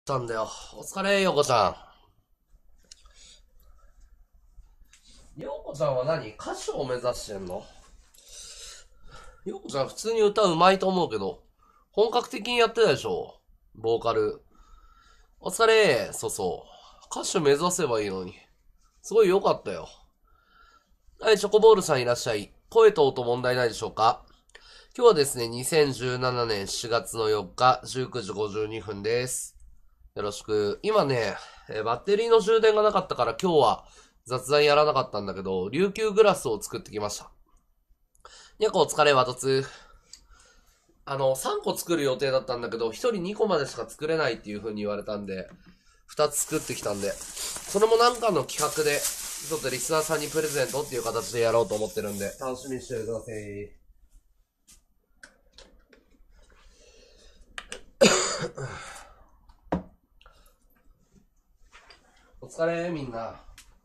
したんだよ。お疲れ、よこちゃん。よこちゃんは何歌手を目指してんの？よこちゃん普通に歌うまいと思うけど、本格的にやってたでしょ？ボーカル。お疲れ、そうそう。歌手目指せばいいのに。すごい良かったよ。はい、チョコボールさんいらっしゃい。声と音問題ないでしょうか？今日はですね、2017年4月の4日、19時52分です。よろしく。今ね、バッテリーの充電がなかったから今日は雑談やらなかったんだけど、琉球グラスを作ってきました。にゃこお疲れ、わとつ。3個作る予定だったんだけど、1人2個までしか作れないっていう風に言われたんで、2つ作ってきたんで、それもなんかの企画で、ちょっとリスナーさんにプレゼントっていう形でやろうと思ってるんで、楽しみにしてください。お疲れ、みんな。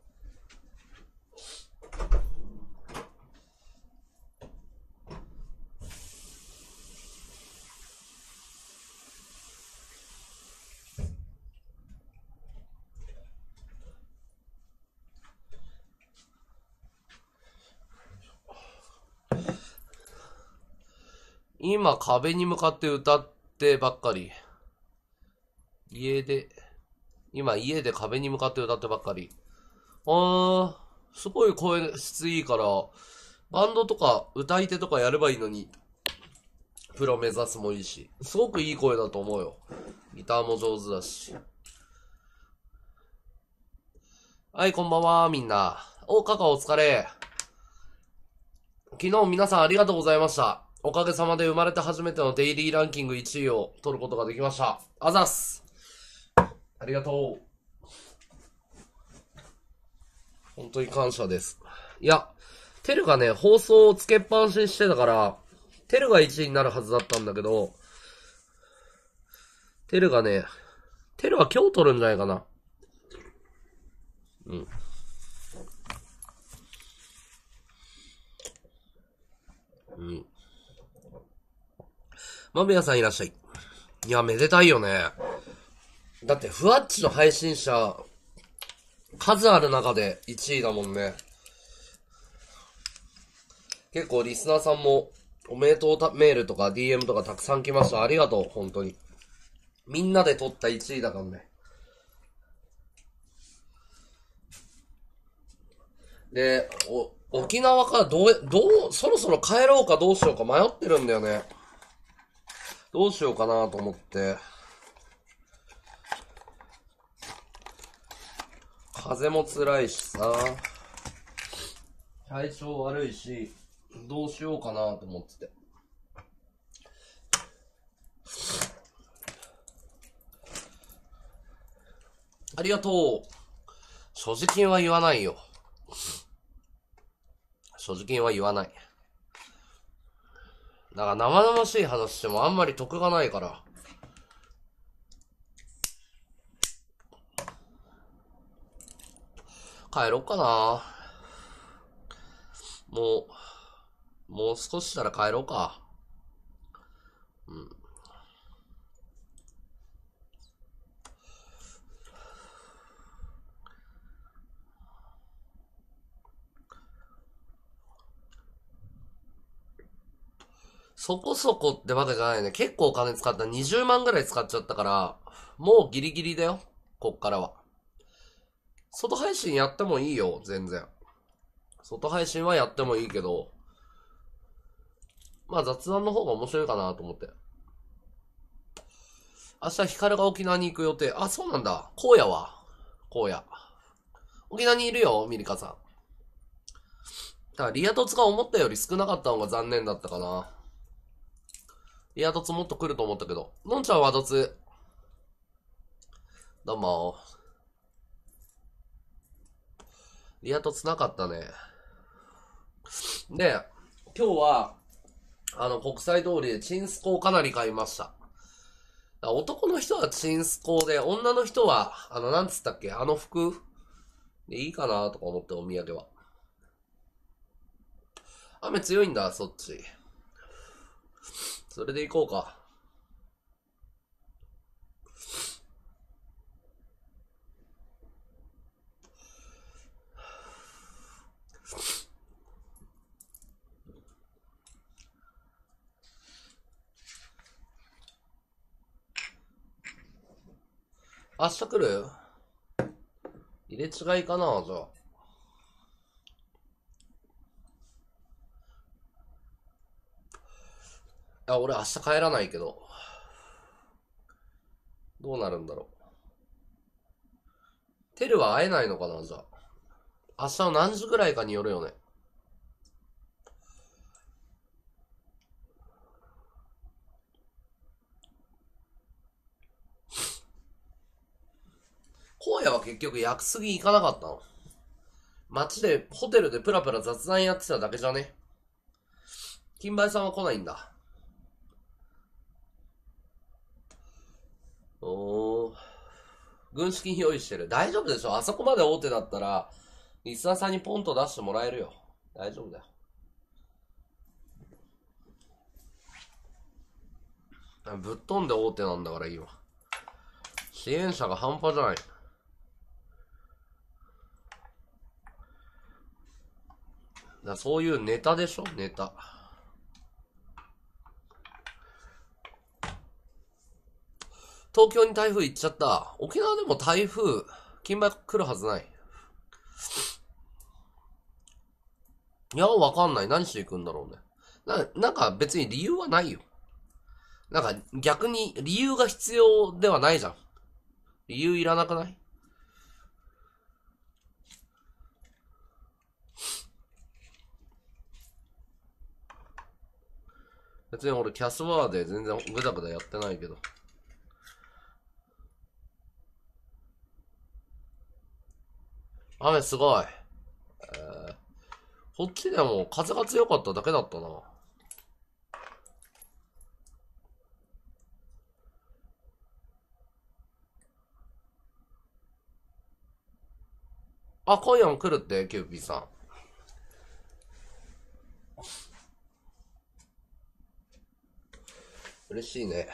今壁に向かって歌ってばっかり。家で壁に向かって歌ってばっかり。すごい声質いいから、バンドとか歌い手とかやればいいのに、プロ目指すもいいし。すごくいい声だと思うよ。ギターも上手だし。はい、こんばんは、みんな。カカお疲れ。昨日皆さんありがとうございました。おかげさまで生まれて初めてのデイリーランキング1位を取ることができました。あざっす。ありがとう。本当に感謝です。いや、テルがね、放送をつけっぱなしにしてたから、テルが1位になるはずだったんだけど、テルは今日取るんじゃないかな。うん。うん。マベヤさんいらっしゃい。いや、めでたいよね。だって、ふわっちの配信者、数ある中で1位だもんね。結構リスナーさんも、おめでとうメールとか DM とかたくさん来ました。ありがとう、本当に。みんなで取った1位だからね。で、沖縄からそろそろ帰ろうかどうしようか迷ってるんだよね。どうしようかなと思って。風も辛いしさ、体調悪いし、どうしようかなと思ってて。ありがとう。所持金は言わないよ。所持金は言わない。だから生々しい話してもあんまり得がないから。帰ろっかな。もう少ししたら帰ろうか。うん。そこそこってわけじゃないね。結構お金使った。20万ぐらい使っちゃったから、もうギリギリだよ。こっからは。外配信やってもいいよ、全然。外配信はやってもいいけど、まあ雑談の方が面白いかなと思って。明日ヒカルが沖縄に行く予定。あ、そうなんだ。荒野は荒野。沖縄にいるよ、ミリカさん。だからリア凸が思ったより少なかったのが残念だったかな。リア凸もっと来ると思ったけど。のんちゃんは凸。どうも。リア凸なかったね。で、今日は、国際通りでチンスコをかなり買いました。男の人はチンスコで、女の人は、なんつったっけ服でいいかなとか思って、お土産は。雨強いんだ、そっち。それで行こうか。 明日来る？入れ違いかな、じゃあ。俺明日帰らないけど。どうなるんだろう。テルは会えないのかな、じゃあ。明日の何時ぐらいかによるよね。荒野は結局屋久杉行かなかったの。街で、ホテルでプラプラ雑談やってただけじゃね？金梅さんは来ないんだ。軍資金用意してる。大丈夫でしょ？あそこまで大手だったら、リスナーさんにポンと出してもらえるよ。大丈夫だよ。ぶっ飛んで大手なんだからいいわ。支援者が半端じゃない。そういうネタでしょ？ネタ。東京に台風行っちゃった。沖縄でも台風、金梅来るはずない。いや、わかんない。何していくんだろうね。なんか別に理由はないよ。なんか逆に理由が必要ではないじゃん。理由いらなくない？別に俺キャスバーで全然ぐだぐだやってないけど。雨すごい。こっちでも風が強かっただけだったな。あ、今夜も来るって、キューピーさん。嬉しいね。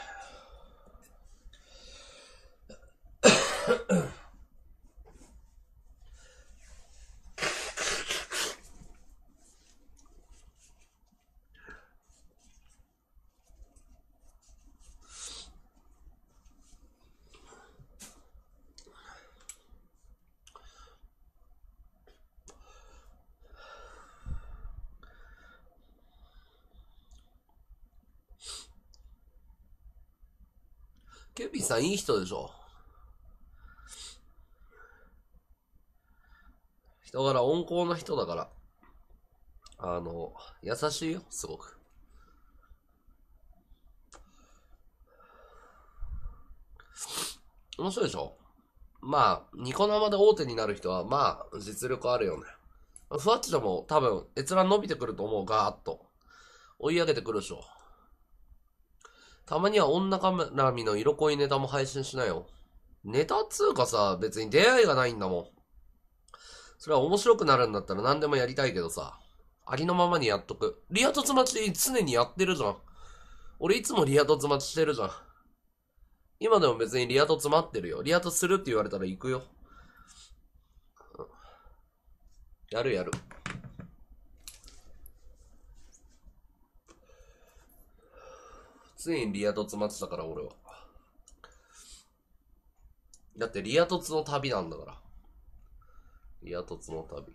キューピーさんいい人でしょ。人柄温厚な人だから。優しいよ、すごく。面白いでしょ。まあ、ニコ生で大手になる人は、まあ、実力あるよね。ふわっちでも多分、閲覧伸びてくると思う、ガーッと。追い上げてくるでしょ。たまには女絡みの色恋ネタも配信しなよ。ネタっつうかさ、別に出会いがないんだもん。それは面白くなるんだったら何でもやりたいけどさ。ありのままにやっとく。リア凸待ち常にやってるじゃん。俺いつもリア凸待ちしてるじゃん。今でも別にリア凸待ってるよ。リア凸するって言われたら行くよ。やるやる。常にリア凸待ってたから俺は。だってリア凸の旅なんだから。リア凸の旅。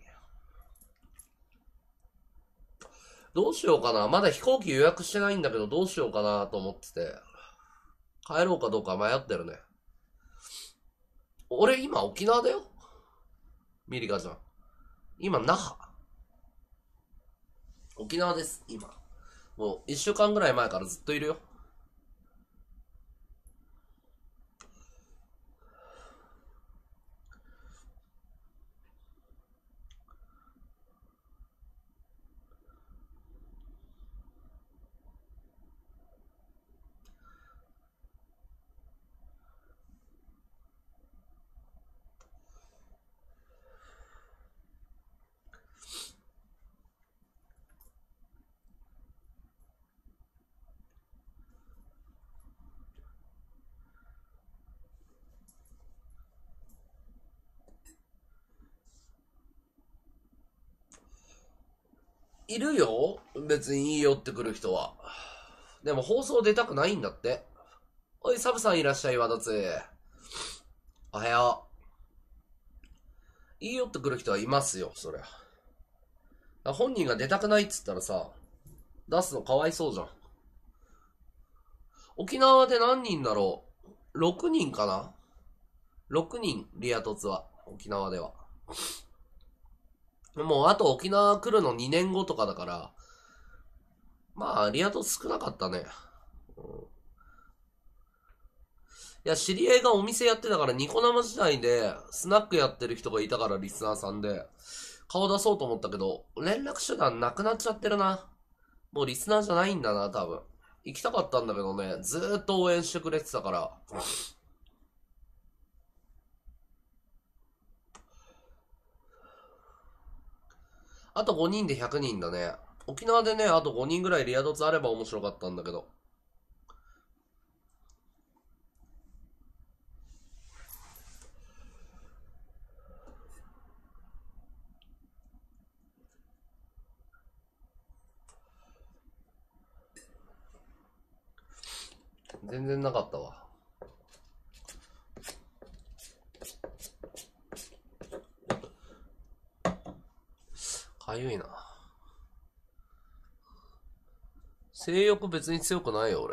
どうしようかな。まだ飛行機予約してないんだけど、どうしようかなと思ってて。帰ろうかどうか迷ってるね。俺今沖縄だよ。ミリカちゃん。今那覇。沖縄です、今。もう一週間ぐらい前からずっといるよ。いるよ。別にいいよってくる人は。でも放送出たくないんだって。おい、サブさんいらっしゃい、わだつ。 おはよう。言い寄ってくる人はいますよ、そりゃ。本人が出たくないっつったらさ、出すのかわいそうじゃん。沖縄で何人だろう？ 6 人かな？ 6 人、リア凸は。沖縄では。もうあと沖縄来るの2年後とかだから、まあ、リア凸少なかったね。いや、知り合いがお店やってたから、ニコ生時代で、スナックやってる人がいたから、リスナーさんで、顔出そうと思ったけど、連絡手段なくなっちゃってるな。もうリスナーじゃないんだな、多分。行きたかったんだけどね、ずーっと応援してくれてたから。あと5人で100人だね。沖縄でね、あと5人ぐらいリア凸あれば面白かったんだけど。全然なかったわ。かゆいな。性欲別に強くないよ、俺。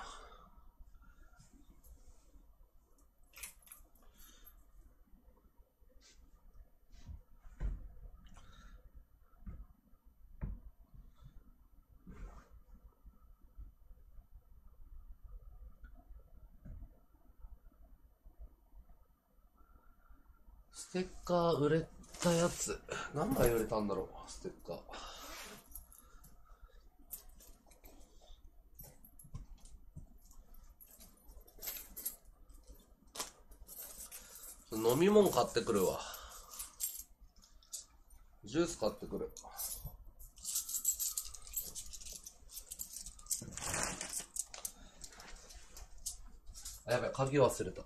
ステッカー売れたやつ。何枚売れたんだろう、ステッカー。飲み物買ってくるわ。ジュース買ってくる。あ、やばい、鍵忘れた。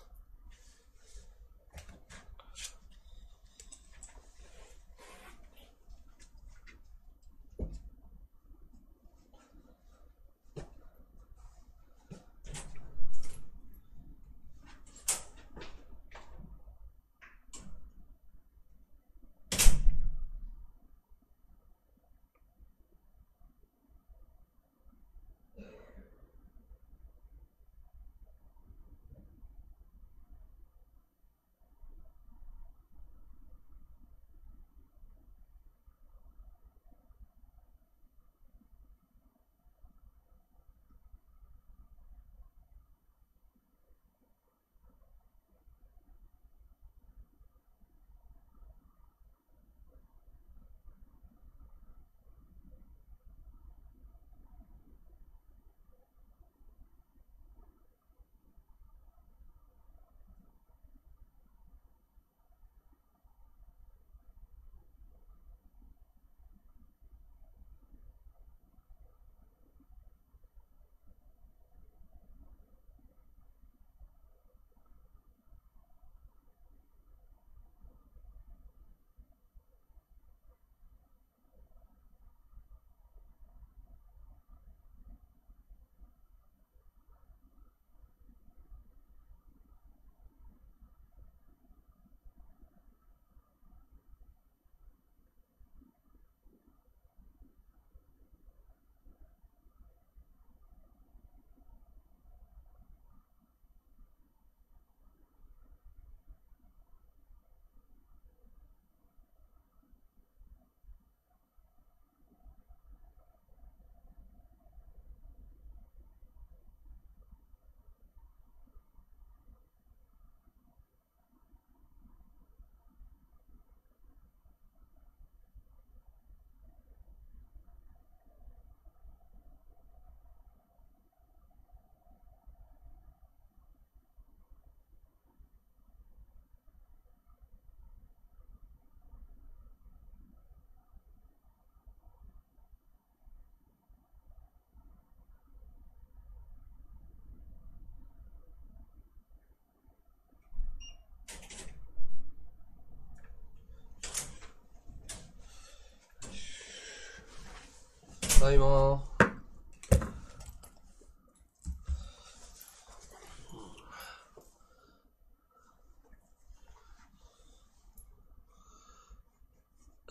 ただいま。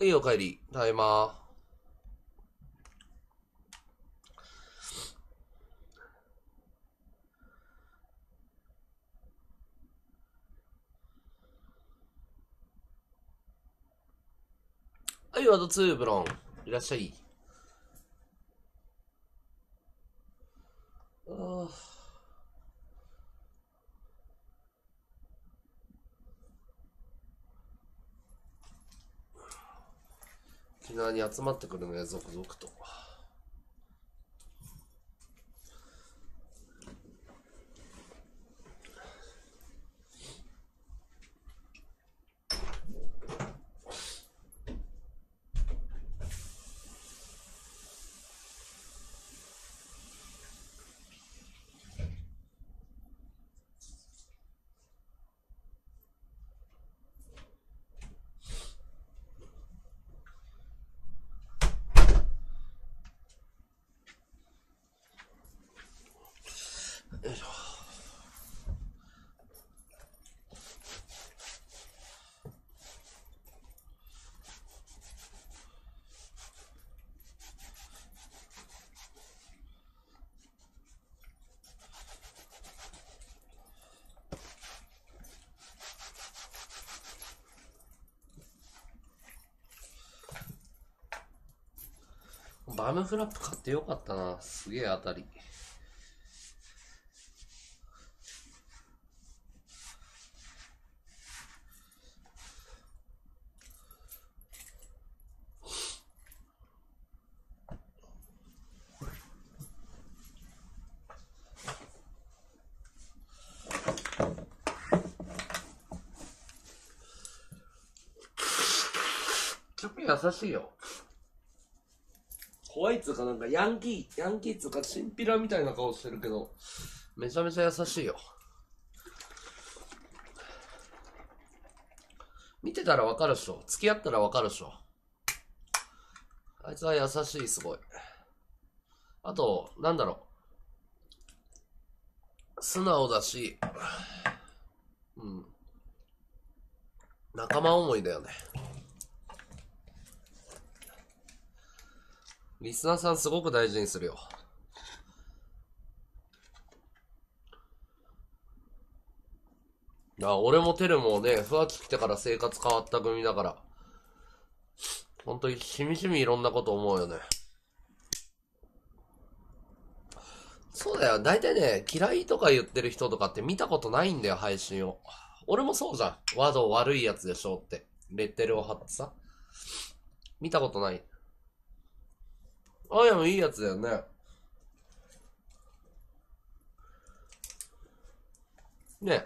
はい、お帰り。ただいま。はい、ワード2、ブロン。いらっしゃい。沖縄に集まってくるね、続々と。よいしょ。バムフラップ買ってよかったな。すげえ当たり。ちょっと優しいよ。怖いっつうかなんかヤンキーっつうかチンピラみたいな顔してるけど、めちゃめちゃ優しいよ。見てたらわかるっしょ。付き合ったらわかるっしょ。あいつは優しい、すごい。あと、なんだろう。素直だし、うん。仲間思いだよね。リスナーさんすごく大事にするよ。俺もテルもね、ふわき来てから生活変わった組だから、ほんとにしみじみいろんなこと思うよね。そうだよ。大体ね、嫌いとか言ってる人とかって見たことないんだよ、配信を。俺もそうじゃん。ワード悪いやつでしょって。レッテルを貼ってさ。見たことない。あやもいいやつだよね。ね。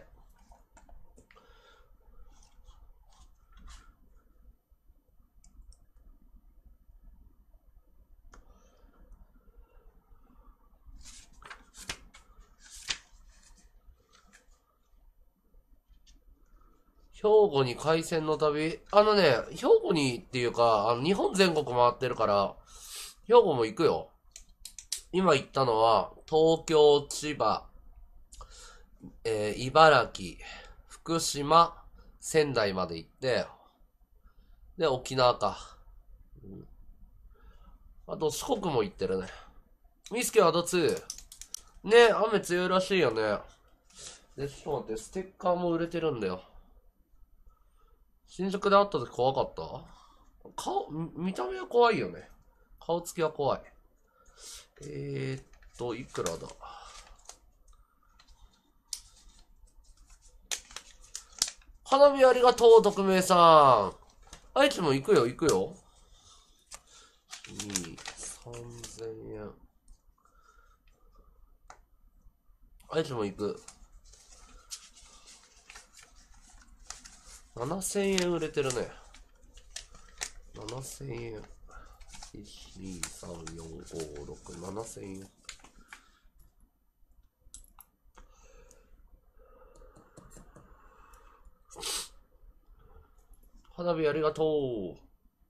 兵庫に海鮮の旅。兵庫にっていうか、日本全国回ってるから、兵庫も行くよ。今行ったのは、東京、千葉、茨城、福島、仙台まで行って、で、沖縄か。あと、四国も行ってるね。ミスケはどつね、雨強いらしいよね。で、ちょっと待って、ステッカーも売れてるんだよ。新宿で会った時怖かった？見た目は怖いよね。顔つきは怖い。いくらだ？花火ありがとう、匿名さん。愛知も行くよ。2、3000円。愛知も行く。7000円売れてるね。7000円。1、2、3、4、5、6、7000円。花火ありがとう。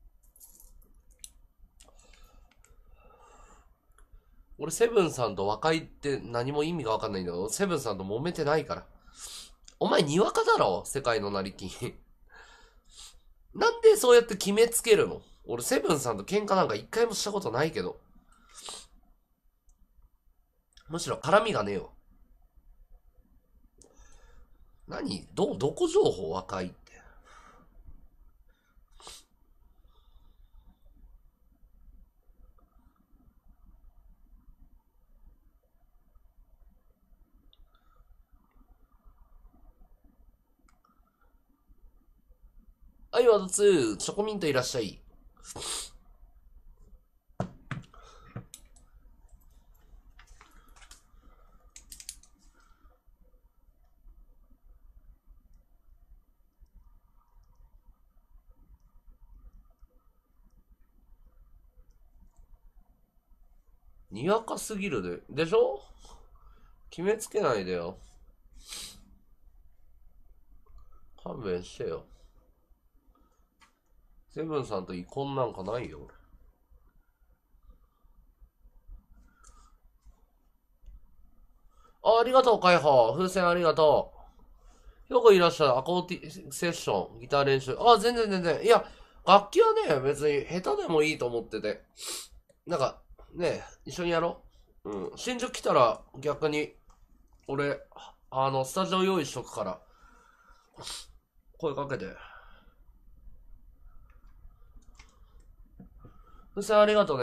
俺、セブンさんと和解って何も意味がわかんないんだけど、セブンさんと揉めてないから。お前、にわかだろ世界の成金。 なんでそうやって決めつけるの？俺、セブンさんと喧嘩なんか一回もしたことないけど。むしろ絡みがねえよ。どこ情報若いって。はい、ワード2、チョコミントいらっしゃい。にわかすぎるでしょ？決めつけないでよ。勘弁してよ。セブンさんと遺恨なんかないよ、俺。ありがとう、解放。風船ありがとう。よくいらっしゃる。アコーティセッション、ギター練習。全然全然。いや、楽器はね、別に下手でもいいと思ってて。なんか、ね、一緒にやろう。うん。新宿来たら逆に、俺、スタジオ用意しとくから、声かけて。風船ありがとうね。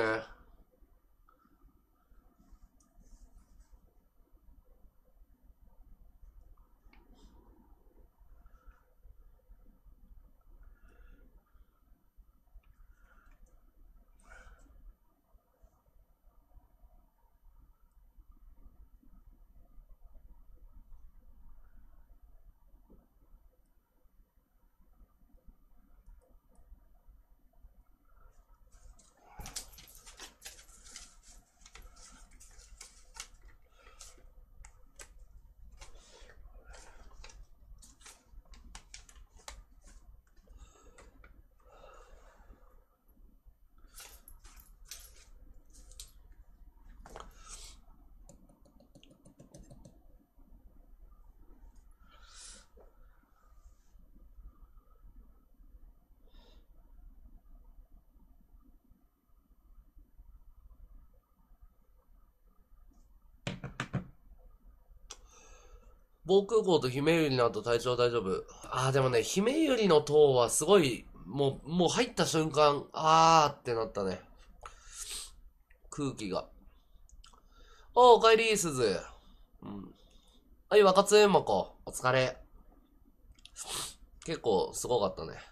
防空壕と姫ゆりの後体調大丈夫？でもね、姫ゆりの塔はすごい、もう入った瞬間、ってなったね。空気が。おかえり、すず。うん。はい、若津えまこ。お疲れ。結構すごかったね。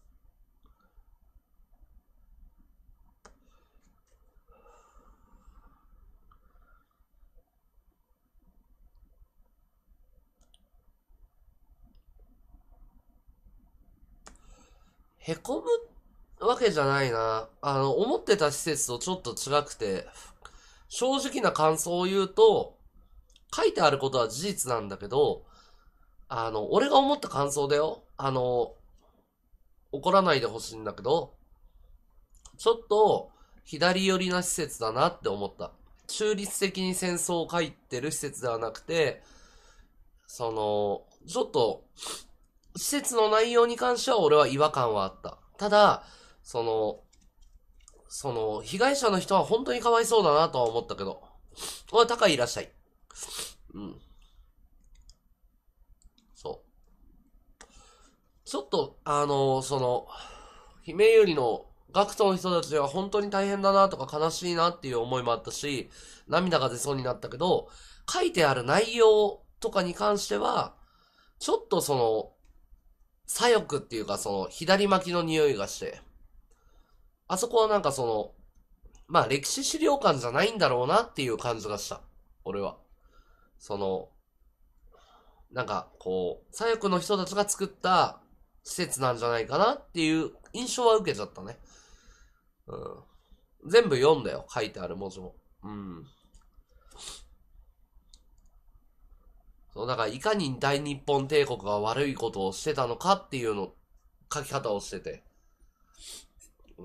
へこむわけじゃないな。思ってた施設とちょっと違くて、正直な感想を言うと、書いてあることは事実なんだけど、俺が思った感想だよ。怒らないでほしいんだけど、ちょっと左寄りな施設だなって思った。中立的に戦争を書いてる施設ではなくて、ちょっと、施設の内容に関しては俺は違和感はあった。ただ、被害者の人は本当にかわいそうだなとは思ったけど。高いいらっしゃい。うん。そう。ちょっと、姫ゆりの学徒の人たちは本当に大変だなとか悲しいなっていう思いもあったし、涙が出そうになったけど、書いてある内容とかに関しては、ちょっと左翼っていうか左巻きの匂いがして、あそこはなんか歴史資料館じゃないんだろうなっていう感じがした。俺は。なんか左翼の人たちが作った施設なんじゃないかなっていう印象は受けちゃったね。うん。全部読んだよ、書いてある文字も。うん。そう、だからいかに大日本帝国が悪いことをしてたのかっていうの、書き方をしてて。うん、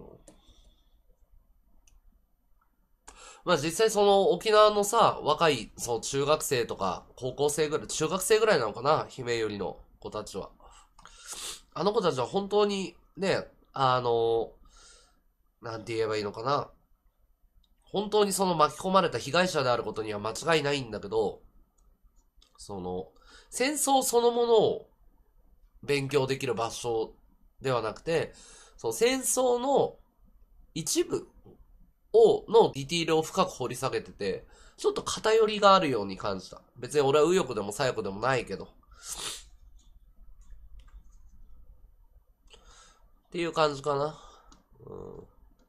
まあ実際沖縄のさ、若い、中学生とか、高校生ぐらいなのかな、姫よりの子たちは。あの子たちは本当にね、なんて言えばいいのかな。本当にその巻き込まれた被害者であることには間違いないんだけど、その、戦争そのものを勉強できる場所ではなくて、その戦争の一部のディティールを深く掘り下げてて、ちょっと偏りがあるように感じた。別に俺は右翼でも左翼でもないけど。っていう感じかな。うん。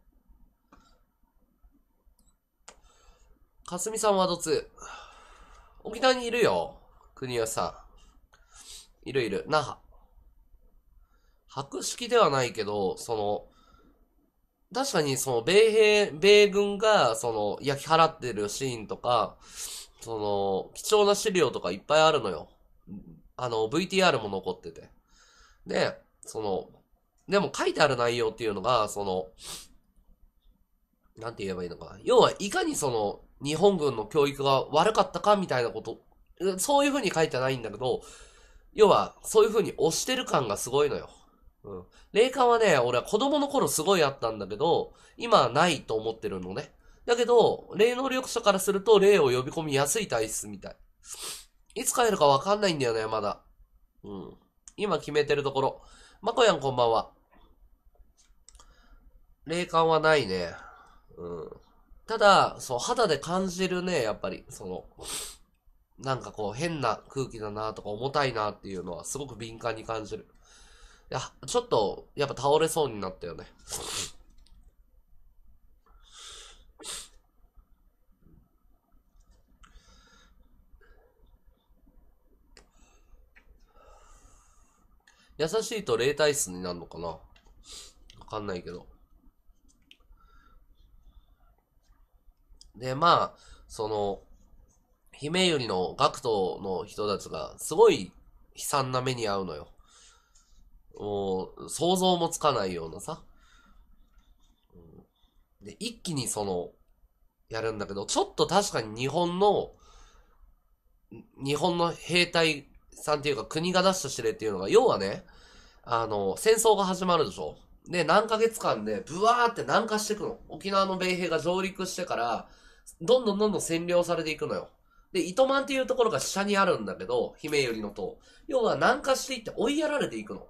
かすみさんはどつ沖縄にいるよ。国吉さん。いるいる。那覇。博識ではないけど、確かに米軍が、焼き払ってるシーンとか、貴重な資料とかいっぱいあるのよ。VTR も残ってて。で、でも書いてある内容っていうのが、なんて言えばいいのかな。要は、いかに日本軍の教育が悪かったかみたいなこと、そういう風に書いてないんだけど、要は、そういう風に押してる感がすごいのよ。うん。霊感はね、俺は子供の頃すごいあったんだけど、今はないと思ってるのね。だけど、霊能力者からすると霊を呼び込みやすい体質みたい。いつ帰るかわかんないんだよね、まだ。うん。今決めてるところ。まこやんこんばんは。霊感はないね。うん。ただ、肌で感じるね、やっぱり、なんかこう、変な空気だなとか重たいなっていうのはすごく敏感に感じる。いや、ちょっと、やっぱ倒れそうになったよね。優しいと霊体質になるのかなわかんないけど。で、まあ、姫百合の学徒の人たちが、すごい悲惨な目に遭うのよ。もう、想像もつかないようなさ。で、一気にやるんだけど、ちょっと確かに日本の兵隊さんっていうか国が出した指令っていうのが、要はね、戦争が始まるでしょ。で、何ヶ月間で、ブワーって南下していくの。沖縄の米兵が上陸してから、どんどん占領されていくのよ。で、糸満っていうところが下にあるんだけど、姫よりの塔。要は南下していって追いやられていくの。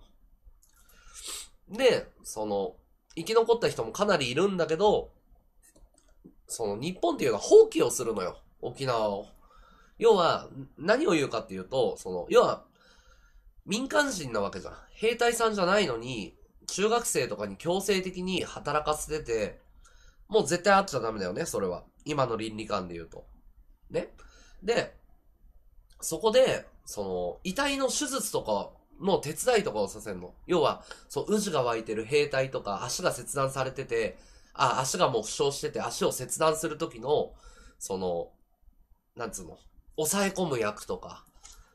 で、生き残った人もかなりいるんだけど、日本っていうのは放棄をするのよ。沖縄を。要は、何を言うかっていうと、要は、民間人なわけじゃん。兵隊さんじゃないのに、中学生とかに強制的に働かせてて、もう絶対あっちゃダメだよね、それは。今の倫理観で言うと。ね。で、そこで、遺体の手術とかの手伝いとかをさせるの。要は、渦が湧いてる兵隊とか、足が切断されてて、足がもう負傷してて、足を切断するときの、なんつうの、抑え込む役とか、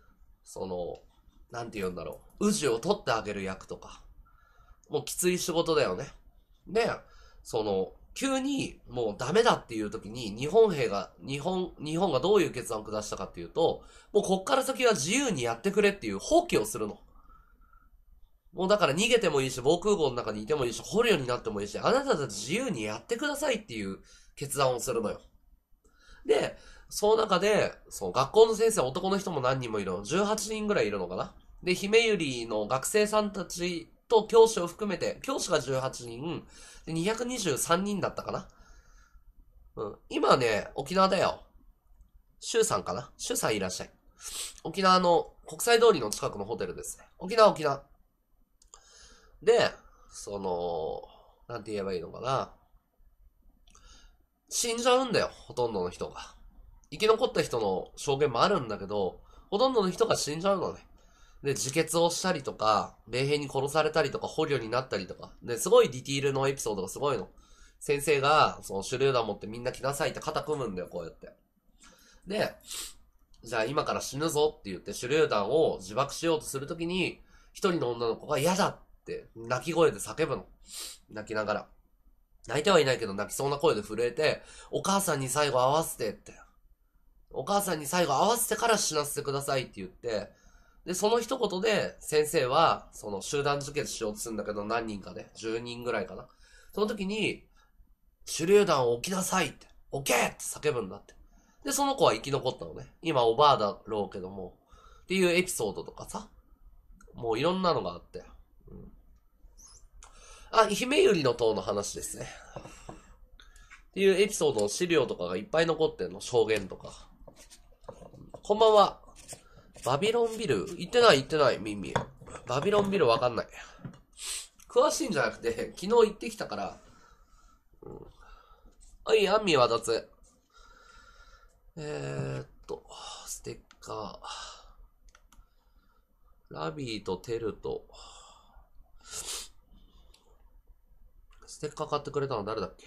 なんて言うんだろう、氏を取ってあげる役とか、もうきつい仕事だよね。で、急にもうダメだっていう時に日本がどういう決断を下したかっていうと、もうこっから先は自由にやってくれっていう放棄をするの。もうだから逃げてもいいし、防空壕の中にいてもいいし、捕虜になってもいいし、あなたたち自由にやってくださいっていう決断をするのよ。で、その中で、学校の先生、男の人も何人もいるの。18人ぐらいいるのかな。で、姫ゆりの学生さんたちと教師を含めて、教師が18人、で、223人だったかな。うん。今ね、沖縄だよ。周さんかな周さんいらっしゃい。沖縄の国際通りの近くのホテルですね。沖縄。で、なんて言えばいいのかな。死んじゃうんだよ、ほとんどの人が。生き残った人の証言もあるんだけど、ほとんどの人が死んじゃうのね。で、自決をしたりとか、米兵に殺されたりとか、捕虜になったりとか。で、すごいディティールのエピソードがすごいの。先生が、手榴弾持ってみんな来なさいって肩組むんだよ、こうやって。で、じゃあ今から死ぬぞって言って手榴弾を自爆しようとするときに、一人の女の子が嫌だって泣き声で叫ぶの。泣きながら。泣いてはいないけど泣きそうな声で震えて、お母さんに最後会わせてって。お母さんに最後会わせてから死なせてくださいって言って、 で、その一言で、先生は、その集団自決しようとするんだけど、何人かで、10人ぐらいかな。その時に、手榴弾を起きなさいって、起けって叫ぶんだって。で、その子は生き残ったのね。今、おばあだろうけども。っていうエピソードとかさ。もういろんなのがあって。うん、あ、姫百合の塔の話ですね。っていうエピソードの資料とかがいっぱい残ってんの。証言とか。こんばんは。バビロンビル行ってない、ミンミン。バビロンビルわかんない。詳しいんじゃなくて、昨日行ってきたから。うん、はい、アンミは脱。ステッカー。ラビーとテルと、ステッカー買ってくれたの誰だっけ？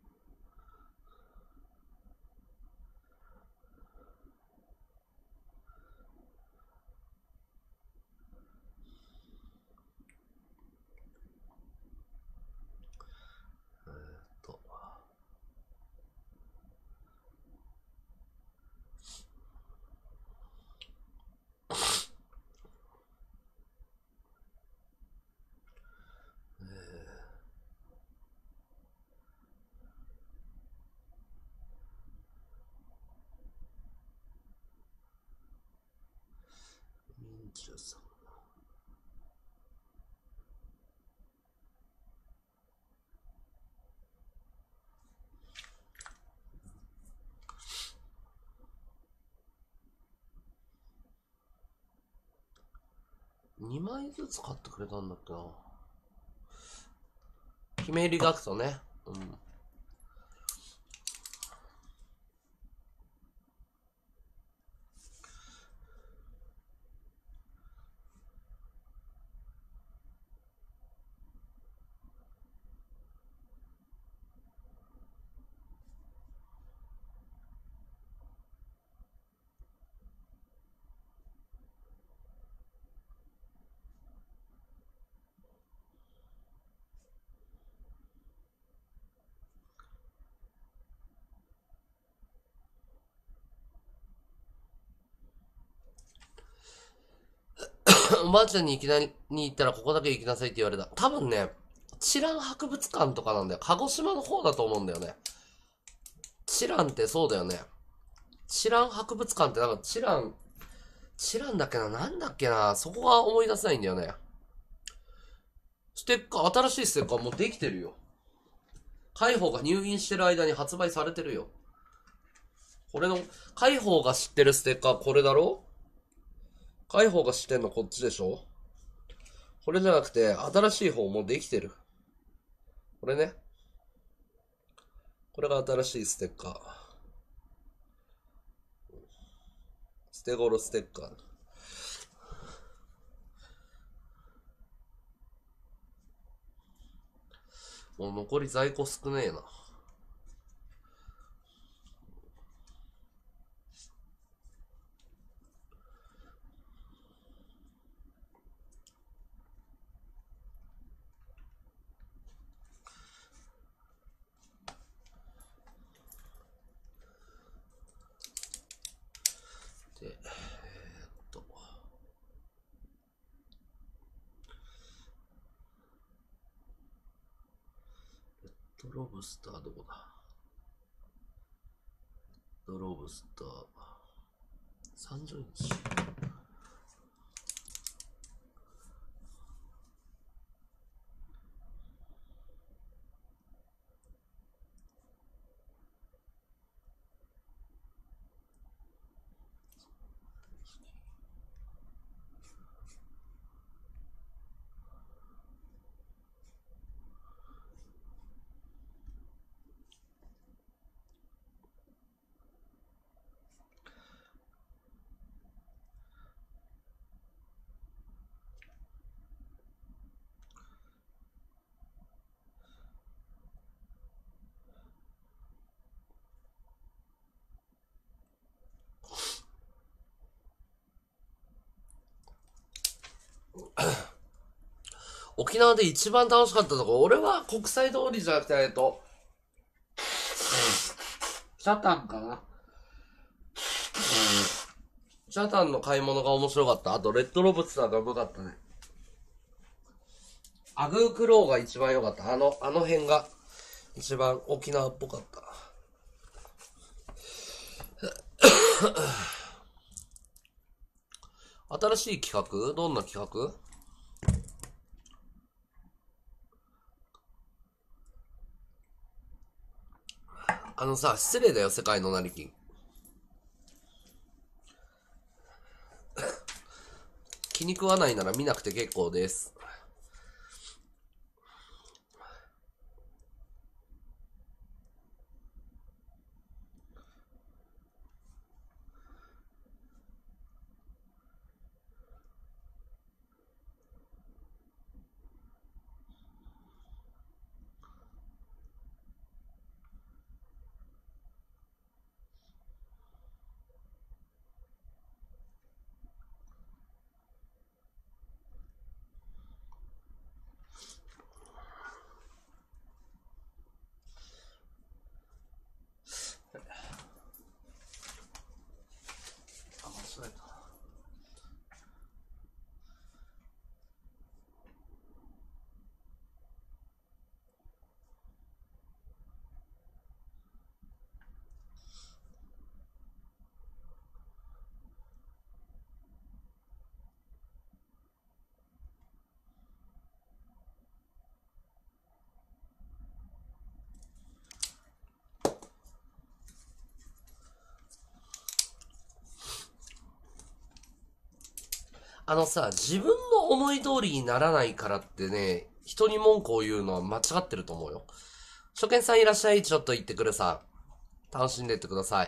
ミンチュさん。2枚ずつ買ってくれたんだっけな。姫入りガクトね。うん。おばあちゃんにいきなりに行ったらここだけ行きなさいって言われた。多分ね、チラン博物館とかなんだよ。鹿児島の方だと思うんだよね。チランってそうだよね。チラン博物館ってなんかチランだっけな、なんだっけな、そこが思い出せないんだよね。ステッカー、新しいステッカーもうできてるよ。海宝が入院してる間に発売されてるよ。これの、海宝が知ってるステッカーこれだろ？海宝が知ってんのこっちでしょ？これじゃなくて、新しい方もうできてる。これね。これが新しいステッカー。捨て頃ステッカー。もう残り在庫少ねえな。で、レッドロブスターどこだ？レッドロブスター。30日。沖縄で一番楽しかったとこ、俺は国際通りじゃなくて、シャタンかな。 ジャタンの買い物が面白かった。あと、レッドロブスターがうまかったね。アグークローが一番良かった。あの辺が一番沖縄っぽかった。新しい企画？どんな企画？失礼だよ、世界の成金。気に食わないなら見なくて結構です。自分の思い通りにならないからってね、人に文句を言うのは間違ってると思うよ。初見さんいらっしゃい、ちょっと行ってくるさ。楽しんでってください。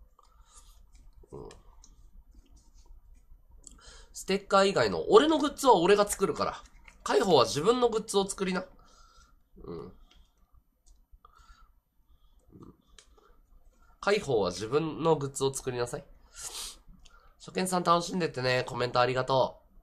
ステッカー以外の、俺のグッズは俺が作るから。海保は自分のグッズを作りな。海保は自分のグッズを作りなさい。初見さん楽しんでってね。コメントありがとう。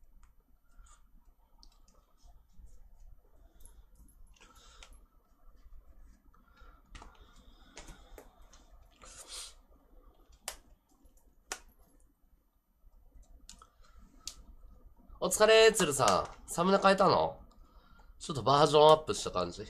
お疲れ、鶴さん。サムネ変えたの？ちょっとバージョンアップした感じ。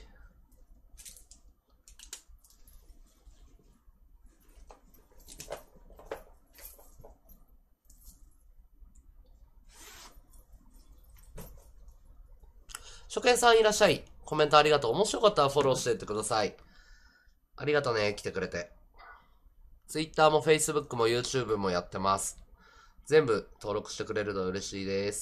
初見さんいらっしゃい。コメントありがとう。面白かったらフォローしていってください。ありがとうね、来てくれて。Twitter も Facebook も YouTube もやってます。全部登録してくれると嬉しいです。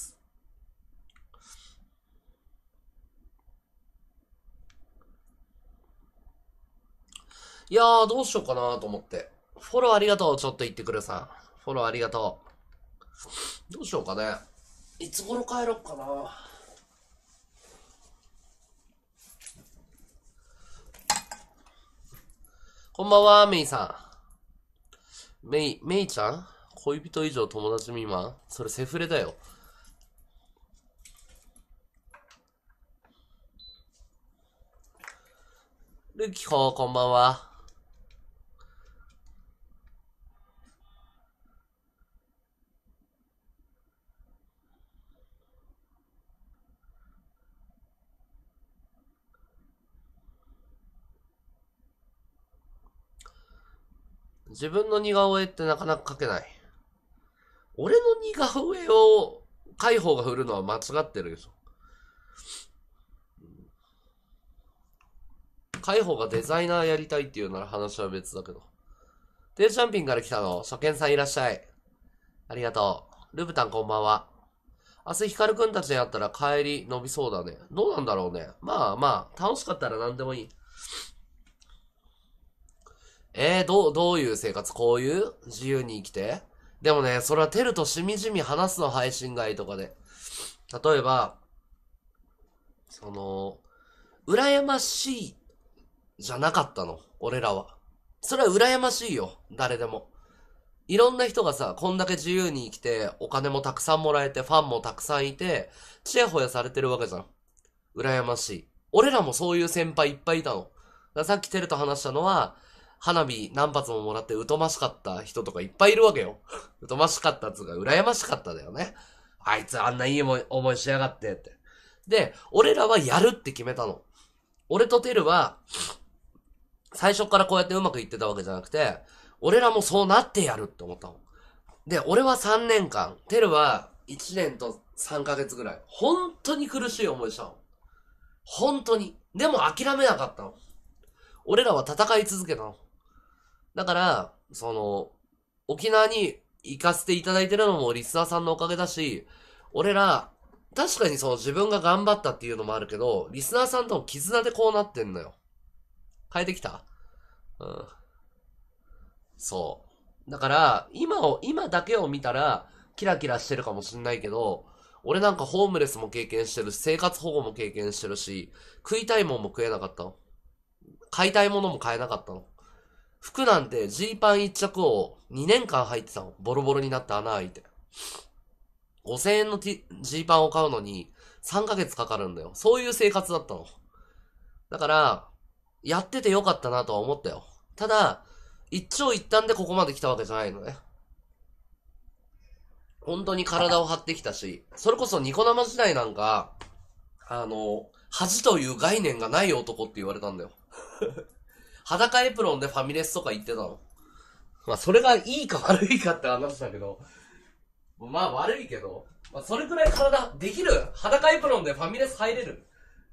いやー、どうしようかなと思って。フォローありがとう。ちょっと言ってくれさ。フォローありがとう。どうしようかね。いつ頃帰ろっかな。こんばんは、メイさん。メイちゃん？恋人以上友達未満？それセフレだよ。ルキホ、こんばんは。自分の似顔絵ってなかなか描けない。俺の似顔絵を海保が振るのは間違ってるでしょ。海保がデザイナーやりたいっていうなら話は別だけど。テールチャンピンから来たの。初見さんいらっしゃい。ありがとう。ルブタンこんばんは。明日ヒカルくんたちでやったら帰り伸びそうだね。どうなんだろうね。まあまあ、楽しかったら何でもいい。どういう生活？こういう自由に生きて？でもね、それはテルとしみじみ話すの、配信外とかで。例えば、羨ましいじゃなかったの。俺らは。それは羨ましいよ。誰でも。いろんな人がさ、こんだけ自由に生きて、お金もたくさんもらえて、ファンもたくさんいて、ちやほやされてるわけじゃん。羨ましい。俺らもそういう先輩いっぱいいたの。だからさっきテルと話したのは、 花火何発ももらって疎ましかった人とかいっぱいいるわけよ。疎ましかったっつうか、羨ましかっただよね。あいつあんないい思いしやがってって。で、俺らはやるって決めたの。俺とテルは、最初からこうやってうまくいってたわけじゃなくて、俺らもそうなってやるって思ったの。で、俺は3年間、テルは1年と3ヶ月ぐらい、本当に苦しい思いしたの。本当に。でも諦めなかったの。俺らは戦い続けたの。だから、沖縄に行かせていただいてるのもリスナーさんのおかげだし、俺ら、確かに自分が頑張ったっていうのもあるけど、リスナーさんとの絆でこうなってんのよ。変えてきた？うん。そう。だから、今だけを見たら、キラキラしてるかもしんないけど、俺なんかホームレスも経験してるし、生活保護も経験してるし、食いたいもんも食えなかったの。買いたいものも買えなかったの。服なんてジーパン一着を2年間履いてたの。ボロボロになって穴開いて。5000円のジーパンを買うのに3ヶ月かかるんだよ。そういう生活だったの。だから、やっててよかったなとは思ったよ。ただ、一長一短でここまで来たわけじゃないのね。本当に体を張ってきたし、それこそニコ生時代なんか、恥という概念がない男って言われたんだよ。裸エプロンでファミレスとか行ってたの。まあそれがいいか悪いかって話だけど、まあ悪いけど、まあそれくらい体できる。裸エプロンでファミレス入れる。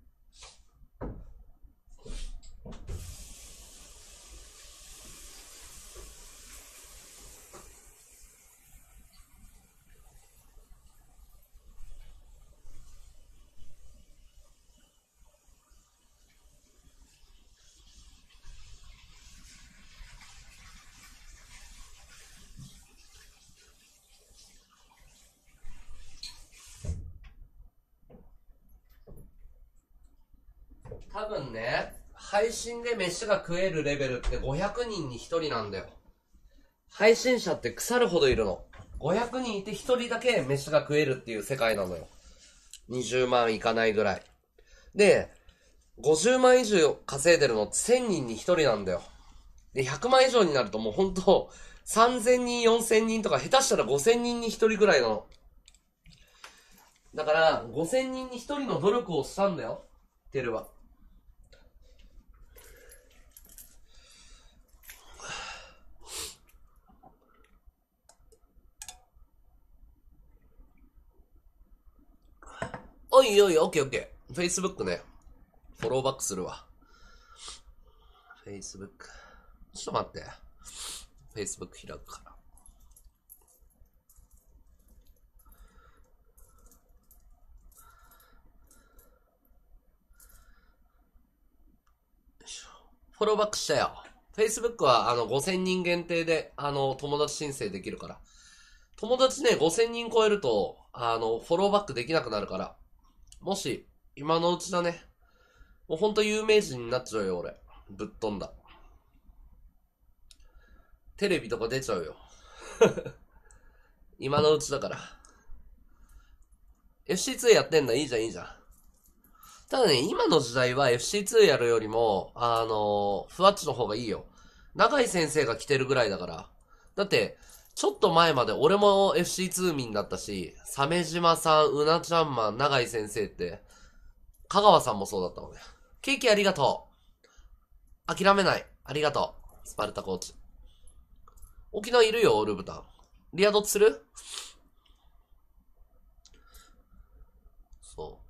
多分ね、配信で飯が食えるレベルって500人に1人なんだよ。配信者って腐るほどいるの。500人いて1人だけ飯が食えるっていう世界なのよ。20万いかないぐらい。で、50万以上稼いでるのって1000人に1人なんだよ。で、100万以上になるともうほんと、3000人、4000人とか下手したら5000人に1人ぐらいなの。だから、5000人に1人の努力をしたんだよ。テルは。おいおい、オッケーオッケー。Facebook ね。フォローバックするわ。Facebook。ちょっと待って。Facebook 開くから。フォローバックしたよ。Facebook は5000人限定で友達申請できるから。友達ね、5000人超えるとフォローバックできなくなるから。もし、今のうちだね。もうほんと有名人になっちゃうよ、俺。ぶっ飛んだ。テレビとか出ちゃうよ。今のうちだから。FC2 やってんだ、いいじゃん、いいじゃん。ただね、今の時代は FC2 やるよりも、ふわっちの方がいいよ。長井先生が来てるぐらいだから。だって、ちょっと前まで俺も FC2 民だったし、鮫島さん、うなちゃんマン、長井先生って、香川さんもそうだったのね。ケーキありがとう。諦めない。ありがとう。スパルタコーチ。沖縄いるよ、ルブタン。リアドツする？そう。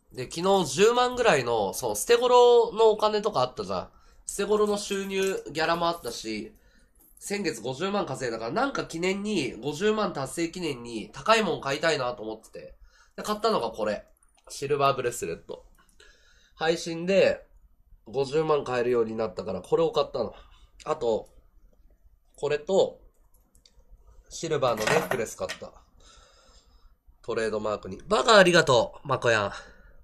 で、昨日10万ぐらいの、捨て頃のお金とかあったじゃん。捨て頃の収入、ギャラもあったし、先月50万稼いだから、なんか記念に、50万達成記念に、高いもん買いたいなと思ってて。で、買ったのがこれ。シルバーブレスレット。配信で、50万買えるようになったから、これを買ったの。あと、これと、シルバーのネックレス買った。トレードマークに。バカありがとう、マコヤン。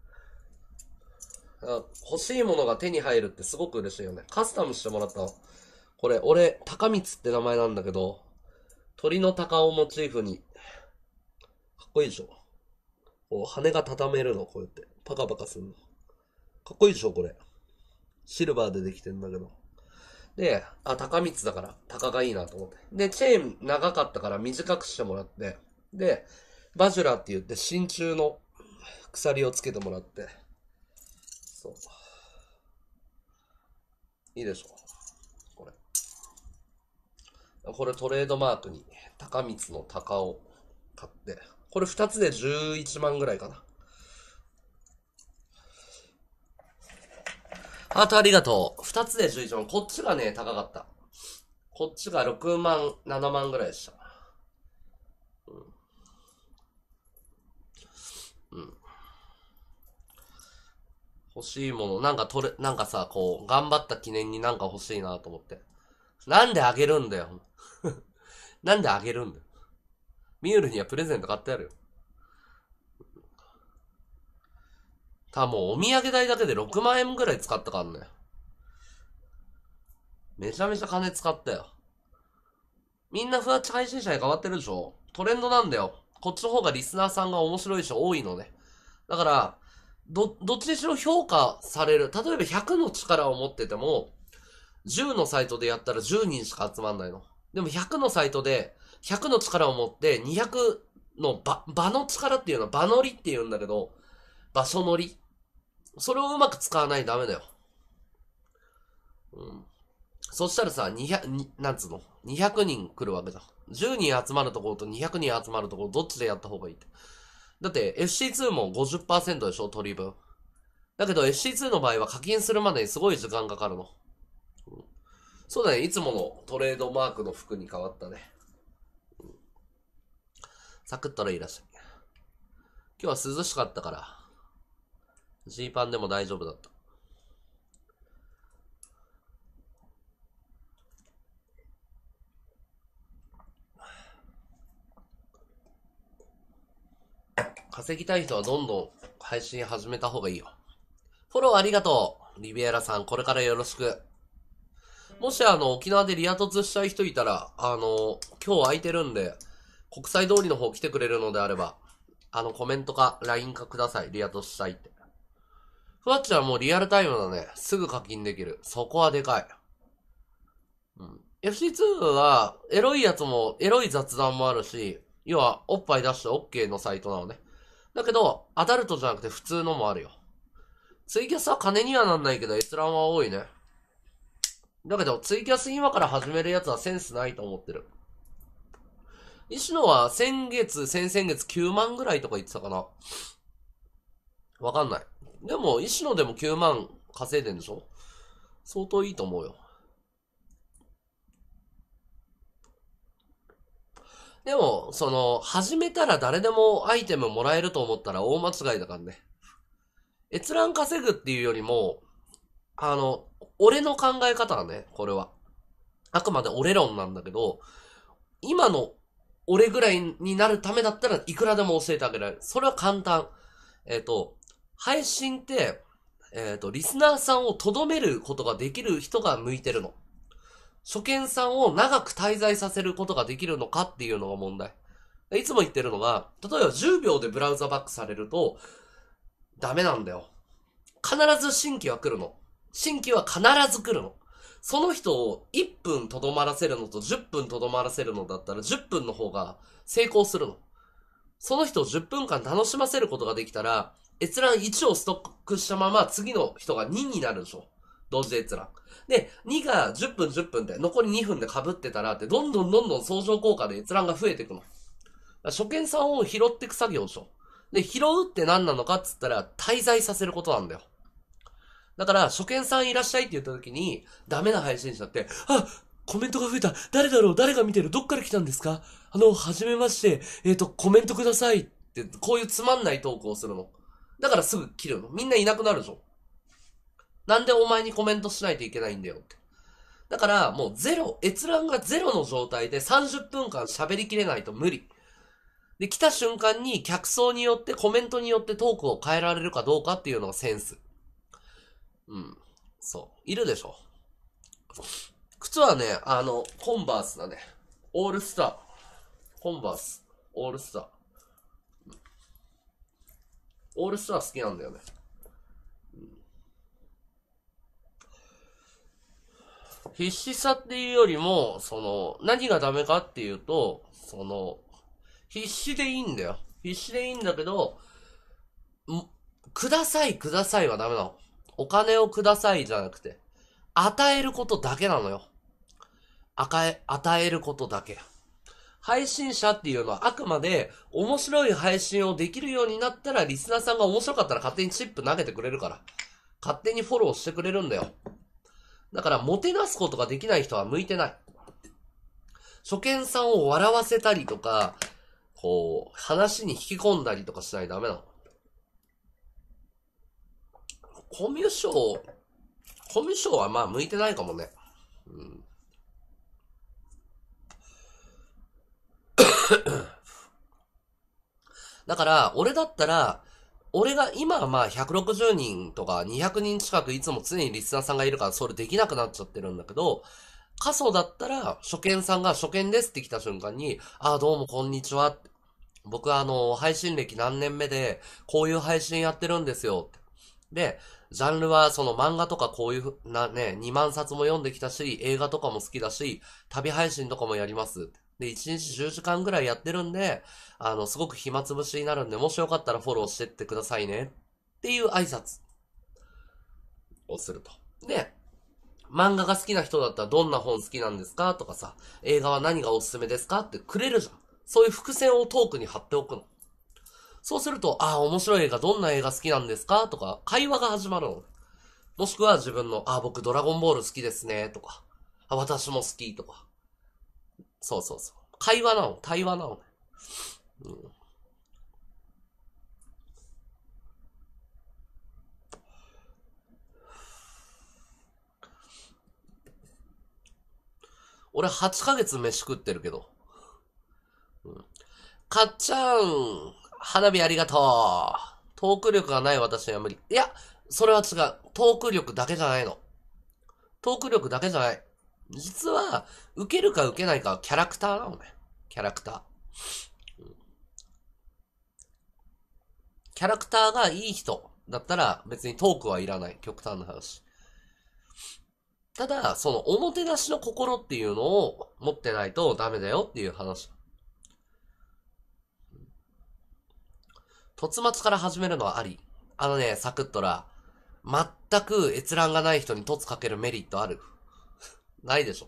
欲しいものが手に入るってすごく嬉しいよね。カスタムしてもらったの。これ、俺、高光って名前なんだけど、鳥の鷹をモチーフに、かっこいいでしょ。こう、羽が畳めるの、こうやって。パカパカするの。かっこいいでしょ、これ。シルバーでできてんだけど。 で、高光だから、高がいいなと思って。で、チェーン長かったから短くしてもらって、で、バジュラって言って真鍮の鎖をつけてもらって、そう。いいでしょ。これ。これトレードマークに、高光の鷹を買って、これ2つで11万ぐらいかな。ハートありがとう。2つで11万。こっちがね、高かった。こっちが6万、7万ぐらいでした。うん。欲しいもの、なんかさ、こう、頑張った記念になんか欲しいなと思って。なんであげるんだよ。なんであげるんだよ。ミュールにはプレゼント買ってやるよ。もうお土産代だけで6万円ぐらい使ったからね。めちゃめちゃ金使ったよ。みんなふわっち配信者に変わってるでしょ。トレンドなんだよ。こっちの方がリスナーさんが面白い人多いのね。だから、どっちにしろ評価される。例えば100の力を持ってても、10のサイトでやったら10人しか集まんないの。でも100のサイトで、100の力を持って200の場の力っていうのは場乗りって言うんだけど、場所乗り。それをうまく使わないとダメだよ。うん。そしたらさ、なんつうの ?200 人来るわけじゃん。10人集まるところと200人集まるところ、どっちでやった方がいいって。だって FC2 も 50% でしょ、取り分。だけど FC2 の場合は課金するまでにすごい時間かかるの。うん、そうだね、いつものトレードマークの服に変わったね。うん、サクッとらいらっしゃい。今日は涼しかったから、ジーパンでも大丈夫だった。稼ぎたい人はどんどん配信始めた方がいいよ。フォローありがとう。リビエラさん、これからよろしく。もし沖縄でリア突したい人いたら、今日空いてるんで、国際通りの方来てくれるのであれば、コメントか LINE かください。リア突したいって。ふわっちはもうリアルタイムだね。すぐ課金できる。そこはでかい。うん。FC2 は、エロいやつも、エロい雑談もあるし、要は、おっぱい出して OK のサイトなのね。だけど、アダルトじゃなくて普通のもあるよ。ツイキャスは金にはなんないけど、閲覧は多いね。だけど、ツイキャス今から始めるやつはセンスないと思ってる。石野は先々月9万ぐらいとか言ってたかな。わかんない。でも、石野でも9万稼いでんでしょ。相当いいと思うよ。でも、始めたら誰でもアイテムもらえると思ったら大間違いだからね。閲覧稼ぐっていうよりも、俺の考え方はね、これは。あくまで俺論なんだけど、今の俺ぐらいになるためだったらいくらでも教えてあげられる。それは簡単。配信って、リスナーさんを留めることができる人が向いてるの。初見さんを長く滞在させることができるのかっていうのが問題。いつも言ってるのが、例えば10秒でブラウザバックされると、ダメなんだよ。必ず新規は来るの。新規は必ず来るの。その人を1分とどまらせるのと10分とどまらせるのだったら10分の方が成功するの。その人を10分間楽しませることができたら、閲覧1をストックしたまま次の人が2になるでしょ。同時閲覧。で、2が10分10分で残り2分で被ってたらって、どんどん相乗効果で閲覧が増えていくの。初見さんを拾っていく作業でしょ。で、拾うって何なのかっつったら、滞在させることなんだよ。だから、初見さんいらっしゃいって言った時に、ダメな配信者って、コメントが増えた。誰だろう誰が見てるどっから来たんですかはじめまして。コメントくださいって、こういうつまんないトークをするの。だからすぐ切るの。みんないなくなるでしょ。なんでお前にコメントしないといけないんだよって。だからもう閲覧がゼロの状態で30分間喋りきれないと無理。で、来た瞬間に客層によってコメントによってトークを変えられるかどうかっていうのがセンス。うん。そう。いるでしょ。靴はね、コンバースだね。オールスター。コンバース。オールスター。オールスター好きなんだよね。 必死さっていうよりも、何がダメかっていうと、必死でいいんだよ。必死でいいんだけど、ください、くださいはダメなの。お金をくださいじゃなくて、与えることだけなのよ。与えることだけ。配信者っていうのはあくまで面白い配信をできるようになったらリスナーさんが面白かったら勝手にチップ投げてくれるから。勝手にフォローしてくれるんだよ。だからもてなすことができない人は向いてない。初見さんを笑わせたりとか、話に引き込んだりとかしないとダメなの。コミュ障はまあ向いてないかもね。だから、俺だったら、俺が今はまあ160人とか200人近くいつも常にリスナーさんがいるからそれできなくなっちゃってるんだけど、過疎だったら初見さんが初見ですって来た瞬間に、どうもこんにちは。僕は配信歴何年目で、こういう配信やってるんですよ。で、ジャンルはその漫画とかこういう2万冊も読んできたし、映画とかも好きだし、旅配信とかもやります。で、1日10時間ぐらいやってるんで、すごく暇つぶしになるんで、もしよかったらフォローしてってくださいね。っていう挨拶をすると。で、漫画が好きな人だったらどんな本好きなんですかとかさ、映画は何がおすすめですかってくれるじゃん。そういう伏線をトークに貼っておくの。そうすると、面白い映画どんな映画好きなんですかとか、会話が始まるの。もしくは自分の、僕ドラゴンボール好きですね、とか、私も好き、とか。そうそうそう。会話なの、対話なのね。俺8ヶ月飯食ってるけど。かっちゃん、花火ありがとう。トーク力がない私には無理。いや、それは違う。トーク力だけじゃないの。トーク力だけじゃない。実は、受けるか受けないかはキャラクターなのね。キャラクター。キャラクターがいい人だったら別にトークはいらない。極端な話。ただ、そのおもてなしの心っていうのを持ってないとダメだよっていう話。突末から始めるのはあり。サクッとら、全く閲覧がない人に突かけるメリットある？ないでしょ。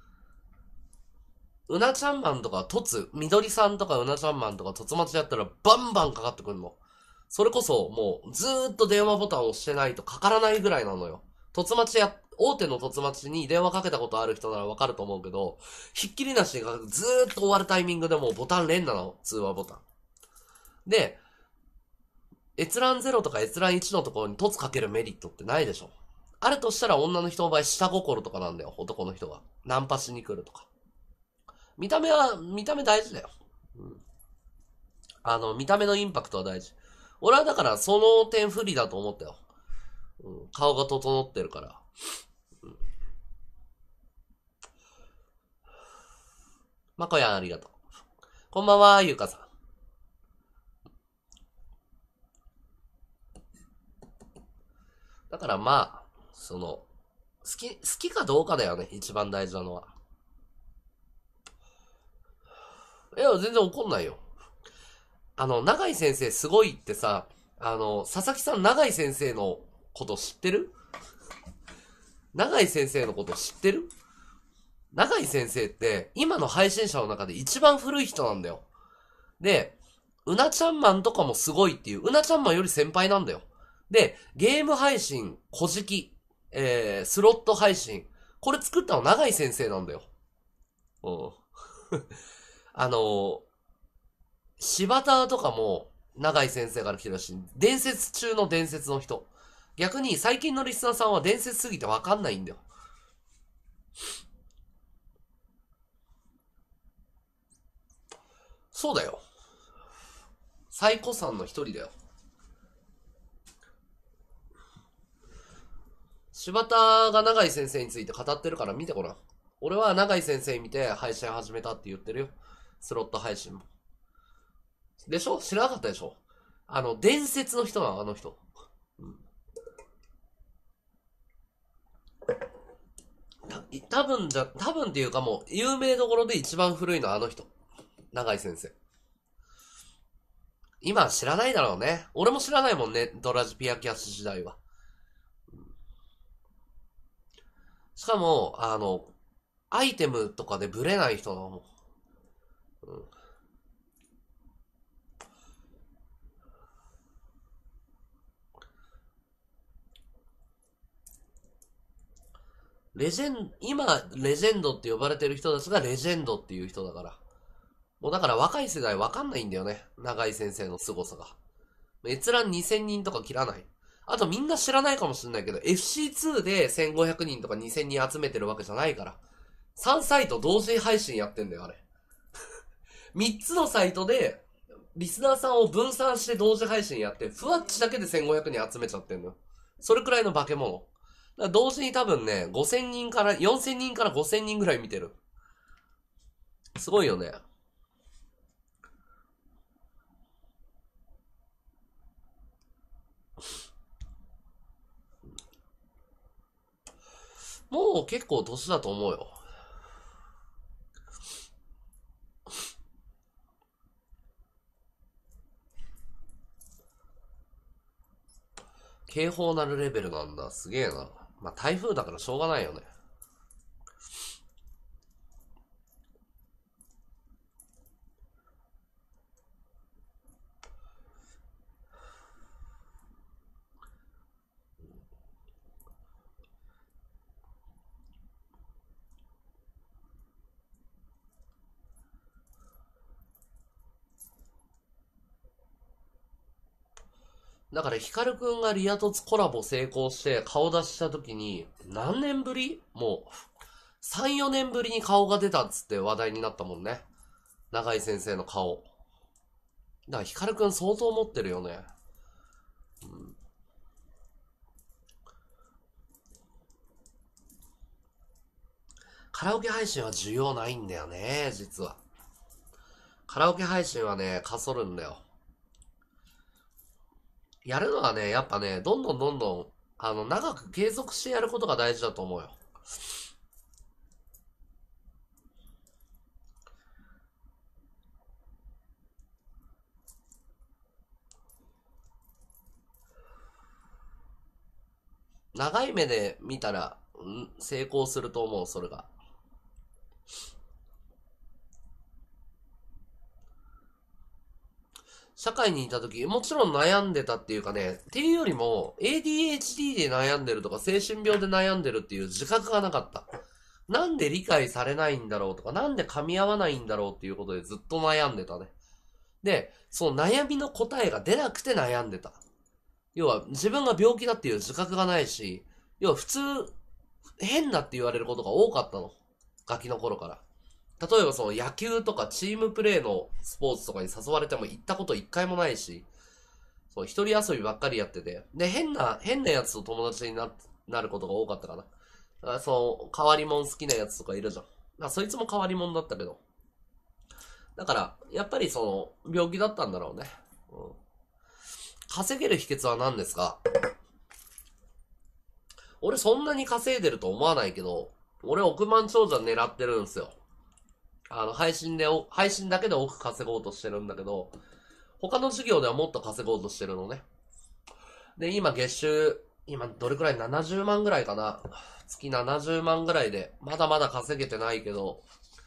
うなちゃんマンとか突、みどりさんとかうなちゃんマンとか突末やったらバンバンかかってくるの。それこそもうずーっと電話ボタンを押してないとかからないぐらいなのよ。大手の突末に電話かけたことある人ならわかると思うけど、ひっきりなしにずーっと終わるタイミングでもうボタン連なの。通話ボタン。で、閲覧0とか閲覧1のところに凸かけるメリットってないでしょ。あるとしたら女の人の場合下心とかなんだよ。男の人が。ナンパしに来るとか。見た目大事だよ。見た目のインパクトは大事。俺はだからその点不利だと思ったよ。顔が整ってるから。まこやんありがとう。こんばんは、ゆうかさん。だからまあ、好きかどうかだよね、一番大事なのは。いや、全然怒んないよ。長井先生すごいってさ、佐々木さん長井先生のこと知ってる？長井先生のこと知ってる？長井先生って、今の配信者の中で一番古い人なんだよ。で、うなちゃんマンとかもすごいっていう、うなちゃんマンより先輩なんだよ。で、ゲーム配信、小じき、スロット配信、これ作ったの長井先生なんだよ。うん。柴田とかも、長井先生から来てるし、伝説中の伝説の人。逆に最近のリスナーさんは伝説すぎてわかんないんだよ。そうだよ。最古さんの一人だよ。柴田が長井先生について語ってるから見てごらん。俺は長井先生見て配信始めたって言ってるよ。スロット配信も。でしょ？知らなかったでしょ？伝説の人なの、あの人。 多分っていうかもう、有名どころで一番古いのはあの人。永井先生。今は知らないだろうね。俺も知らないもんね、ドラジピアキャス時代は。しかも、アイテムとかでブレない人なの。うん。今、レジェンドって呼ばれてる人たちがレジェンドっていう人だから。もうだから若い世代わかんないんだよね。永井先生の凄さが。閲覧2000人とか切らない。あとみんな知らないかもしれないけど、FC2 で1500人とか2000人集めてるわけじゃないから。3サイト同時配信やってんだよ、あれ。3つのサイトで、リスナーさんを分散して同時配信やって、ふわっちだけで1500人集めちゃってんのよ。それくらいの化け物。だから同時に多分ね、5000人から、4000人から5000人ぐらい見てる。すごいよね。もう結構年だと思うよ。警報鳴るレベルなんだ。すげえな。まあ、台風だからしょうがないよね。だからヒカルくんがリア凸コラボ成功して顔出した時に、何年ぶりもう、3、4年ぶりに顔が出たっつって話題になったもんね。永井先生の顔。だからヒカルくん相当持ってるよね。うん。カラオケ配信は需要ないんだよね、実は。カラオケ配信はね、かそるんだよ。やるのはね、やっぱね、どんどん、長く継続してやることが大事だと思うよ。長い目で見たら、成功すると思う、それが。社会にいた時、もちろん悩んでたっていうかね、っていうよりも、ADHD で悩んでるとか、精神病で悩んでるっていう自覚がなかった。なんで理解されないんだろうとか、なんで噛み合わないんだろうっていうことでずっと悩んでたね。で、その悩みの答えが出なくて悩んでた。要は、自分が病気だっていう自覚がないし、要は普通、変なって言われることが多かったの。ガキの頃から。例えばその野球とかチームプレーのスポーツとかに誘われても行ったこと一回もないし、そう、一人遊びばっかりやってて、で、変なやつと友達になることが多かったかな。そう、変わり者好きなやつとかいるじゃん。そいつも変わり者だったけど。だから、やっぱりその、病気だったんだろうね。うん。稼げる秘訣は何ですか？俺そんなに稼いでると思わないけど、俺億万長者狙ってるんですよ。配信だけで億稼ごうとしてるんだけど、他の事業ではもっと稼ごうとしてるのね。で、今月収、今どれくらい ?70 万ぐらいかな。月70万ぐらいで、まだまだ稼げてないけど、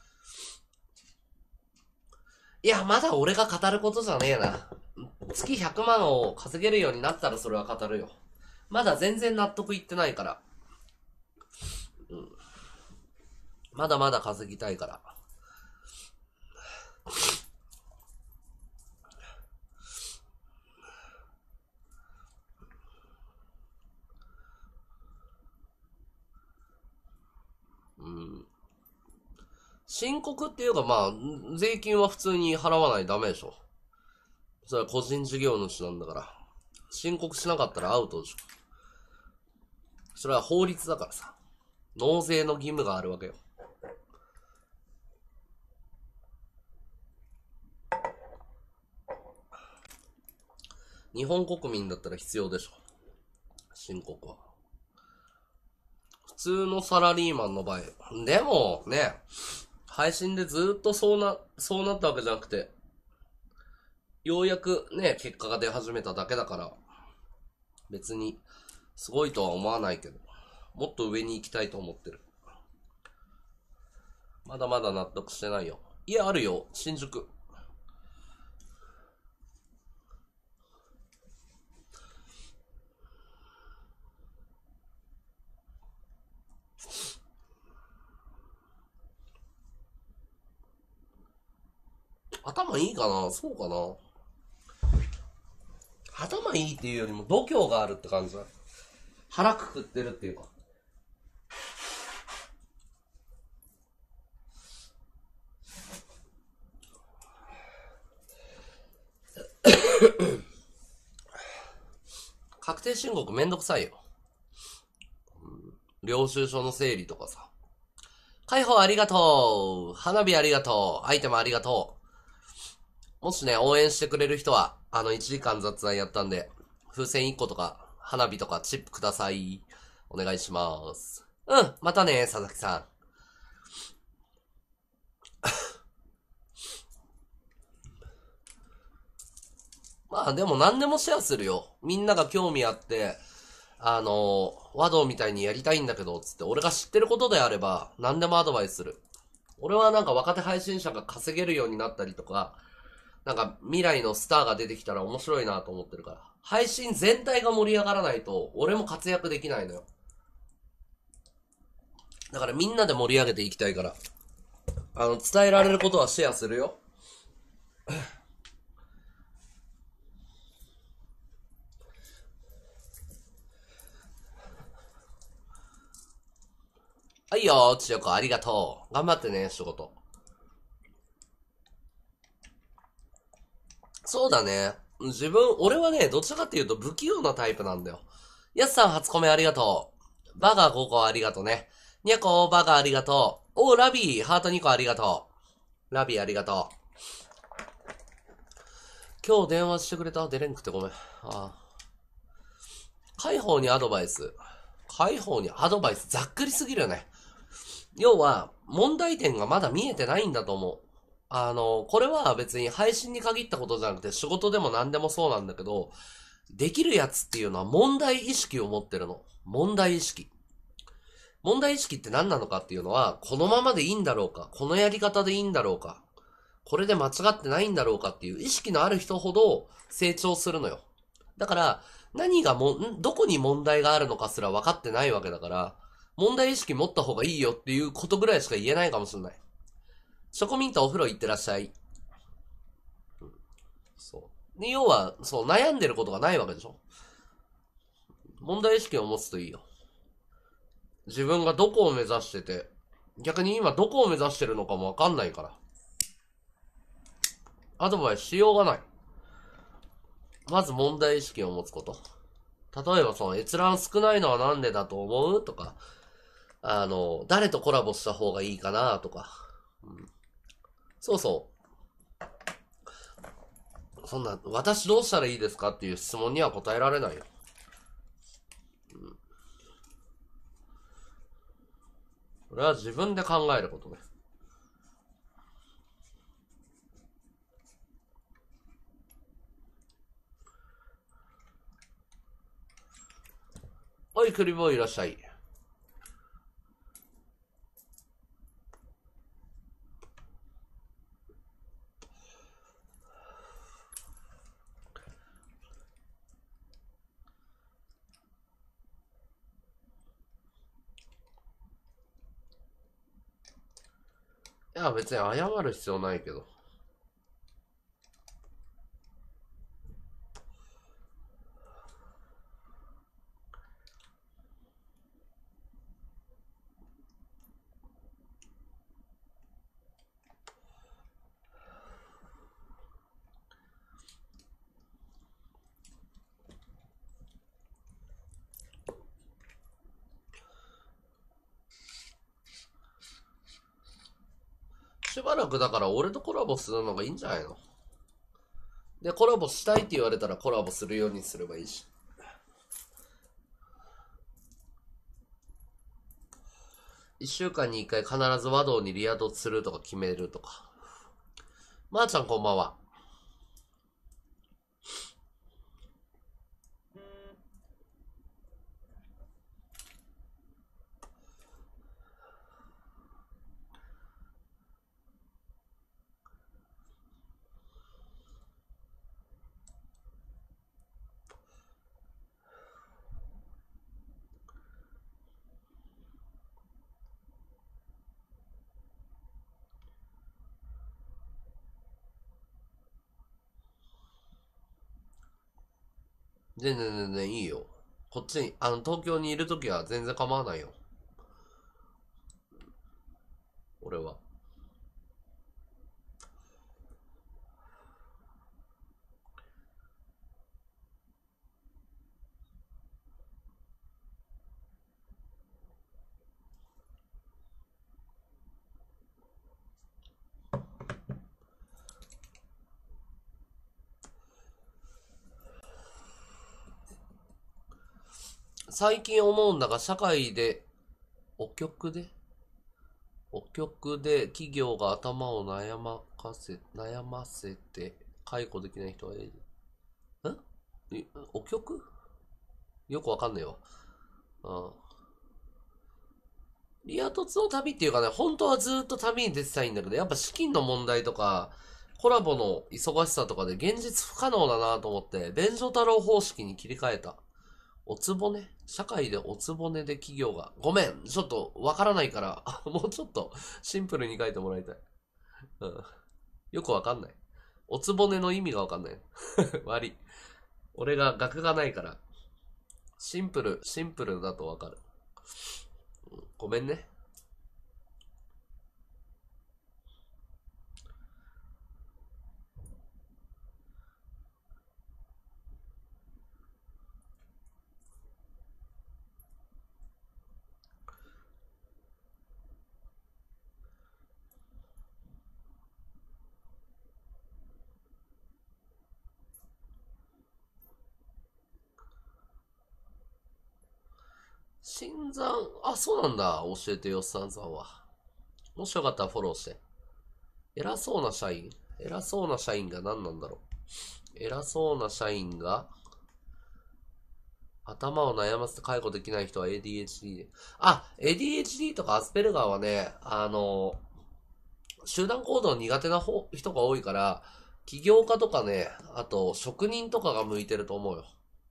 いや、まだ俺が語ることじゃねえな。月100万を稼げるようになったらそれは語るよ。まだ全然納得いってないから。うん。まだまだ稼ぎたいから。うん。申告っていうかまあ、税金は普通に払わないとダメでしょ。それは個人事業主なんだから。申告しなかったらアウトでしょ。それは法律だからさ。納税の義務があるわけよ。日本国民だったら必要でしょ。申告は。普通のサラリーマンの場合。でも、ね、配信でずっとそうなったわけじゃなくて、ようやくね、結果が出始めただけだから、別に、すごいとは思わないけど、もっと上に行きたいと思ってる。まだまだ納得してないよ。家あるよ、新宿。頭いいかな？そうかな？頭いいっていうよりも度胸があるって感じだ。腹くくってるっていうか。確定申告めんどくさいよ。領収書の整理とかさ。解放ありがとう。花火ありがとう。アイテムありがとう。もしね、応援してくれる人は、1時間雑談やったんで、風船1個とか、花火とかチップください。お願いします。うん、またね、佐々木さん。まあでも何でもシェアするよ。みんなが興味あって、和道みたいにやりたいんだけど、つって、俺が知ってることであれば、何でもアドバイスする。俺はなんか若手配信者が稼げるようになったりとか、なんか未来のスターが出てきたら面白いなと思ってるから。配信全体が盛り上がらないと、俺も活躍できないのよ。だからみんなで盛り上げていきたいから。伝えられることはシェアするよ。はいよ、千代子ありがとう。頑張ってね、仕事。そうだね。俺はね、どちらかっていうと不器用なタイプなんだよ。やすさん初コメありがとう。バガー5個ありがとうね。にゃこバガーありがとう。ラビーハート2個ありがとう。ラビーありがとう。今日電話してくれた？出れんくてごめん。解放にアドバイス。解放にアドバイスざっくりすぎるよね。要は、問題点がまだ見えてないんだと思う。これは別に配信に限ったことじゃなくて仕事でも何でもそうなんだけど、できるやつっていうのは問題意識を持ってるの。問題意識。問題意識って何なのかっていうのは、このままでいいんだろうか、このやり方でいいんだろうか、これで間違ってないんだろうかっていう意識のある人ほど成長するのよ。だから、どこに問題があるのかすら分かってないわけだから、問題意識持った方がいいよっていうことぐらいしか言えないかもしれない。チョコミントお風呂行ってらっしゃい。そう。で、要は、そう、悩んでることがないわけでしょ。問題意識を持つといいよ。自分がどこを目指してて、逆に今どこを目指してるのかもわかんないから。アドバイスしようがない。まず問題意識を持つこと。例えばその閲覧少ないのはなんでだと思うとか、誰とコラボした方がいいかなとか、そうそう。そんな、私どうしたらいいですかっていう質問には答えられないよ。これは自分で考えることね。おい、クリボーいらっしゃい。いや、別に謝る必要ないけど。しばらくだから俺とコラボするのがいいんじゃないの？で、コラボしたいって言われたらコラボするようにすればいいし。 一週間に一回必ず和道にリアドするとか決めるとか。まーちゃんこんばんは。全然全然いいよ。こっちに、東京にいるときは全然構わないよ。俺は。最近思うんだが、社会で、お局で企業が頭を悩ませて解雇できない人はいる。お局よくわかんないわ。ああ。リア凸の旅っていうかね、本当はずっと旅に出てたいんだけど、やっぱ資金の問題とか、コラボの忙しさとかで現実不可能だなと思って、便所太郎方式に切り替えた。おつぼね社会でおつぼねで企業が。ごめん、ちょっとわからないから、もうちょっとシンプルに書いてもらいたい。うん。よくわかんない。おつぼねの意味がわかんない。悪い。俺が学がないから、シンプルだとわかる。ごめんね。新参、あ、そうなんだ。教えてよっさんさんは。もしよかったらフォローして。偉そうな社員が何なんだろう。偉そうな社員が、頭を悩ませて解雇できない人は ADHD で。あ、ADHD とかアスペルガーはね、集団行動苦手な人が多いから、起業家とかね、あと職人とかが向いてると思うよ。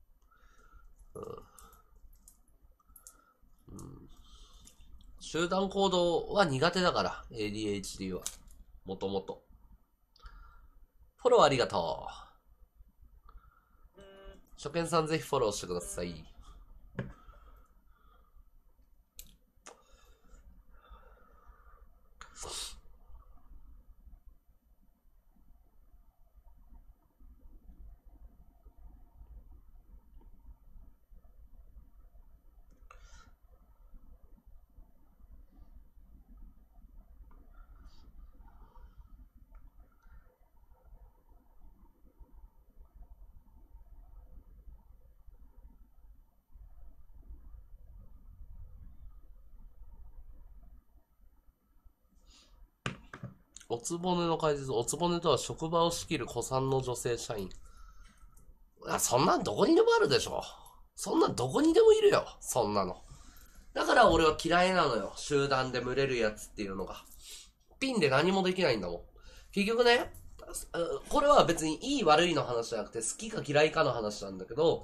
集団行動は苦手だから、ADHD は。もともと。フォローありがとう。初見さんぜひフォローしてください。おつぼねの解説、おつぼねとは職場を仕切る古参の女性社員。そんなんどこにでもあるでしょ。そんなんどこにでもいるよ。そんなの。だから俺は嫌いなのよ。集団で群れるやつっていうのが。ピンで何もできないんだもん。結局ね、これは別にいい悪いの話じゃなくて好きか嫌いかの話なんだけど、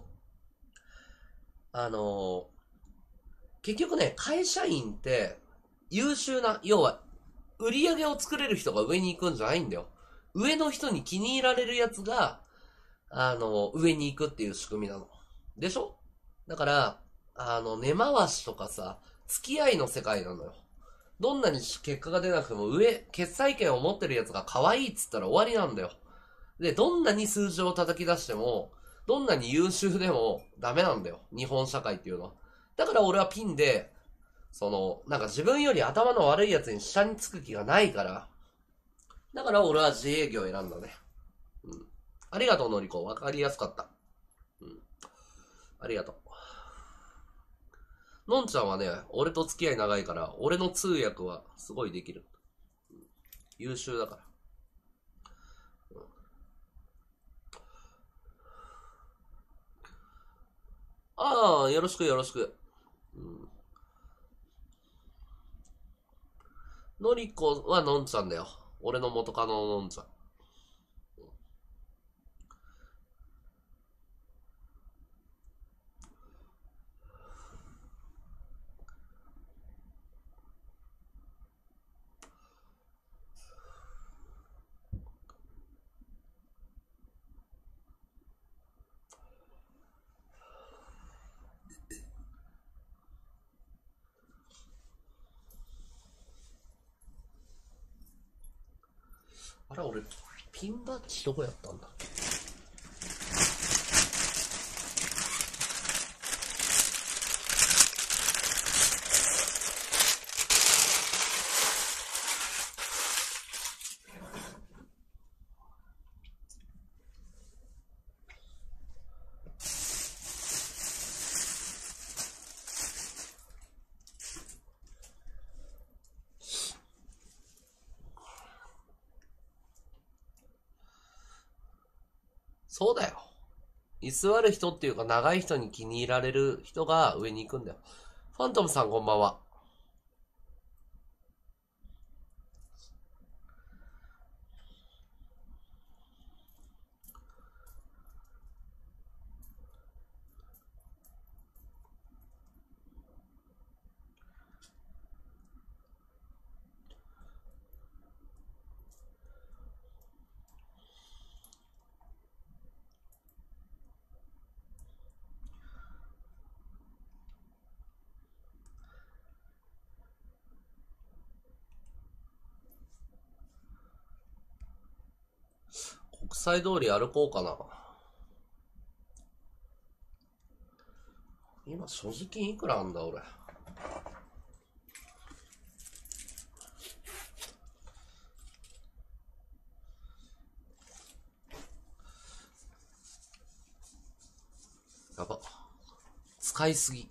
結局ね、会社員って優秀な、要は売り上げを作れる人が上に行くんじゃないんだよ。上の人に気に入られるやつが、上に行くっていう仕組みなの。でしょ？だから、根回しとかさ、付き合いの世界なのよ。どんなに結果が出なくても決裁権を持ってるやつが可愛いっつったら終わりなんだよ。で、どんなに数字を叩き出しても、どんなに優秀でもダメなんだよ。日本社会っていうのは。だから俺はピンで、なんか自分より頭の悪いやつに下につく気がないから。だから俺は自営業を選んだね。うん。ありがとう、のりこ。わかりやすかった。うん。ありがとう。 のんちゃんはね、俺と付き合い長いから、俺の通訳はすごいできる。優秀だから。ああ、よろしくよろしく。うん。のりこはのんちゃんだよ。俺の元カノののんちゃん。あれ、俺、ピンバッジどこやったんだっけ。そうだよ。居座る人っていうか長い人に気に入られる人が上に行くんだよ。ファントムさんこんばんは。国際通り歩こうかな。今所持金いくらあんだ俺。やば。使いすぎ。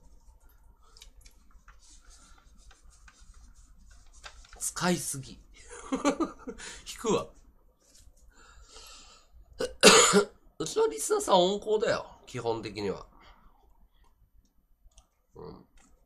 使いすぎ。引くわ。うちのリスナーさん温厚だよ。基本的には。うん。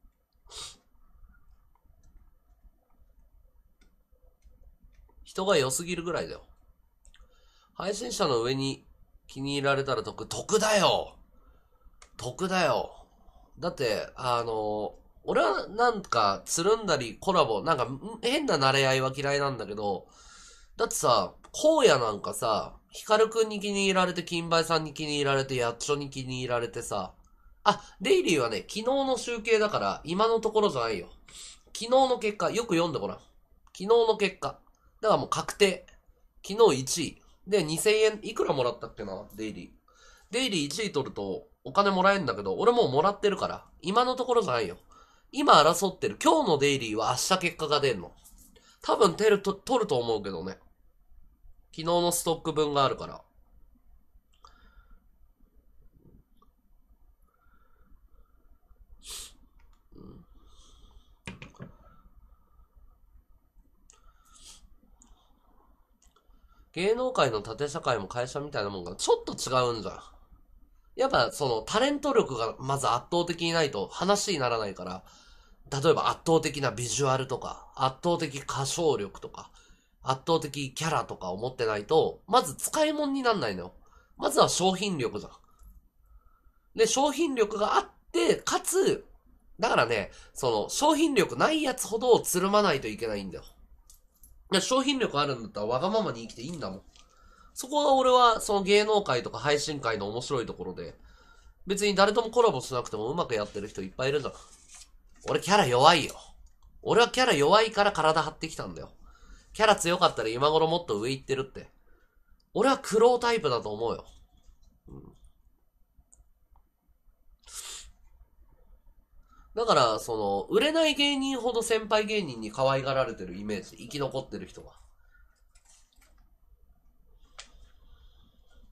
人が良すぎるぐらいだよ。配信者の上に気に入られたら得だよ。得だよ。だって、俺はなんか、つるんだりコラボ、なんか変な慣れ合いは嫌いなんだけど、だってさ、荒野なんかさ、ヒカルくんに気に入られて、金梅さんに気に入られて、やっちょに気に入られてさ、あ、デイリーはね、昨日の集計だから、今のところじゃないよ。昨日の結果、よく読んでごらん。昨日の結果。だからもう確定。昨日1位。で、2000円、いくらもらったっけな、デイリー。デイリー1位取ると、お金もらえるんだけど、俺もうもらってるから、今のところじゃないよ。今争ってる、今日のデイリーは明日結果が出んの。多分取ると思うけどね。昨日のストック分があるから。芸能界の縦社会も会社みたいなもんがちょっと違うんじゃん。やっぱそのタレント力がまず圧倒的にないと話にならないから、例えば圧倒的なビジュアルとか、圧倒的歌唱力とか、圧倒的キャラとかを持ってないと、まず使い物になんないのよ。まずは商品力じゃん。で、商品力があって、かつ、だからね、その商品力ないやつほどつるまないといけないんだよ。商品力あるんだったらわがままに生きていいんだもん。そこが俺はその芸能界とか配信界の面白いところで、別に誰ともコラボしなくてもうまくやってる人いっぱいいるじゃん。俺キャラ弱いよ。俺はキャラ弱いから体張ってきたんだよ。キャラ強かったら今頃もっと上行ってるって。俺は苦労タイプだと思うよ。うん、だから、その、売れない芸人ほど先輩芸人に可愛がられてるイメージ。生き残ってる人は。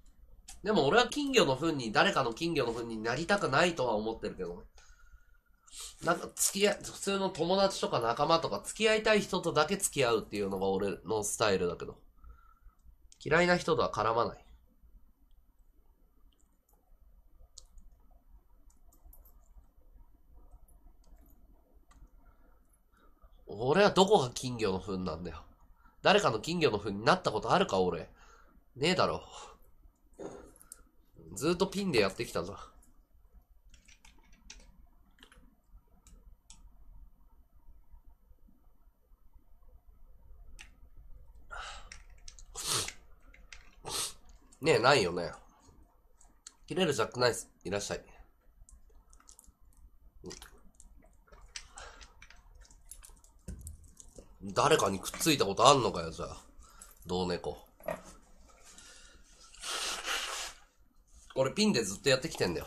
でも俺は金魚の糞に、誰かの金魚の糞になりたくないとは思ってるけどね。 なんか普通の友達とか仲間とか付き合いたい人とだけ付き合うっていうのが俺のスタイルだけど。嫌いな人とは絡まない。俺はどこが金魚の糞なんだよ。誰かの金魚の糞になったことあるか俺。ねえだろ。ずーっとピンでやってきたじゃん。ねえ、ないよね。切れるジャックナイス、いらっしゃい。誰かにくっついたことあんのかよ、じゃあ。同猫。俺ピンでずっとやってきてんだよ。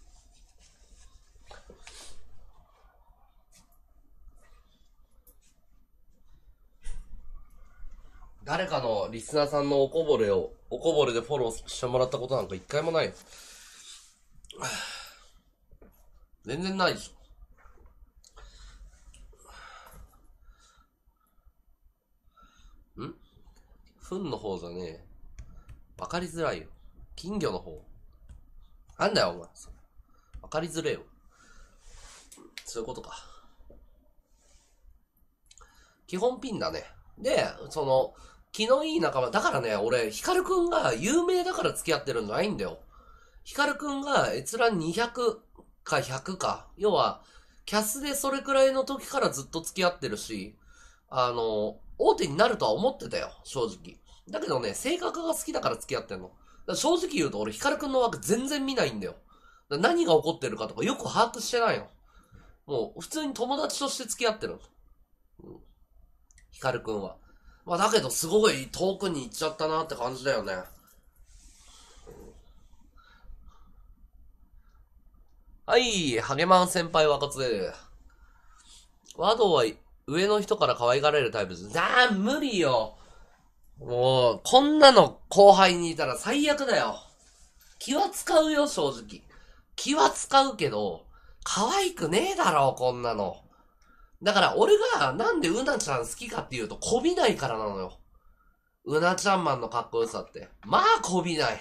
誰かのリスナーさんのおこぼれでフォローしてもらったことなんか一回もないよ。全然ないでしょ。糞の方じゃねえ。わかりづらいよ。金魚の方。なんだよ、お前。わかりづれよ。そういうことか。基本ピンだね。で、気のいい仲間。だからね、俺、ヒカルくんが有名だから付き合ってるんじゃないんだよ。ヒカルくんが閲覧200か100か。要は、キャスでそれくらいの時からずっと付き合ってるし、大手になるとは思ってたよ、正直。だけどね、性格が好きだから付き合ってんの。正直言うと俺、ヒカルくんの枠全然見ないんだよ。何が起こってるかとかよく把握してないの。もう、普通に友達として付き合ってるの。ヒカルくんは。まあだけどすごい遠くに行っちゃったなって感じだよね。はい、ハゲマン先輩はこつ。和道は上の人から可愛がられるタイプです。無理よ。もう、こんなの後輩にいたら最悪だよ。気は使うよ、正直。気は使うけど、可愛くねえだろ、こんなの。だから俺がなんでうなちゃん好きかっていうと、こびないからなのよ。うなちゃんマンのかっこよさって。まあ、こびない。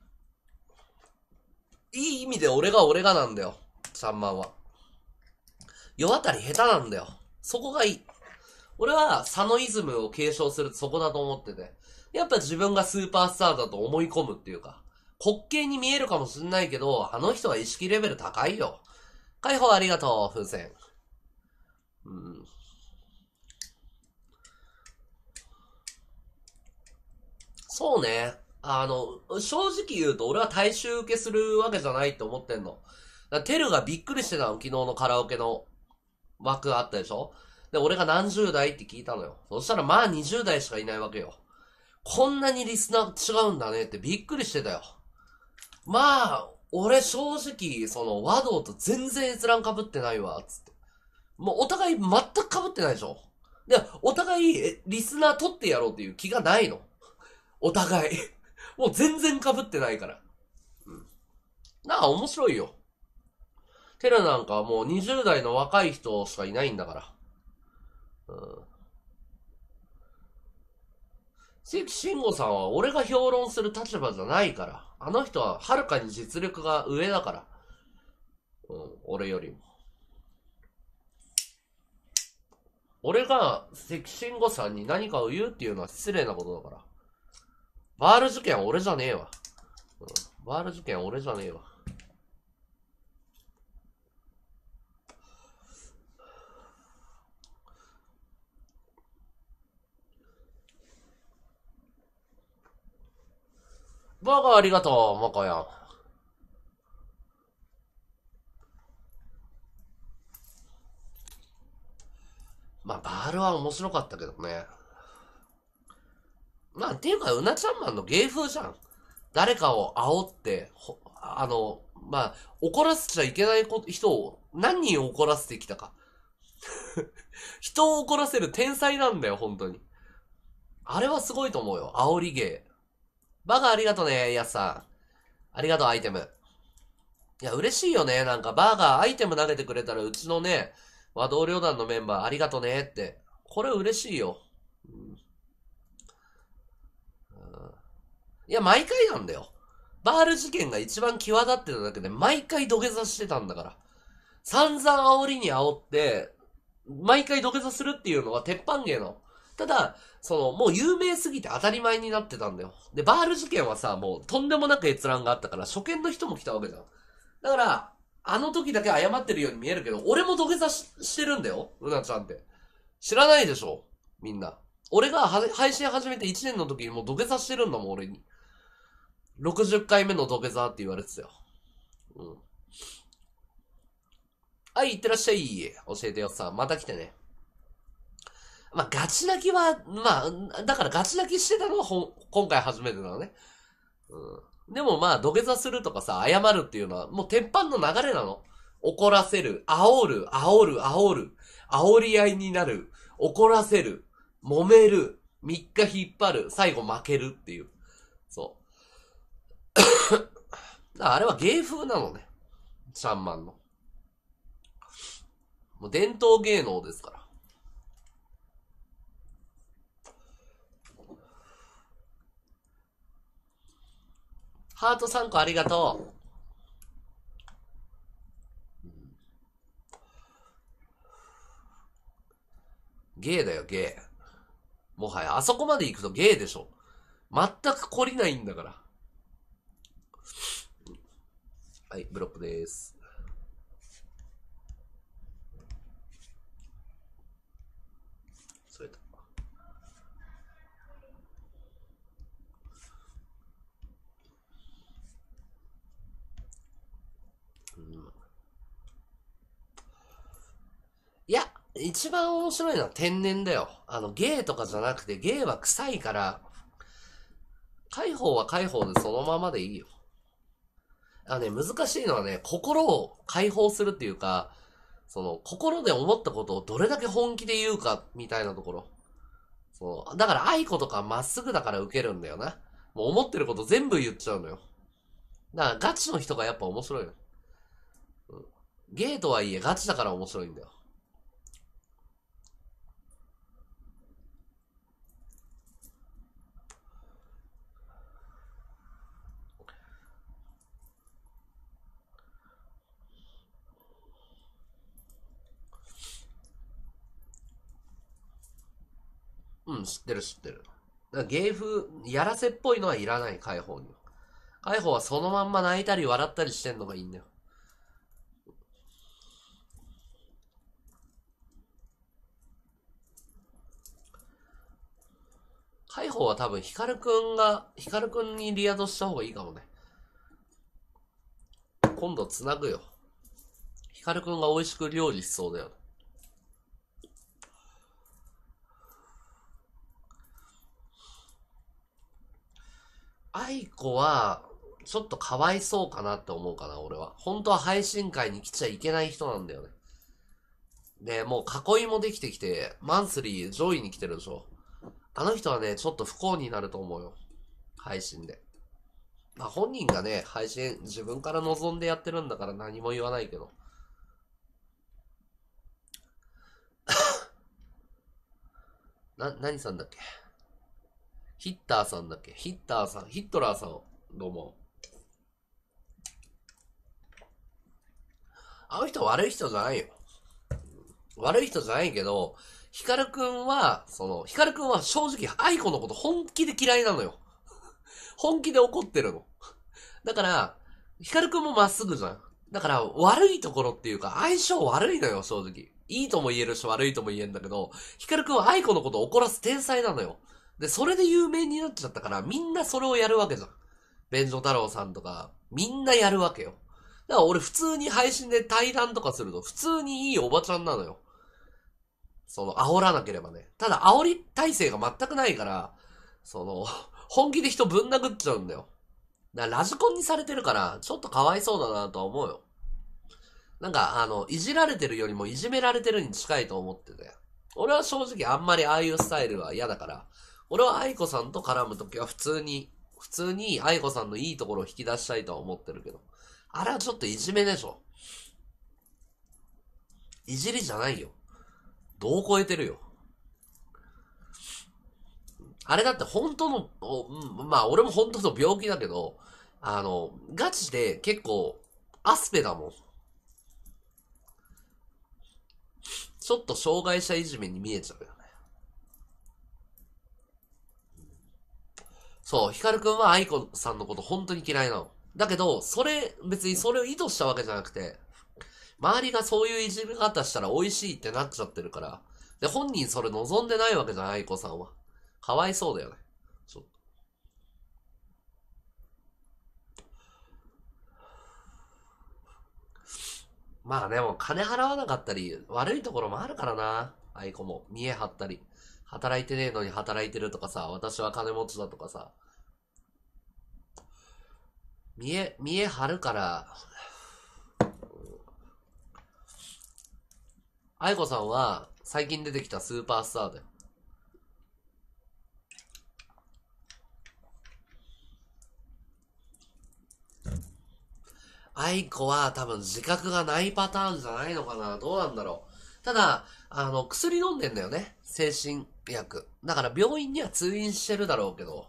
いい意味で俺がなんだよ。ちゃんマンは。世渡り下手なんだよ。そこがいい。俺は、サノイズムを継承するそこだと思ってて。やっぱ自分がスーパースターだと思い込むっていうか、滑稽に見えるかもしんないけど、あの人は意識レベル高いよ。解放ありがとう、風船。そうね。正直言うと俺は大衆受けするわけじゃないって思ってんの。テルがびっくりしてたの、昨日のカラオケの枠あったでしょ。で、俺が何十代って聞いたのよ。そしたらまあ20代しかいないわけよ。こんなにリスナー違うんだねってびっくりしてたよ。まあ、俺正直、和道と全然閲覧被ってないわ、つって。もうお互い全く被ってないでしょ。で、お互い、リスナー取ってやろうっていう気がないの。お互い。もう全然被ってないから。なあ、面白いよ。テラなんかはもう20代の若い人しかいないんだから。関慎吾さんは俺が評論する立場じゃないから。あの人ははるかに実力が上だから。俺よりも。俺が関慎吾さんに何かを言うっていうのは失礼なことだから。バール事件は俺じゃねえわ。バール事件は俺じゃねえわ。バーガーありがとう、マカヤン。まあ、バールは面白かったけどね。まあ、っていうか、うなちゃんマンの芸風じゃん。誰かを煽って、まあ、怒らせちゃいけない人を何人怒らせてきたか。人を怒らせる天才なんだよ、本当に。あれはすごいと思うよ。煽り芸。バカありがとね、やすさん。ありがとう、アイテム。 いや、嬉しいよね。なんか、バーガーアイテム投げてくれたら、うちのね、和同僚団のメンバーありがとねって。これ嬉しいよ。うん、いや、毎回なんだよ。バール事件が一番際立ってただけで、毎回土下座してたんだから。散々煽りに煽って、毎回土下座するっていうのは鉄板芸の。ただ、もう有名すぎて当たり前になってたんだよ。で、バール事件はさ、もうとんでもなく閲覧があったから、初見の人も来たわけじゃん。だから、あの時だけ謝ってるように見えるけど、俺も土下座してるんだよ、うなちゃんって。知らないでしょみんな。俺が配信始めて1年の時にもう土下座してるんだもん、俺に。60回目の土下座って言われてたよ。うん。はい、行ってらっしゃい。教えてよさん。また来てね。まあ、ガチ泣きは、まあ、だからガチ泣きしてたのは今回初めてなのね。うん。でもまあ、土下座するとかさ、謝るっていうのは、もう鉄板の流れなの。怒らせる、煽る、煽る、煽る、煽り合いになる、怒らせる、揉める、3日引っ張る、最後負けるっていう。そう。あれは芸風なのね。シャンマンの。もう伝統芸能ですから。ハート3個ありがとう。ゲーだよ、ゲー。もはや、あそこまで行くとゲーでしょ。全く懲りないんだから。はい、ブロックです。それと。いや、一番面白いのは天然だよ。ゲーとかじゃなくて、ゲーは臭いから、解放は解放でそのままでいいよ。難しいのはね、心を解放するっていうか、心で思ったことをどれだけ本気で言うか、みたいなところ。だから愛子とかまっすぐだから受けるんだよな。もう思ってること全部言っちゃうのよ。だからガチの人がやっぱ面白いの。ゲーとはいえガチだから面白いんだよ。うん、知ってる知ってる。だから芸風、やらせっぽいのはいらない、解放に。解放はそのまんま泣いたり笑ったりしてんのがいいんだよ。解放は多分ヒカルくんにリアドした方がいいかもね。今度つなぐよ。ヒカルくんが美味しく料理しそうだよ。愛子は、ちょっとかわいそうかなって思うかな、俺は。本当は配信会に来ちゃいけない人なんだよね。で、もう囲いもできてきて、マンスリー上位に来てるでしょ。あの人はね、ちょっと不幸になると思うよ。配信で。まあ本人がね、配信自分から望んでやってるんだから何も言わないけど。何さんだっけ、ヒッターさんだっけ、ヒッターさん、ヒットラーさん、どうも。あの人悪い人じゃないよ。悪い人じゃないけど、ヒカルくんは、ヒカルくんは正直、愛子のこと本気で嫌いなのよ。本気で怒ってるの。だから、ヒカルくんもまっすぐじゃん。だから、悪いところっていうか、相性悪いのよ、正直。いいとも言えるし、悪いとも言えんだけど、ヒカルくんは愛子のことを怒らす天才なのよ。で、それで有名になっちゃったから、みんなそれをやるわけじゃん。便所太郎さんとか、みんなやるわけよ。だから俺普通に配信で対談とかすると、普通にいいおばちゃんなのよ。煽らなければね。ただ、煽り体制が全くないから、本気で人ぶん殴っちゃうんだよ。だからラジコンにされてるから、ちょっとかわいそうだなとは思うよ。なんか、いじられてるよりもいじめられてるに近いと思ってて。俺は正直あんまりああいうスタイルは嫌だから、俺は愛子さんと絡むときは普通に愛子さんのいいところを引き出したいとは思ってるけど。 あれはちょっといじめでしょ。いじりじゃないよ。度を超えてるよ。あれだって本当の、まあ俺も本当の病気だけど、ガチで結構、アスペだもん。ちょっと障害者いじめに見えちゃうよね。そう、ヒカルくんは愛子さんのこと本当に嫌いなの。だけど、別にそれを意図したわけじゃなくて、周りがそういういじめ方したら美味しいってなっちゃってるから。で、本人それ望んでないわけじゃん、愛子さんは。かわいそうだよね。ちょっと。まあでも、金払わなかったり、悪いところもあるからな。愛子も。見え張ったり。働いてねえのに働いてるとかさ、私は金持ちだとかさ。見え張るから、愛子さんは最近出てきたスーパースターだよ。愛子は多分自覚がないパターンじゃないのかな。どうなんだろう。ただ、薬飲んでんだよね。精神薬。だから病院には通院してるだろうけど、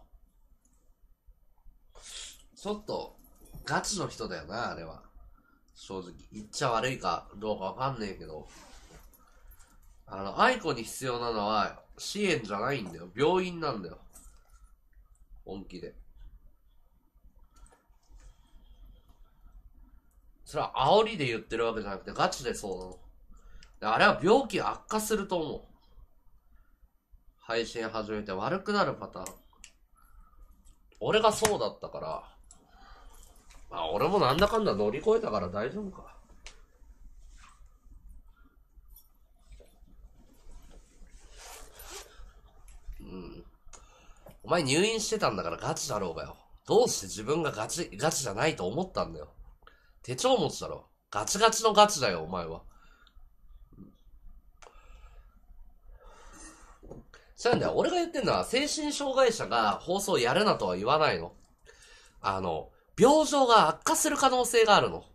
ちょっと、ガチの人だよな、あれは。正直。言っちゃ悪いかどうかわかんねえけど。愛子に必要なのは、支援じゃないんだよ。病院なんだよ。本気で。それは煽りで言ってるわけじゃなくて、ガチでそうなの。であれは病気悪化すると思う。配信始めて悪くなるパターン。俺がそうだったから、まあ俺もなんだかんだ乗り越えたから大丈夫か。うん。お前入院してたんだからガチだろうがよ。どうして自分がガチじゃないと思ったんだよ。手帳持ちだろ。ガチガチのガチだよ、お前は。そうなんだよ。俺が言ってんのは、精神障害者が放送やるなとは言わないの。病状が悪化する可能性があるの。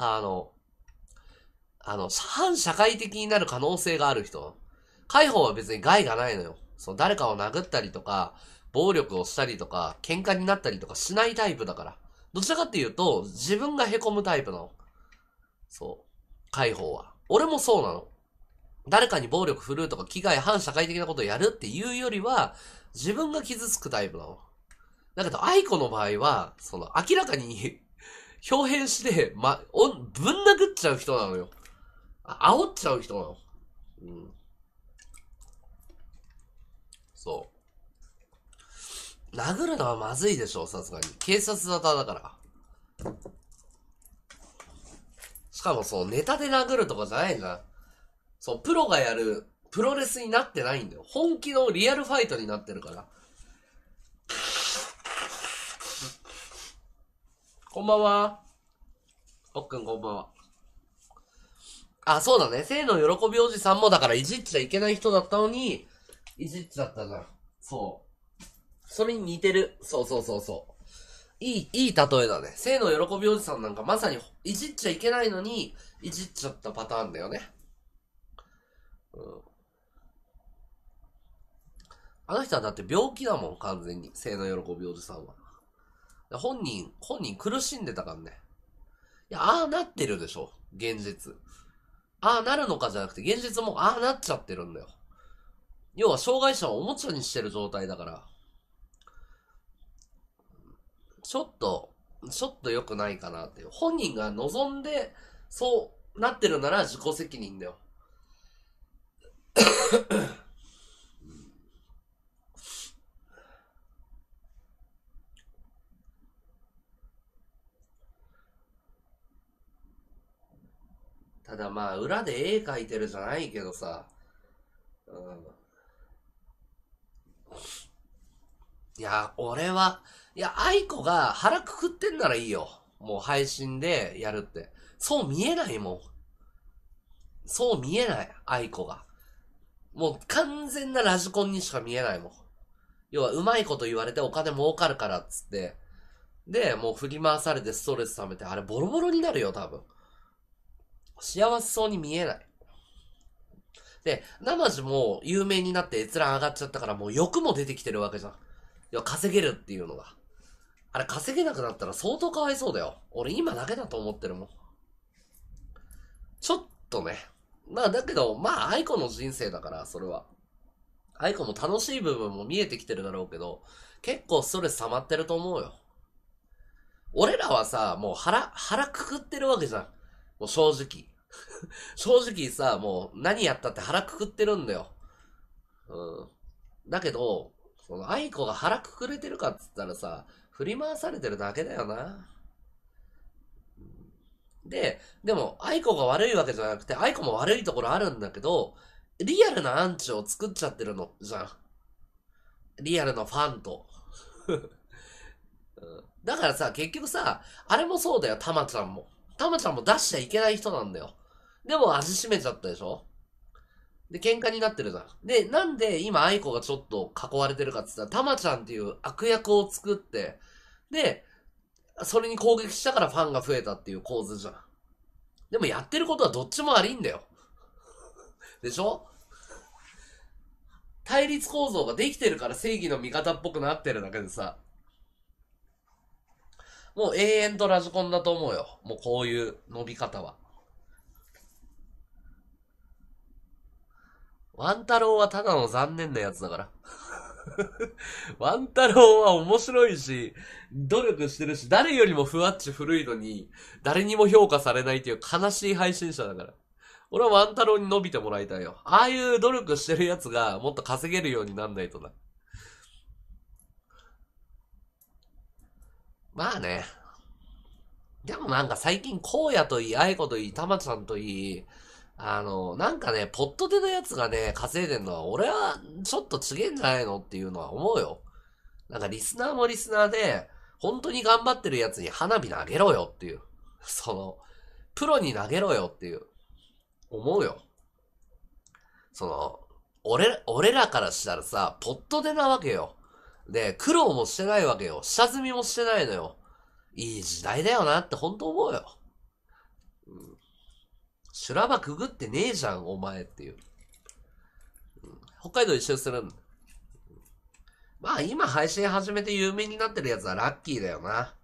反社会的になる可能性がある人。介抱は別に害がないのよ。誰かを殴ったりとか、暴力をしたりとか、喧嘩になったりとかしないタイプだから。どちらかっていうと、自分が凹むタイプなの。そう。介抱は。俺もそうなの。誰かに暴力振るうとか、反社会的なことをやるっていうよりは、自分が傷つくタイプなの。だけど、愛子の場合は、明らかに表変して、ぶん殴っちゃう人なのよ。煽っちゃう人なの。うん。そう。殴るのはまずいでしょ、さすがに。警察沙汰だから。しかもネタで殴るとかじゃないじゃん。プロがやる、プロレスになってないんだよ。本気のリアルファイトになってるから。こんばんは。おっくんこんばんは。あ、そうだね。性の喜びおじさんもだからいじっちゃいけない人だったのに、いじっちゃったじゃん。そう。それに似てる。そうそうそうそう。いい例えだね。性の喜びおじさんなんかまさにいじっちゃいけないのに、いじっちゃったパターンだよね。うん。あの人はだって病気だもん、完全に。性の喜びおじさんは。本人苦しんでたからね。いや、ああなってるでしょ。現実。ああなるのかじゃなくて、現実もああなっちゃってるんだよ。要は、障害者をおもちゃにしてる状態だから。ちょっと良くないかなっていう。本人が望んで、そうなってるなら自己責任だよ。ただまあ、裏で絵描いてるじゃないけどさ。うん。いや、愛子が腹くくってんならいいよ。もう配信でやるって。そう見えないもん。そう見えない、愛子が。もう完全なラジコンにしか見えないもん。要は、うまいこと言われてお金儲かるからっつって、 で、もう振り回されてストレス溜めて、あれボロボロになるよ、多分。幸せそうに見えない。で、生地も有名になって閲覧上がっちゃったからもう欲も出てきてるわけじゃん。いや、稼げるっていうのが。あれ稼げなくなったら相当かわいそうだよ。俺今だけだと思ってるもん。ちょっとね。まあだけど、まあ愛子の人生だから、それは。愛子も楽しい部分も見えてきてるだろうけど、結構ストレス溜まってると思うよ。俺らはさ、もう腹くくってるわけじゃん。もう正直。正直さ、もう何やったって腹くくってるんだよ。うん。だけど、その愛子が腹くくれてるかっつったらさ、振り回されてるだけだよな。でも、愛子が悪いわけじゃなくて、愛子も悪いところあるんだけど、リアルなアンチを作っちゃってるの、じゃん。リアルのファンと。だからさ、結局さ、あれもそうだよ、たまちゃんも。たまちゃんも出しちゃいけない人なんだよ。でも味しめちゃったでしょ。で、喧嘩になってるじゃん。で、なんで今愛子がちょっと囲われてるかって言ったら、たまちゃんっていう悪役を作って、で、それに攻撃したからファンが増えたっていう構図じゃん。でもやってることはどっちも悪いんだよ。でしょ。対立構造ができてるから正義の味方っぽくなってるだけでさ、もう永遠とラジコンだと思うよ。もうこういう伸び方は。ワン太郎はただの残念なやつだから。ワン太郎は面白いし、努力してるし、誰よりもふわっち古いのに、誰にも評価されないっていう悲しい配信者だから。俺はワン太郎に伸びてもらいたいよ。ああいう努力してるやつがもっと稼げるようになんないとな。まあね。でもなんか最近、荒野といい、愛子といい、たまちゃんといい、なんかね、ポットでのやつがね、稼いでんのは、俺はちょっと違えんじゃないのっていうのは思うよ。なんかリスナーもリスナーで、本当に頑張ってるやつに花火投げろよっていう。その、プロに投げろよっていう、思うよ。その、俺らからしたらさ、ポットでなわけよ。で、苦労もしてないわけよ。下積みもしてないのよ。いい時代だよなって本当思うよ。うん。修羅場くぐってねえじゃん、お前っていう。北海道一周するんだ。まあ今配信始めて有名になってるやつはラッキーだよな。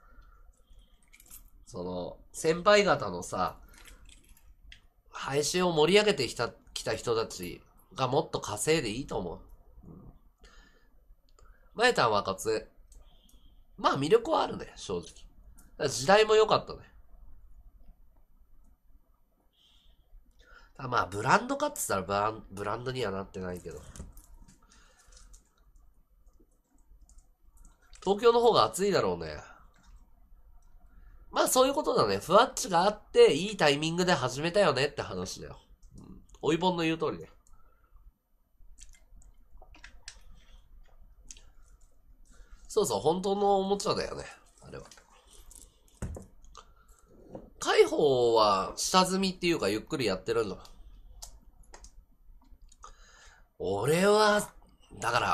その、先輩方のさ、配信を盛り上げてきた人たちがもっと稼いでいいと思う。マエタンはかつ、まあ魅力はあるね、正直。時代も良かったね。まあブランドかって言ったらブランドにはなってないけど。東京の方が暑いだろうね。まあそういうことだね。ふわっちがあって、いいタイミングで始めたよねって話だよ。うん。おいぼんの言う通りね。そうそう、本当のおもちゃだよね。あれは。解放は下積みっていうかゆっくりやってるんだ。俺は、だから、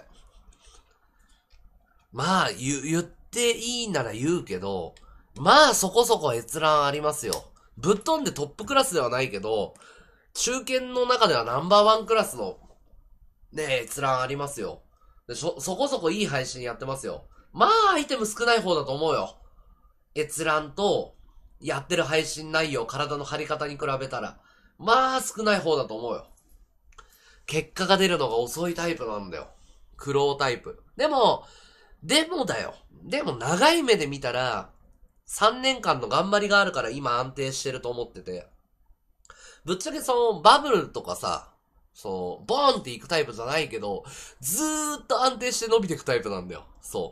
まあ、言っていいなら言うけど、まあそこそこ閲覧ありますよ。ぶっ飛んでトップクラスではないけど、中堅の中ではナンバーワンクラスの、ね、閲覧ありますよ。そこそこいい配信やってますよ。まあ、アイテム少ない方だと思うよ。閲覧と、やってる配信内容、体の張り方に比べたら。まあ、少ない方だと思うよ。結果が出るのが遅いタイプなんだよ。苦労タイプ。でもだよ。でも長い目で見たら、3年間の頑張りがあるから今安定してると思ってて。ぶっちゃけそのバブルとかさ、ボーンっていくタイプじゃないけど、ずーっと安定して伸びていくタイプなんだよ。そう。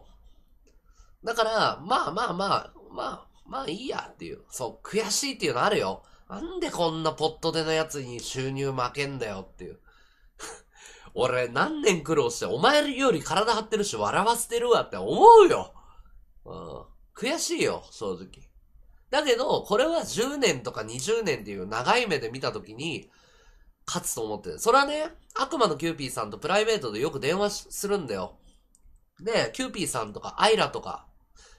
だから、まあいいやっていう。そう、悔しいっていうのあるよ。なんでこんなポットでのやつに収入負けんだよっていう。俺何年苦労してお前より体張ってるし笑わせてるわって思うよ。うん。悔しいよ、正直。だけど、これは10年とか20年っていう長い目で見たときに、勝つと思ってる。それはね、悪魔のキューピーさんとプライベートでよく電話するんだよ。で、キューピーさんとかアイラとか、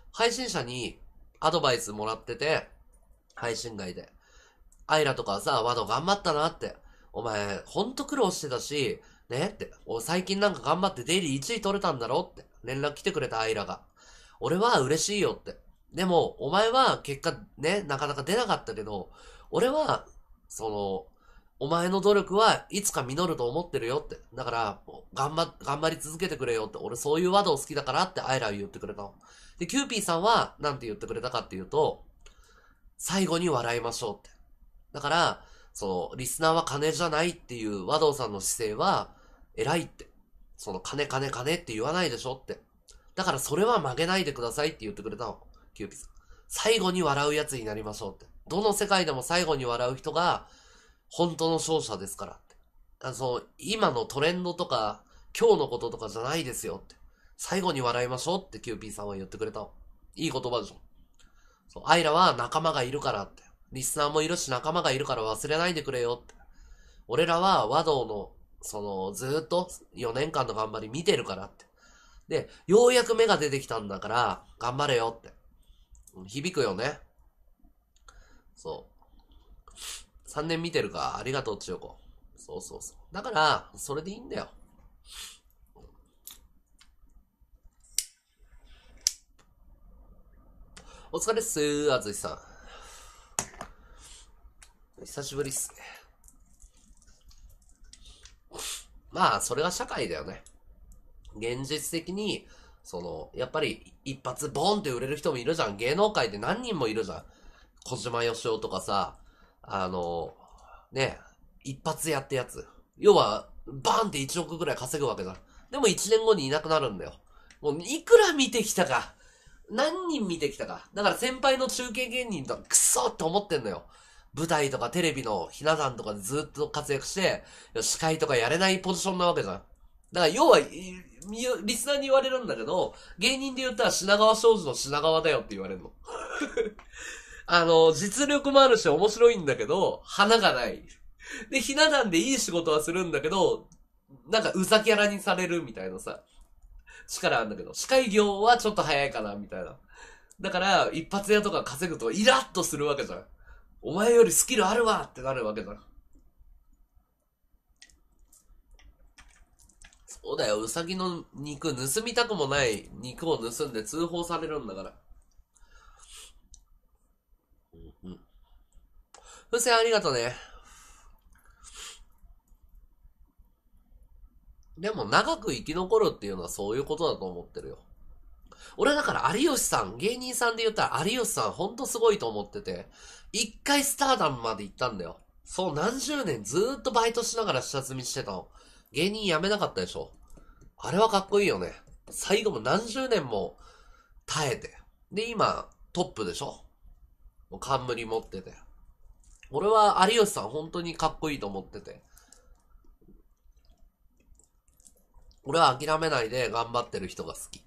配信者にアドバイスもらってて、配信外で。アイラとかさ、ワド頑張ったなって。お前、ほんと苦労してたし、ねって。最近なんか頑張ってデイリー1位取れたんだろって。連絡来てくれたアイラが。俺は嬉しいよって。でも、お前は結果ね、なかなか出なかったけど、俺は、お前の努力はいつか実ると思ってるよって。だから、頑張り続けてくれよって。俺そういうワード好きだからってアイラは言ってくれたの。で、キューピーさんは、なんて言ってくれたかっていうと、最後に笑いましょうって。だから、リスナーは金じゃないっていう和道さんの姿勢は、偉いって。金って言わないでしょって。だからそれは曲げないでくださいって言ってくれたの。キューピーさん。最後に笑うやつになりましょうって。どの世界でも最後に笑う人が、本当の勝者ですからって。今のトレンドとか、今日のこととかじゃないですよって。最後に笑いましょうってキューピーさんは言ってくれたの。いい言葉でしょ。そう、アイラは仲間がいるからって。リスナーもいるし仲間がいるから忘れないでくれよって。俺らは和道の、ずーっと4年間の頑張り見てるからって。で、ようやく芽が出てきたんだから、頑張れよって。響くよね。そう。3年見てるか。ありがとう、千代子。そうそうそう。だから、それでいいんだよ。お疲れっす、あずしさん。久しぶりっすね。まあ、それが社会だよね。現実的に、やっぱり一発ボンって売れる人もいるじゃん。芸能界で何人もいるじゃん。小島よしおとかさ、ね、一発やってやつ。要は、バーンって1億ぐらい稼ぐわけだ。でも1年後にいなくなるんだよ。もういくら見てきたか。何人見てきたか。だから先輩の中継芸人とクソって思ってんのよ。舞台とかテレビのひな壇とかでずっと活躍して、司会とかやれないポジションなわけじゃん。だから要は、リスナーに言われるんだけど、芸人で言ったら品川庄司の品川だよって言われるの。実力もあるし面白いんだけど、花がない。で、ひな壇でいい仕事はするんだけど、なんかうざキャラにされるみたいなさ、力あるんだけど、司会業はちょっと早いかな、みたいな。だから、一発屋とか稼ぐとイラッとするわけじゃん。お前よりスキルあるわってなるわけじゃん。そうだよ、うさぎの肉盗みたくもない肉を盗んで通報されるんだから。うん。風船ありがとね。でも長く生き残るっていうのはそういうことだと思ってるよ。俺だから有吉さん、芸人さんで言ったら有吉さんほんとすごいと思ってて、一回スターダムまで行ったんだよ。そう何十年ずーっとバイトしながら下積みしてたの。芸人辞めなかったでしょ。あれはかっこいいよね。最後も何十年も耐えて。で、今、トップでしょ。もう冠持ってて。俺は有吉さん本当にかっこいいと思ってて。俺は諦めないで頑張ってる人が好き。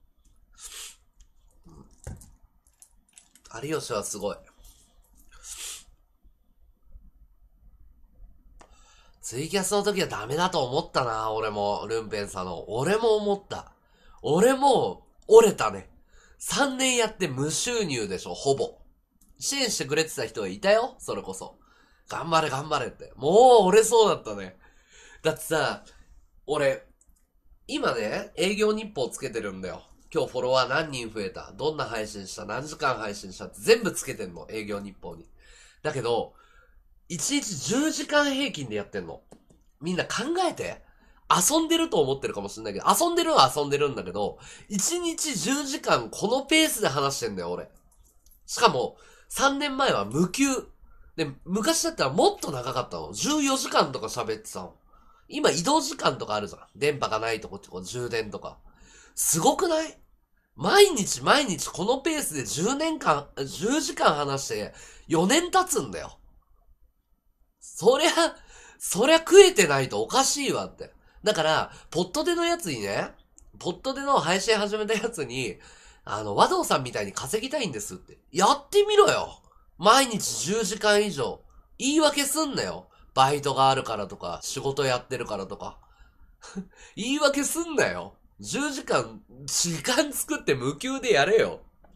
有吉はすごい。ツイキャスの時はダメだと思ったな、俺も、ルンペンさんの。俺も思った。俺も、折れたね。3年やって無収入でしょ、ほぼ。支援してくれてた人がいたよ、それこそ。頑張れ頑張れって。もう折れそうだったね。だってさ、俺、今ね、営業日報つけてるんだよ。今日フォロワー何人増えた、どんな配信した、何時間配信したって全部つけてんの、営業日報に。だけど、1日10時間平均でやってんの。みんな考えて。遊んでると思ってるかもしれないけど、遊んでるは遊んでるんだけど、1日10時間このペースで話してんだよ、俺。しかも、3年前は無給。で、昔だったらもっと長かったの。14時間とか喋ってたの。今移動時間とかあるじゃん。電波がないとこって充電とか。すごくない？毎日毎日このペースで10年間、10時間話して4年経つんだよ。そりゃ食えてないとおかしいわって。だから、ポットでのやつにね、ポットでの配信始めたやつに、和道さんみたいに稼ぎたいんですって。やってみろよ。毎日10時間以上。言い訳すんなよ。バイトがあるからとか、仕事やってるからとか。言い訳すんなよ。10時間、時間作って無給でやれよ。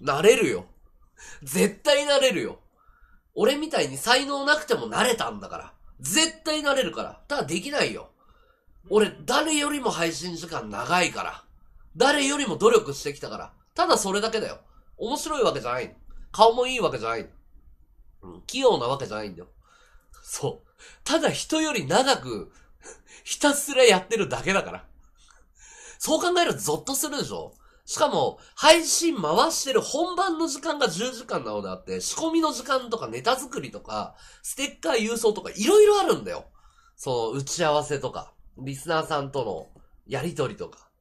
なれるよ。絶対なれるよ。俺みたいに才能なくてもなれたんだから。絶対なれるから。ただできないよ。俺、誰よりも配信時間長いから。誰よりも努力してきたから。ただそれだけだよ。面白いわけじゃない。顔もいいわけじゃない。器用なわけじゃないんだよ。そう。ただ人より長く、ひたすらやってるだけだから。そう考えるとゾッとするでしょ。しかも、配信回してる本番の時間が10時間なのであって、仕込みの時間とかネタ作りとか、ステッカー郵送とかいろいろあるんだよ。そう、打ち合わせとか、リスナーさんとのやりとりとか。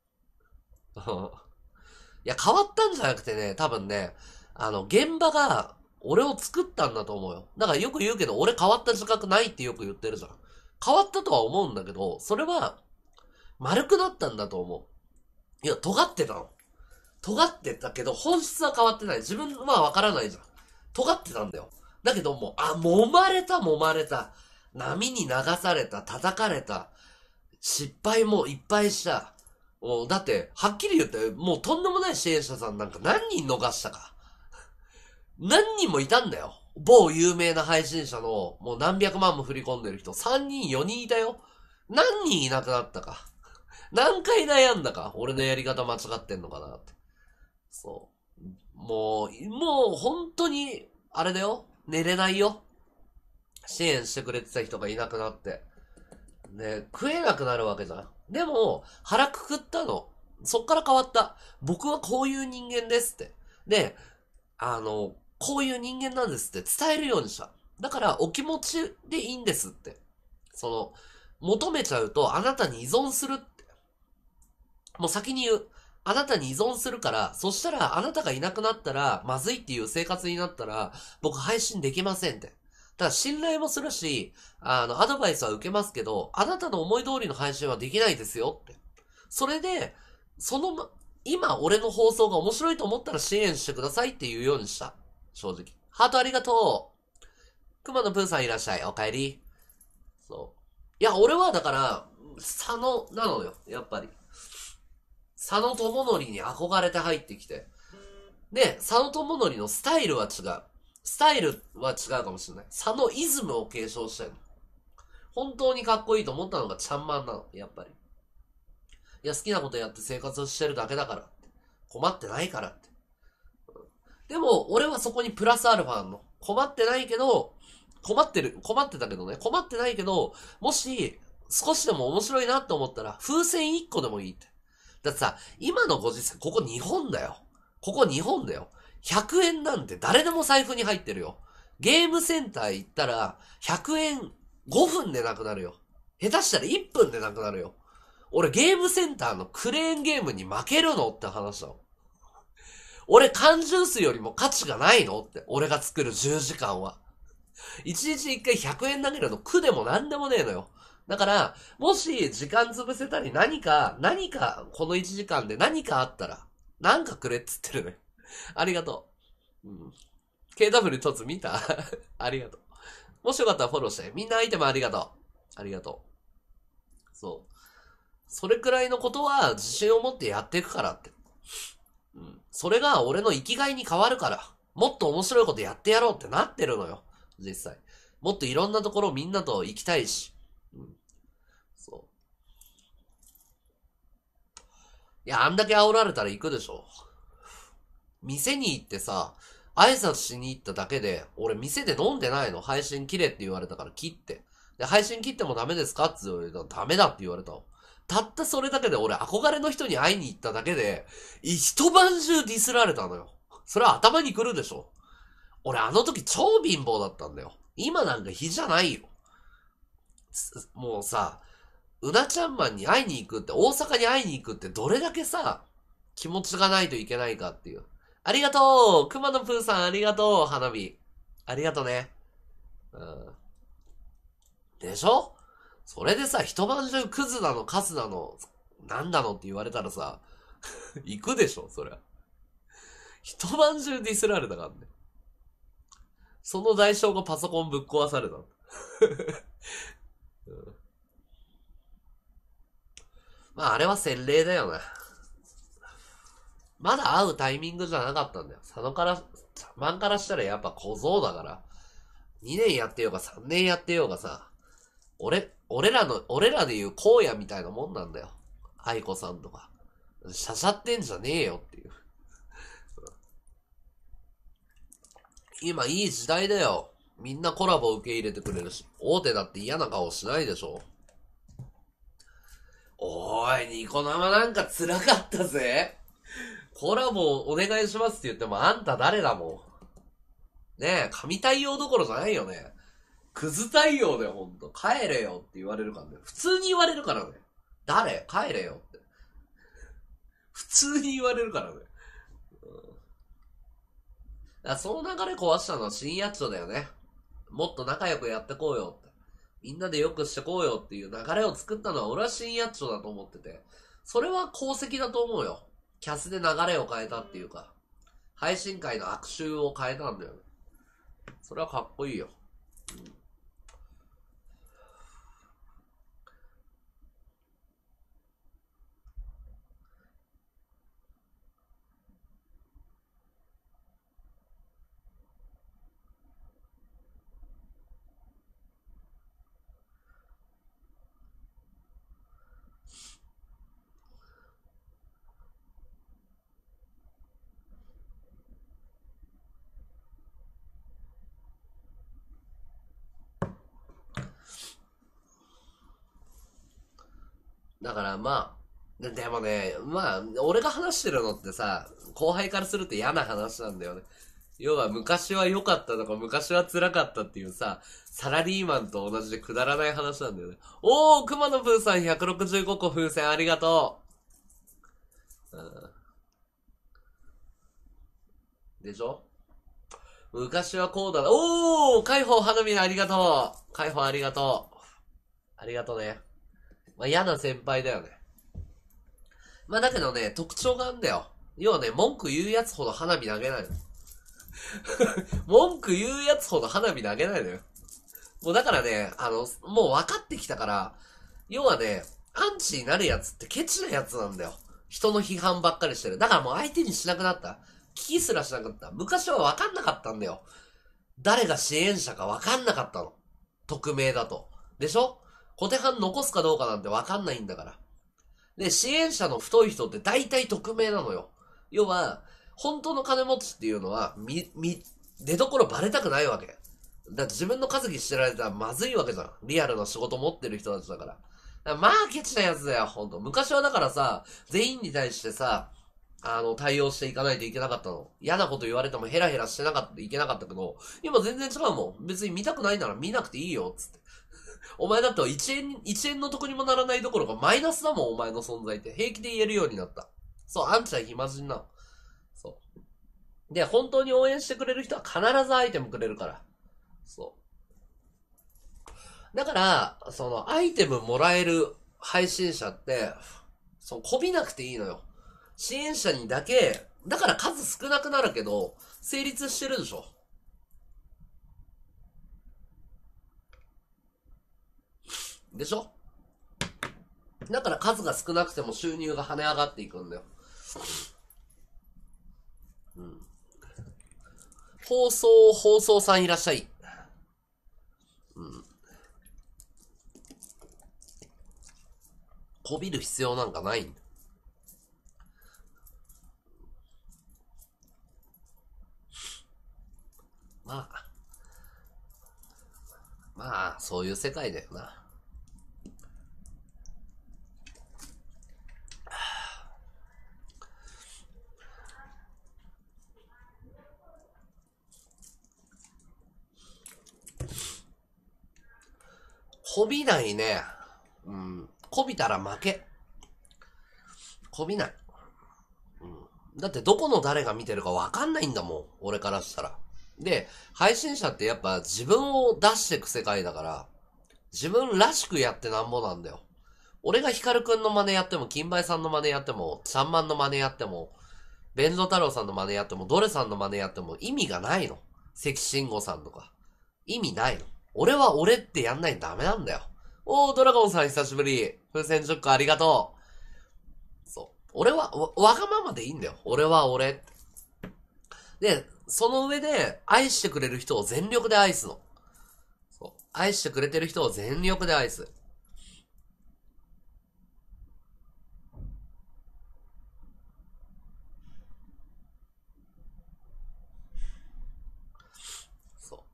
いや、変わったんじゃなくてね、多分ね、現場が俺を作ったんだと思うよ。だからよく言うけど、俺変わった自覚ないってよく言ってるじゃん。変わったとは思うんだけど、それは、丸くなったんだと思う。いや、尖ってたの。尖ってたけど、本質は変わってない。自分はわからないじゃん。尖ってたんだよ。だけどもう、揉まれた。波に流された、叩かれた。失敗もいっぱいした。だって、はっきり言って、もうとんでもない支援者さんなんか何人逃したか。何人もいたんだよ。某有名な配信者の、もう何百万も振り込んでる人、3人、4人いたよ。何人いなくなったか。何回悩んだか。俺のやり方間違ってんのかなって。そう。もう本当に、あれだよ。寝れないよ。支援してくれてた人がいなくなって。ね、食えなくなるわけじゃん。でも、腹くくったの。そっから変わった。僕はこういう人間ですって。で、こういう人間なんですって伝えるようにした。だから、お気持ちでいいんですって。求めちゃうとあなたに依存するって。もう先に言う。あなたに依存するから、そしたらあなたがいなくなったら、まずいっていう生活になったら、僕配信できませんって。ただ信頼もするし、アドバイスは受けますけど、あなたの思い通りの配信はできないですよって。それで、今俺の放送が面白いと思ったら支援してくださいっていうようにした。正直。ハートありがとう。熊野プーさんいらっしゃい。お帰り。そう。いや、俺はだから、佐野なのよ。やっぱり。佐野智則に憧れて入ってきて。で、佐野智則のスタイルは違う。スタイルは違うかもしれない。佐野イズムを継承してるの。本当にかっこいいと思ったのがちゃんまんなの。やっぱり。いや、好きなことやって生活をしてるだけだからって。困ってないからって。でも、俺はそこにプラスアルファあんの。困ってないけど、困ってたけどね。困ってないけど、もし、少しでも面白いなって思ったら、風船1個でもいいって。だってさ、今のご時世、ここ日本だよ。ここ日本だよ。100円なんて誰でも財布に入ってるよ。ゲームセンター行ったら、100円5分でなくなるよ。下手したら1分でなくなるよ。俺ゲームセンターのクレーンゲームに負けるのって話だ。俺缶ジュースよりも価値がないのって。俺が作る10時間は。1日1回100円投げるの苦でもなんでもねえのよ。だから、もし時間潰せたり何か、この1時間で何かあったら、なんかくれっつってるね。ありがとう。KW 一つ見たありがとう。もしよかったらフォローして。みんなアイテムありがとう。ありがとう。そう。それくらいのことは自信を持ってやっていくからって。それが俺の生きがいに変わるから。もっと面白いことやってやろうってなってるのよ。実際。もっといろんなところみんなと行きたいし。そう。いや、あんだけ煽られたら行くでしょ。店に行ってさ、挨拶しに行っただけで、俺店で飲んでないの。配信切れって言われたから切って。で、配信切ってもダメですかって言われたらダメだって言われたの。たったそれだけで俺憧れの人に会いに行っただけで、一晩中ディスられたのよ。それは頭に来るでしょ。俺あの時超貧乏だったんだよ。今なんか日じゃないよ。もうさ、うなちゃんマンに会いに行くって、大阪に会いに行くってどれだけさ、気持ちがないといけないかっていう。ありがとう熊野プーさんありがとう花火。ありがとね。でしょそれでさ、一晩中クズなの、カスなの、なんだのって言われたらさ、行くでしょそりゃ。一晩中ディスられたからね。その代償がパソコンぶっ壊された。まああれは洗礼だよな。 まだ会うタイミングじゃなかったんだよ。茶番からしたらやっぱ小僧だから。2年やってようが3年やってようがさ、俺らで言う荒野みたいなもんなんだよ。愛子さんとか。しゃしゃってんじゃねえよっていう。今いい時代だよ。みんなコラボ受け入れてくれるし、大手だって嫌な顔しないでしょ。おーい、ニコ生なんか辛かったぜ。コラボお願いしますって言ってもあんた誰だもん。ねえ、神対応どころじゃないよね。クズ対応だよ、ほんと。帰れよって言われるからね。普通に言われるからね。誰帰れよって。普通に言われるからね。その流れ壊したのは新やっちょだよね。もっと仲良くやってこうよって。みんなで良くしてこうよっていう流れを作ったのは俺は新やっちょだと思ってて。それは功績だと思うよ。キャスで流れを変えたっていうか。配信会の悪臭を変えたんだよね。それはかっこいいよ。だからまあ、でもね、まあ、俺が話してるのってさ、後輩からすると嫌な話なんだよね。要は昔は良かったとか昔は辛かったっていうさ、サラリーマンと同じでくだらない話なんだよね。おー、熊野プーさん165個風船ありがとう。でしょ。昔はこうだな。おー、解放花火ありがとう。解放ありがとう。ありがとうね。まあ、嫌な先輩だよね。まあ、だけどね、特徴があるんだよ。要はね、文句言うやつほど花火投げないの。文句言うやつほど花火投げないのよ。もうだからね、もう分かってきたから、要はね、アンチになるやつってケチなやつなんだよ。人の批判ばっかりしてる。だからもう相手にしなくなった。聞きすらしなかった。昔は分かんなかったんだよ。誰が支援者か分かんなかったの。匿名だと。でしょ。小手半残すかどうかなんて分かんないんだから。で、支援者の太い人って大体匿名なのよ。要は、本当の金持ちっていうのは、出所バレたくないわけ。だって自分の稼ぎしてられたらまずいわけじゃん。リアルな仕事持ってる人たちだから。まあ、ケチなやつだよ、ほんと。昔はだからさ、全員に対してさ、対応していかないといけなかったの。嫌なこと言われてもヘラヘラしてなかった、いけなかったけど、今全然違うもん。別に見たくないなら見なくていいよ、つって。お前だって1円のとこにもならないどころかマイナスだもん、お前の存在って。平気で言えるようになった。そう、あんちゃん暇人なの。そう。で、本当に応援してくれる人は必ずアイテムくれるから。そう。だから、その、アイテムもらえる配信者って、こびなくていいのよ。支援者にだけ、だから数少なくなるけど、成立してるでしょ。でしょ。だから数が少なくても収入が跳ね上がっていくんだよ。うん。放送さんいらっしゃい。うん。こびる必要なんかないんだ。まあ、まあ、そういう世界だよな。こびないね。うん。こびたら負け。こびない。うん。だってどこの誰が見てるかわかんないんだもん。俺からしたら。で、配信者ってやっぱ自分を出してく世界だから、自分らしくやってなんぼなんだよ。俺がヒカルくんの真似やっても、金梅さんの真似やっても、ちゃんまんの真似やっても、ベンゾ太郎さんの真似やっても、ドレさんの真似やっても意味がないの。関慎吾さんとか。意味ないの。俺は俺ってやんないとダメなんだよ。おー、ドラゴンさん久しぶり。風船10個ありがとう。そ俺は、わがままでいいんだよ。俺は俺。で、その上で、愛してくれる人を全力で愛すの。そう。愛してくれてる人を全力で愛す。そう。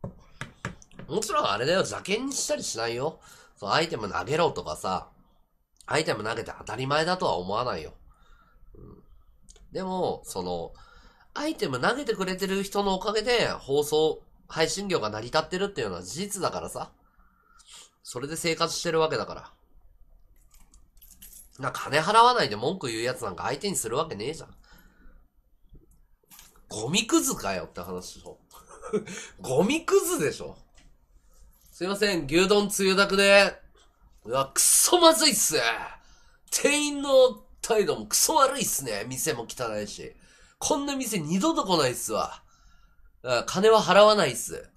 もちろんあれだよ、邪険にしたりしないよ。そう、アイテム投げろとかさ、アイテム投げて当たり前だとは思わないよ。うん、でも、アイテム投げてくれてる人のおかげで、配信業が成り立ってるっていうのは事実だからさ。それで生活してるわけだから。金払わないで文句言うやつなんか相手にするわけねえじゃん。ゴミクズかよって話でしょ。ゴミクズでしょ。すいません、牛丼つゆだくで。うわ、くそまずいっす。店員の態度もクソ悪いっすね。店も汚いし。こんな店二度と来ないっすわ。金は払わないっす。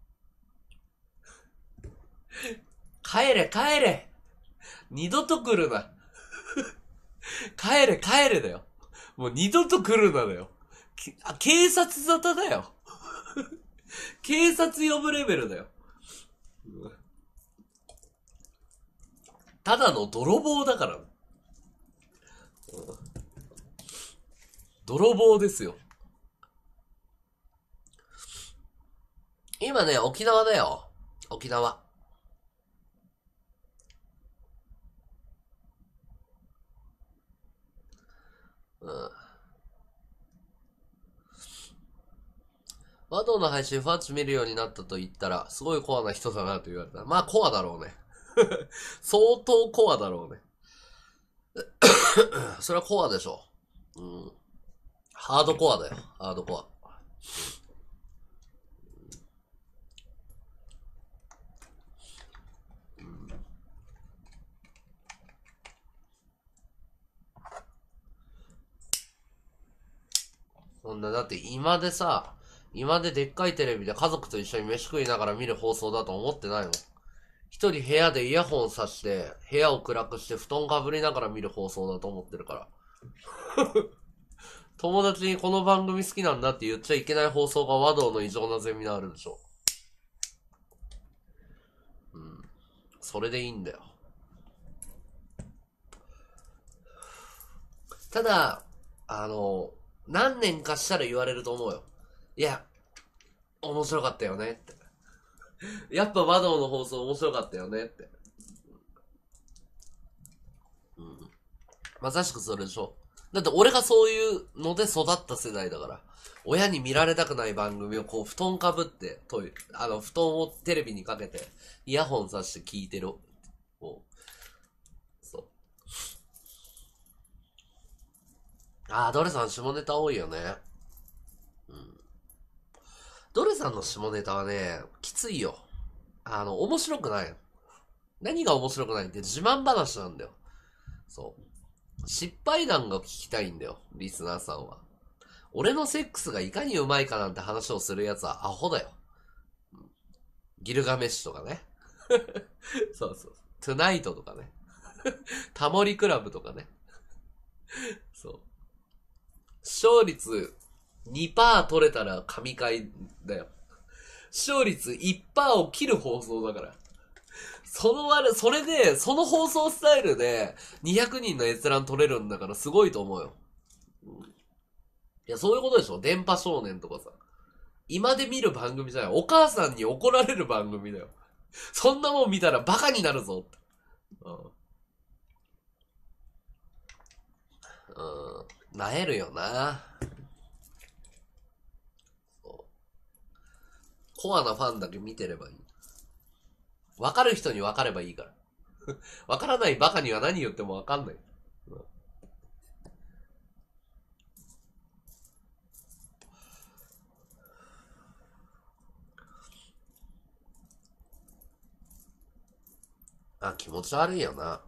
帰れ、帰れ。二度と来るな。帰れ、帰れだよ。もう二度と来るなだよ。警察沙汰だよ。警察呼ぶレベルだよ。ただの泥棒だから。泥棒ですよ。今ね、沖縄だよ。沖縄。うん。和道の配信ファンチ見るようになったと言ったら、すごいコアな人だなと言われた。まあコアだろうね。相当コアだろうね。それはコアでしょ。うん。ハードコアだよ。ハードコア。そんな、だって今ででっかいテレビで家族と一緒に飯食いながら見る放送だと思ってないの？一人部屋でイヤホンさして、部屋を暗くして布団かぶりながら見る放送だと思ってるから。友達にこの番組好きなんだって言っちゃいけない放送が和道の異常なゼミナールでしょ。うん。それでいいんだよ。ただ、何年かしたら言われると思うよ。いや、面白かったよねって。やっぱ和道の放送面白かったよねって。うん。まさしくそれでしょ。だって俺がそういうので育った世代だから。親に見られたくない番組をこう布団かぶって、布団をテレビにかけて、イヤホンさして聞いてる。こう。そう。ドレさん下ネタ多いよね。うん。ドレさんの下ネタはね、きついよ。面白くない。何が面白くないって自慢話なんだよ。そう。失敗談が聞きたいんだよ、リスナーさんは。俺のセックスがいかにうまいかなんて話をするやつはアホだよ。ギルガメッシュとかね。そうそう。トゥナイトとかね。タモリクラブとかね。そう。視聴率2%取れたら神回だよ。視聴率1%を切る放送だから。それで、その放送スタイルで200人の閲覧取れるんだからすごいと思うよ。いや、そういうことでしょ？電波少年とかさ。今で見る番組じゃない。お母さんに怒られる番組だよ。そんなもん見たらバカになるぞって。うん。うん。なえるよな。そう。コアなファンだけ見てればいい。わかる人にわかればいいから。わからないバカには何言ってもわかんない。うん、気持ち悪いよな。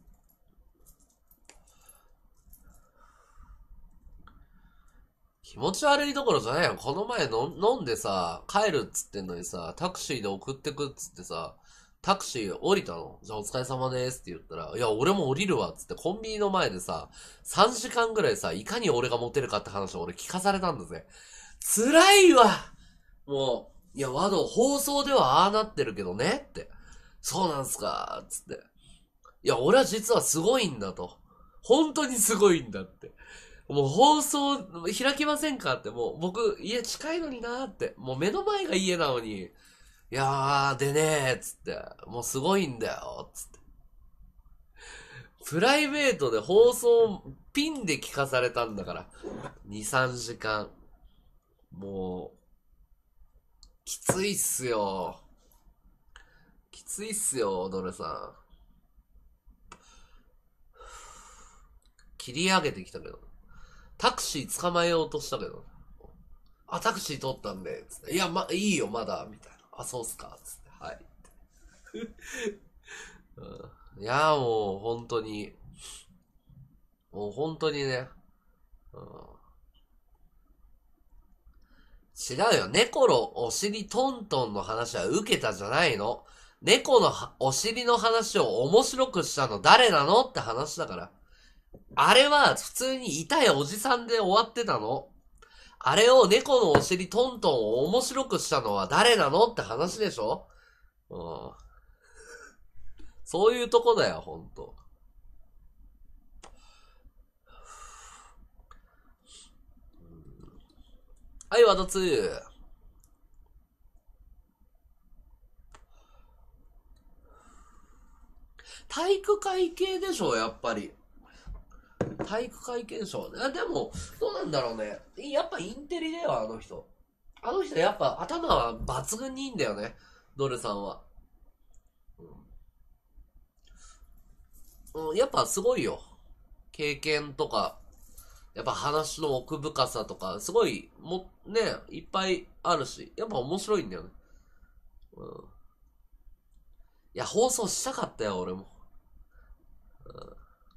気持ち悪いどころじゃないよ。この前飲んでさ、帰るっつってんのにさ、タクシーで送ってくっつってさ、 タクシー降りたの？じゃあお疲れ様ですって言ったら、いや、俺も降りるわっつってコンビニの前でさ、3時間ぐらいさ、いかに俺がモテるかって話を俺聞かされたんだぜ。辛いわ。もう、いや、ワド、放送ではああなってるけどねって。そうなんすかつって。いや、俺は実はすごいんだと。本当にすごいんだって。もう放送開きませんかって、もう僕家近いのになーって。もう目の前が家なのに。いやー、でねー、つって。もうすごいんだよ、つって。プライベートで放送ピンで聞かされたんだから。2、3時間。もう、きついっすよ。きついっすよ、ドレさん。切り上げてきたけど。タクシー捕まえようとしたけど。あ、タクシー取ったんで、つって。いや、いいよ、まだ、みたいな。あ、そうっすか、つって。はい。うん、いや、もう、本当に。もう本当にね。うん、違うよ。猫のお尻トントンの話は受けたじゃないの。猫のお尻の話を面白くしたの誰なのって話だから。あれは普通に痛いおじさんで終わってたの。あれを猫のお尻トントンを面白くしたのは誰なのって話でしょ。うん。そういうとこだよ、ほんと。はい、ワドツー。体育会系でしょ、やっぱり。体育会系でしょ。でも、どうなんだろうね。やっぱインテリだよ、あの人。あの人やっぱ頭は抜群にいいんだよね。ドルさんは。うん、やっぱすごいよ。経験とか、やっぱ話の奥深さとか、すごい、ね、いっぱいあるし、やっぱ面白いんだよね。うん。いや、放送したかったよ、俺も。うん、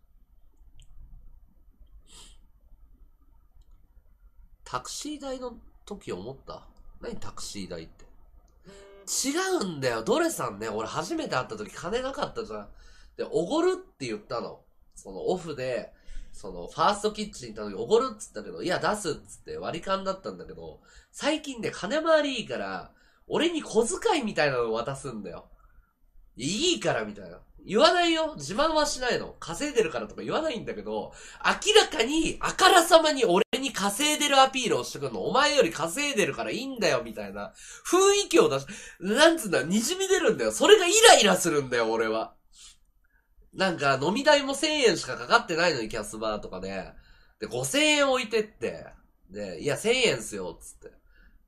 タクシー代の時思った？何タクシー代って。違うんだよ。ドレさんね、俺初めて会った時金なかったじゃん。で、おごるって言ったの。そのオフで、そのファーストキッチン行った時おごるっつったけど、いや出すっつって割り勘だったんだけど、最近ね、金回りいいから、俺に小遣いみたいなのを渡すんだよ。いいからみたいな。言わないよ。自慢はしないの。稼いでるからとか言わないんだけど、明らかに、あからさまに俺に稼いでるアピールをしてくんの。お前より稼いでるからいいんだよ、みたいな。雰囲気を出し、なんつうんだ、滲み出るんだよ。それがイライラするんだよ、俺は。なんか、飲み代も1000円しかかかってないのに、キャスバーとかで。で、5000円置いてって。で、いや、1000円っすよ、つって。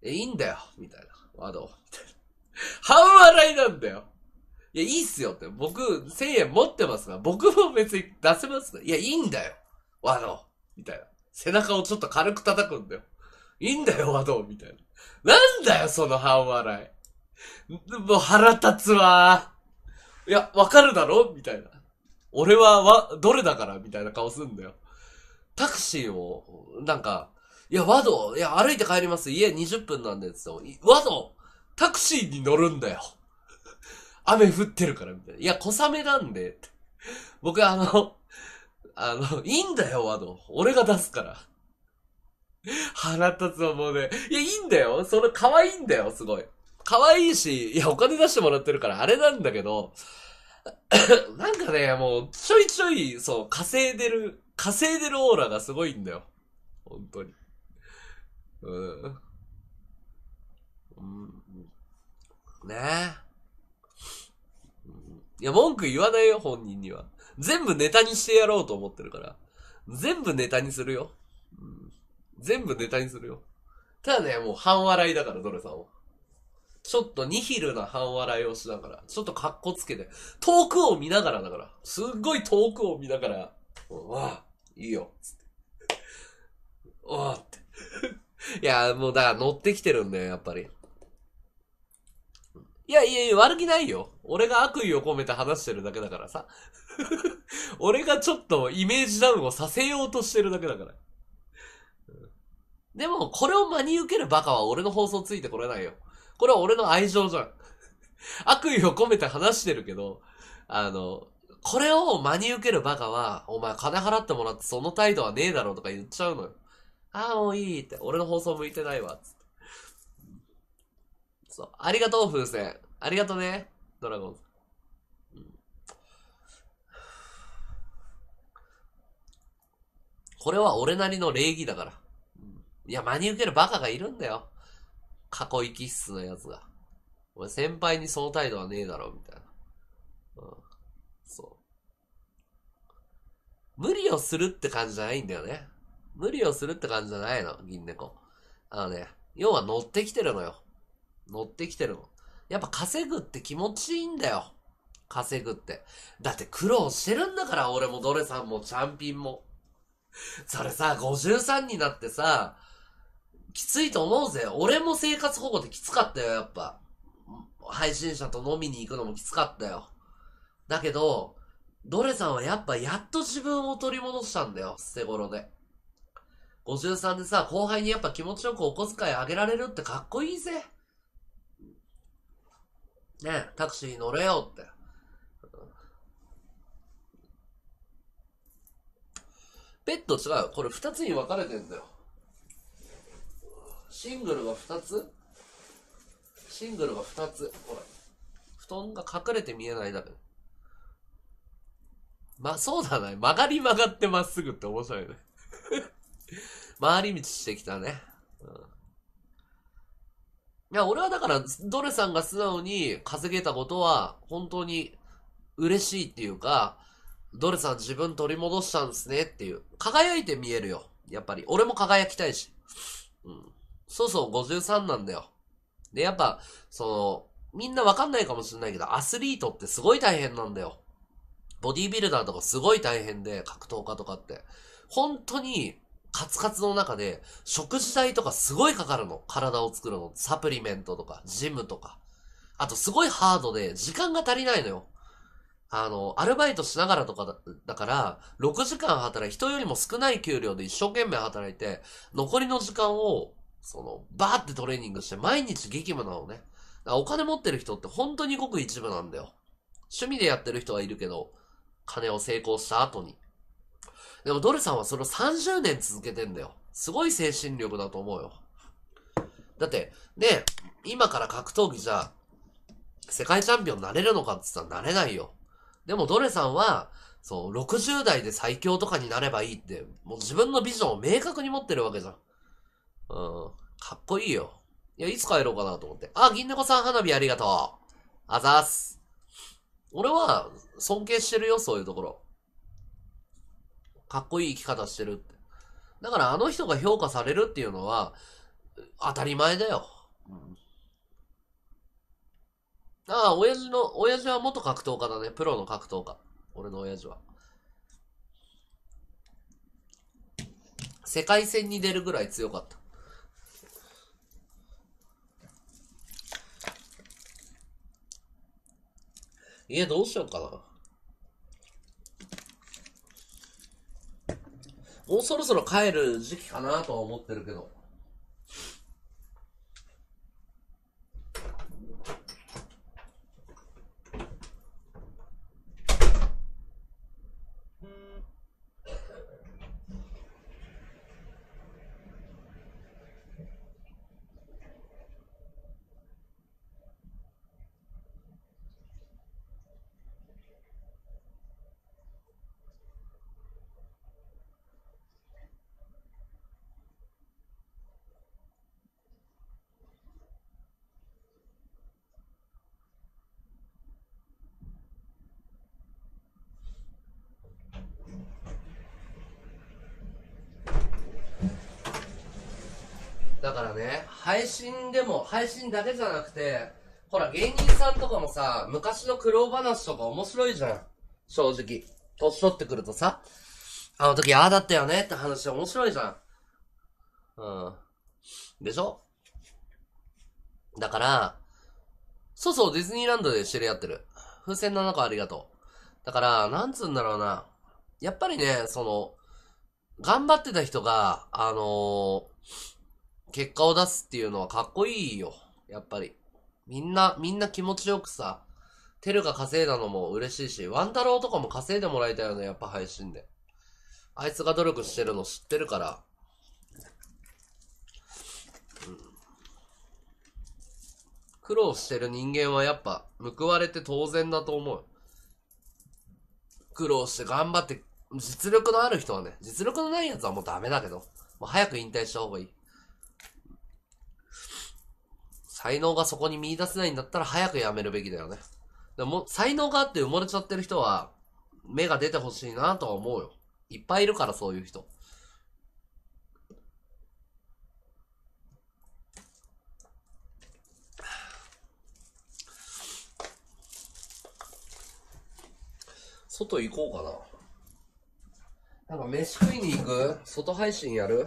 いいんだよ、みたいな。ワド、みたいな。半笑いなんだよ。いや、いいっすよって。僕、1000円持ってますが、僕も別に出せますか？いや、いいんだよ。ワド。みたいな。背中をちょっと軽く叩くんだよ。いいんだよ、ワド。みたいな。なんだよ、その半笑い。もう腹立つわー。いや、わかるだろみたいな。俺は、どれだからみたいな顔すんだよ。タクシーを、なんか、いや、ワド、いや、歩いて帰ります。家20分なんですよ。ワド、タクシーに乗るんだよ。雨降ってるからみたいな。いや、小雨なんでって。僕いいんだよ、ワド。俺が出すから。腹立つわ、もうね。いや、いいんだよ。それ可愛いんだよ、すごい。可愛いし、いや、お金出してもらってるからあれなんだけど、なんかね、もう、ちょいちょい、そう、稼いでるオーラがすごいんだよ。本当に。うん。うん、ねえ。いや、文句言わないよ、本人には。全部ネタにしてやろうと思ってるから。全部ネタにするよ。うん、全部ネタにするよ。ただね、もう半笑いだから、ドレさんは。ちょっとニヒルな半笑いをしながら、ちょっとカッコつけて、遠くを見ながらだから、すっごい遠くを見ながら、わあ、いいよ、つって。わあって。いや、もうだから乗ってきてるんだよ、やっぱり。いやいやいや、悪気ないよ。俺が悪意を込めて話してるだけだからさ。俺がちょっとイメージダウンをさせようとしてるだけだから。でも、これを真に受けるバカは俺の放送ついてこれないよ。これは俺の愛情じゃん。 悪意を込めて話してるけど、これを真に受けるバカは、お前金払ってもらってその態度はねえだろうとか言っちゃうのよ。ああ、もういいって。俺の放送向いてないわ。つって。そう。ありがとう、風船。ありがとね、ドラゴン。これは俺なりの礼儀だから。いや、真に受けるバカがいるんだよ。過去生き質のやつが。お前先輩にその態度はねえだろ、みたいな。うん。そう。無理をするって感じじゃないんだよね。無理をするって感じじゃないの、銀猫。要は乗ってきてるのよ。乗ってきてるの。やっぱ稼ぐって気持ちいいんだよ。稼ぐって。だって苦労してるんだから、俺もドレさんもチャンピンも。それさ、53になってさ、きついと思うぜ。俺も生活保護ってきつかったよ、やっぱ。配信者と飲みに行くのもきつかったよ。だけど、ドレさんはやっぱやっと自分を取り戻したんだよ、捨て頃で。53でさ、後輩にやっぱ気持ちよくお小遣いあげられるってかっこいいぜ。ねえ、タクシーに乗れよって。ペット違う。これ二つに分かれてんだよ。シングルが二つシングルが二つ。ほら。布団が隠れて見えないだけ。そうだね。曲がり曲がってまっすぐって面白いね。回り道してきたね。うん、いや、俺はだから、ドレさんが素直に稼げたことは、本当に嬉しいっていうか、ドレさん自分取り戻したんですねっていう。輝いて見えるよ。やっぱり。俺も輝きたいし。うん。そうそう、53なんだよ。で、やっぱ、みんなわかんないかもしれないけど、アスリートってすごい大変なんだよ。ボディービルダーとかすごい大変で、格闘家とかって。本当に、カツカツの中で、食事代とかすごいかかるの。体を作るの。サプリメントとか、ジムとか。あとすごいハードで、時間が足りないのよ。アルバイトしながらとかだから、6時間働い、人よりも少ない給料で一生懸命働いて、残りの時間を、バーってトレーニングして毎日激務なのね。お金持ってる人って本当にごく一部なんだよ。趣味でやってる人はいるけど、金を成功した後に。でもドルさんはそれを30年続けてんだよ。すごい精神力だと思うよ。だって、ね、今から格闘技じゃ、世界チャンピオンになれるのかって言ったらなれないよ。でもドレさんは、60代で最強とかになればいいって、もう自分のビジョンを明確に持ってるわけじゃん。うん。かっこいいよ。いや、いつ帰ろうかなと思って。あ、銀猫さん花火ありがとう。あざーす。俺は、尊敬してるよ、そういうところ。かっこいい生き方してるって。だからあの人が評価されるっていうのは、当たり前だよ。うん、ああ、親父は元格闘家だね。プロの格闘家。俺の親父は。世界戦に出るぐらい強かった。どうしようかな。もうそろそろ帰る時期かなとは思ってるけど。だからね、配信だけじゃなくて、ほら芸人さんとかもさ、昔の苦労話とか面白いじゃん。正直。年取ってくるとさ、あの時ああだったよねって話面白いじゃん。うん。でしょ？だから、そうそう、ディズニーランドで知り合ってる。風船の中ありがとう。だから、なんつうんだろうな。やっぱりね、頑張ってた人が、結果を出すっていうのはかっこいいよ。やっぱり。 みんな気持ちよくさ、テルが稼いだのも嬉しいし、ワンタロウとかも稼いでもらいたいよね、やっぱ配信で。あいつが努力してるの知ってるから。苦労してる人間はやっぱ報われて当然だと思う。苦労して頑張って、実力のある人はね、実力のないやつはもうダメだけど、もう早く引退した方がいい。才能がそこに見出せないんだったら早くやめるべきだよね。でも、才能があって埋もれちゃってる人は、芽が出てほしいなとは思うよ。いっぱいいるから、そういう人。外行こうかな。なんか飯食いに行く？外配信やる？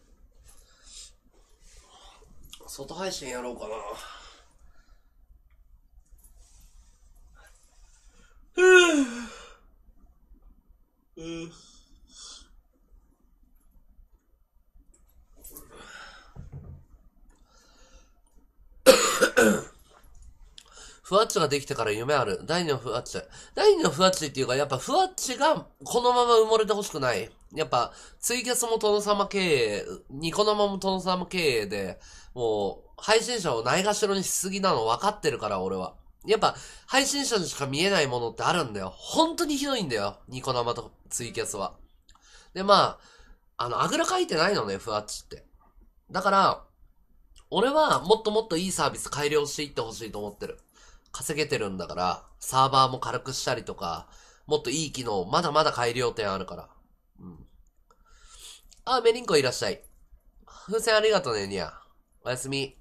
外配信やろうかな。うん。ふわっちができてから夢ある。第二のふわっち。第二のふわっちっていうか、やっぱふわっちがこのまま埋もれてほしくない。やっぱ、ツイキャスも殿様経営、ニコ生も殿様経営で、もう、配信者をないがしろにしすぎなの分かってるから、俺は。やっぱ、配信者にしか見えないものってあるんだよ。本当にひどいんだよ。ニコ生とツイキャスは。で、まあ、あぐらかいてないのね、ふわっちって。だから、俺はもっともっといいサービス改良していってほしいと思ってる。稼げてるんだから、サーバーも軽くしたりとか、もっといい機能、まだまだ改良点あるから。うん。あ、メリンコいらっしゃい。風船ありがとうね、ニア。おやすみ。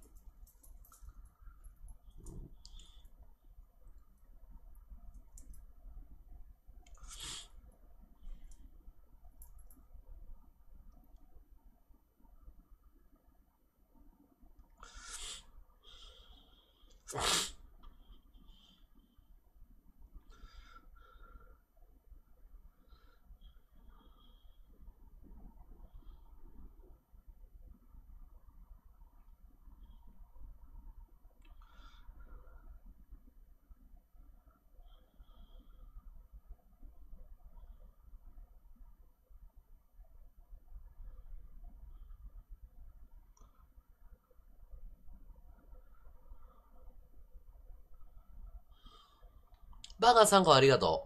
バーガー3個ありがと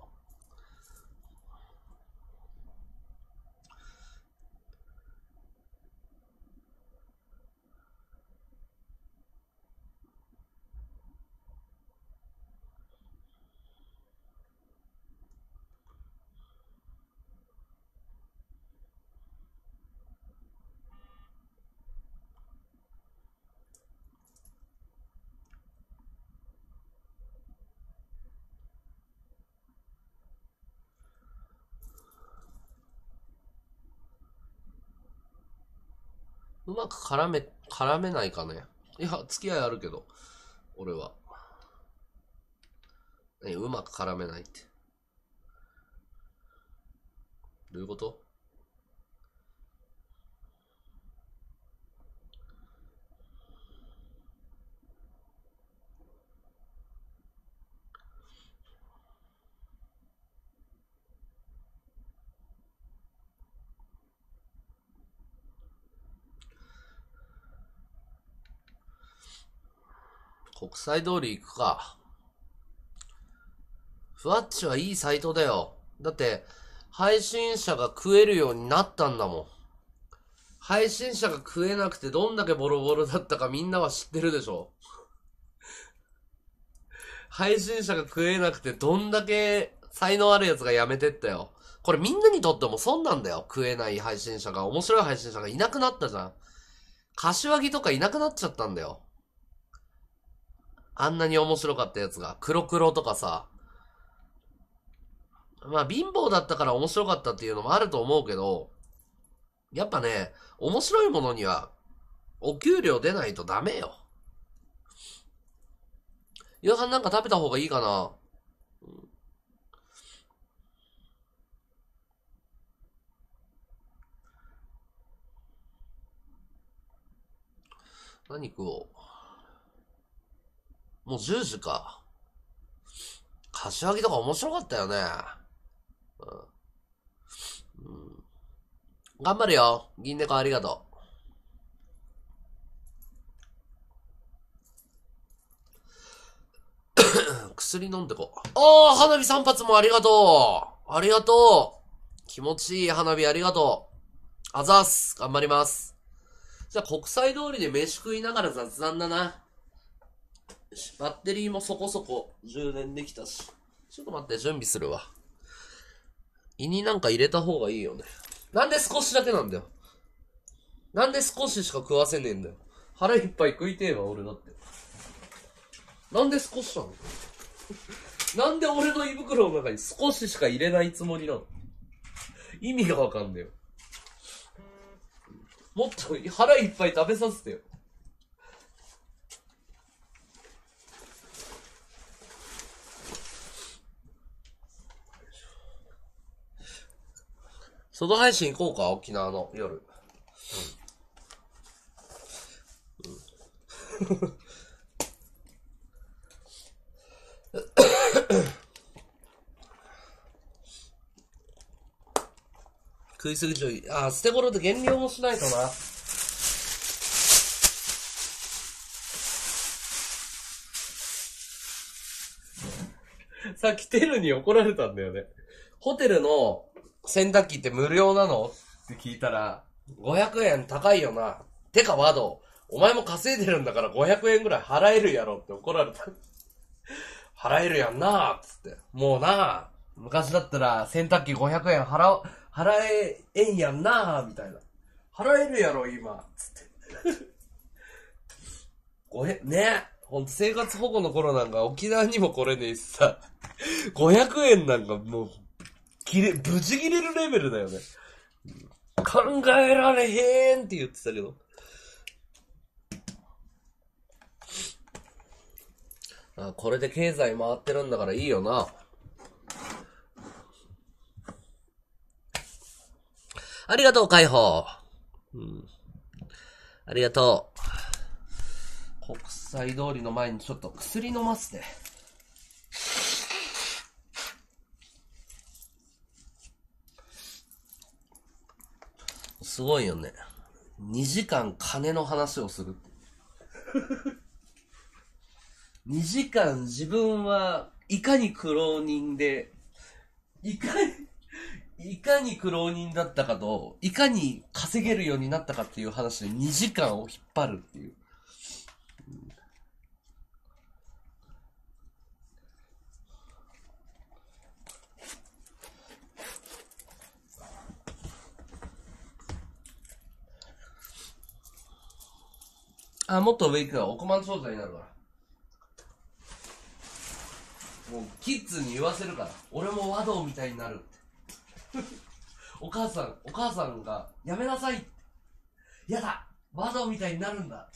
う。うまく絡めないかね。いや、付き合いあるけど、俺は。うまく絡めないって。どういうこと？国際通り行くか。ふわっちはいいサイトだよ。だって、配信者が食えるようになったんだもん。配信者が食えなくてどんだけボロボロだったかみんなは知ってるでしょ。配信者が食えなくてどんだけ才能あるやつがやめてったよ。これみんなにとっても損なんだよ。食えない配信者が、面白い配信者がいなくなったじゃん。柏木とかいなくなっちゃったんだよ。あんなに面白かったやつが。黒黒とかさ。まあ貧乏だったから面白かったっていうのもあると思うけど、やっぱね、面白いものにはお給料出ないとダメよ。夕飯なんか食べた方がいいかな。何食おう。 もう10時か。柏木とか面白かったよね。うん。頑張るよ。銀猫ありがとう。薬飲んでこう。花火3発もありがとう。ありがとう。気持ちいい花火ありがとう。あざーす。頑張ります。じゃあ国際通りで飯食いながら雑談だな。バッテリーもそこそこ充電できたし。ちょっと待って、準備するわ。胃になんか入れた方がいいよね。なんで少しだけなんだよ。なんで少ししか食わせねえんだよ。腹いっぱい食いてえわ、俺だって。なんで少しなのなんで俺の胃袋の中に少ししか入れないつもりなの意味がわかんねえよ。もっと腹いっぱい食べさせてよ。外配信行こうか、沖縄の夜。食いすぎちょい。捨て頃で減量もしないとな。さっきテルに怒られたんだよね。ホテルの洗濯機って無料なのって聞いたら、500円高いよな。てかワド、お前も稼いでるんだから500円ぐらい払えるやろって怒られた。払えるやんなーっつって。もうなー、昔だったら洗濯機500円払えんやんなーみたいな。払えるやろ今つって。ねほんと生活保護の頃なんか沖縄にも来れねえしさ、500円なんかもう、ブチ切れるレベルだよね。考えられへんって言ってたけど。これで経済回ってるんだからいいよな。ありがとう、解放。うん。ありがとう。国際通りの前にちょっと薬飲ますね。すごいよね。2時間金の話をする。2時間自分はいかに苦労人で、いかに苦労人だったかと、いかに稼げるようになったかっていう話で2時間を引っ張るっていう。もっと上行くわ。億万長者になるから。もう、キッズに言わせるから。俺も和道みたいになるって。お母さんが、やめなさいって。やだ和道みたいになるんだ。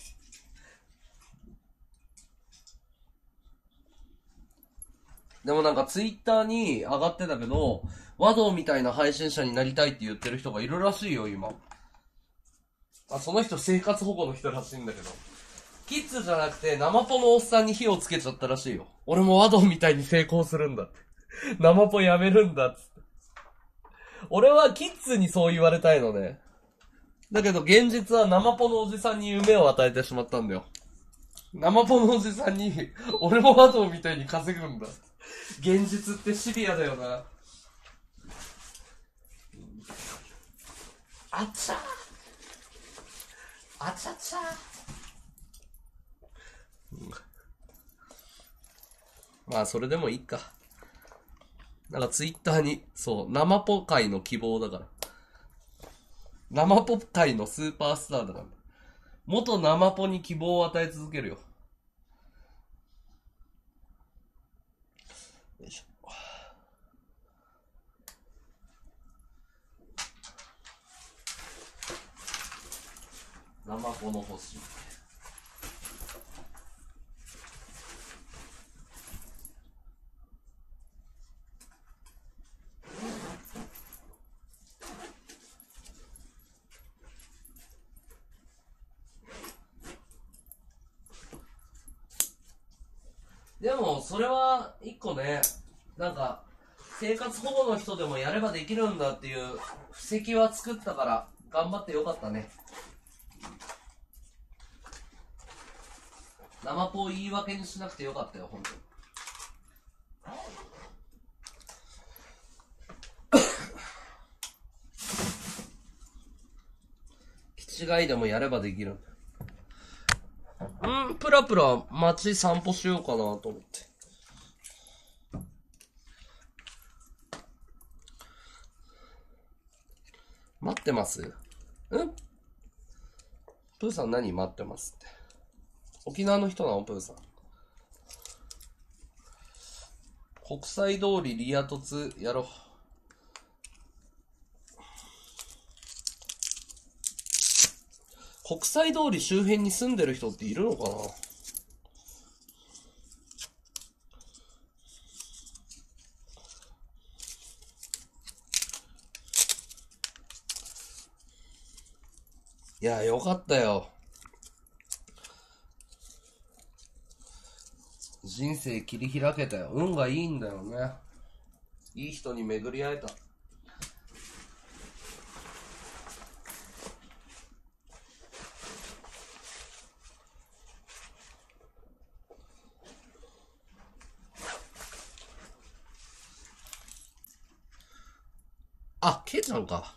でもなんかツイッターに上がってたけど、和道みたいな配信者になりたいって言ってる人がいるらしいよ、今。その人生活保護の人らしいんだけど。キッズじゃなくて生ポのおっさんに火をつけちゃったらしいよ。俺も和道みたいに成功するんだって。生ポやめるんだっつって。俺はキッズにそう言われたいのね。だけど現実は生ポのおじさんに夢を与えてしまったんだよ。生ポのおじさんに、俺も和道みたいに稼ぐんだ。現実ってシビアだよな。あっちゃーあちゃちゃまあ、それでもいいか。なんかツイッターに、そう、生ポ界の希望だから。生ポ界のスーパースターだから。元生ポに希望を与え続けるよ。よいしょ。生ポの星。 でも、それは、一個ね、なんか、生活保護の人でもやればできるんだっていう布石は作ったから、頑張ってよかったね。生ポを言い訳にしなくてよかったよ、ほんとに。気違いでもやればできるんだ。プラプラ街散歩しようかなと思って。待ってます？プーさん何待ってますって。沖縄の人なのプーさん。国際通りリア凸やろう。国際通り周辺に住んでる人っているのかな？いや、よかったよ。人生切り開けたよ。運がいいんだよね。いい人に巡り会えた。あ、ケイちゃんか。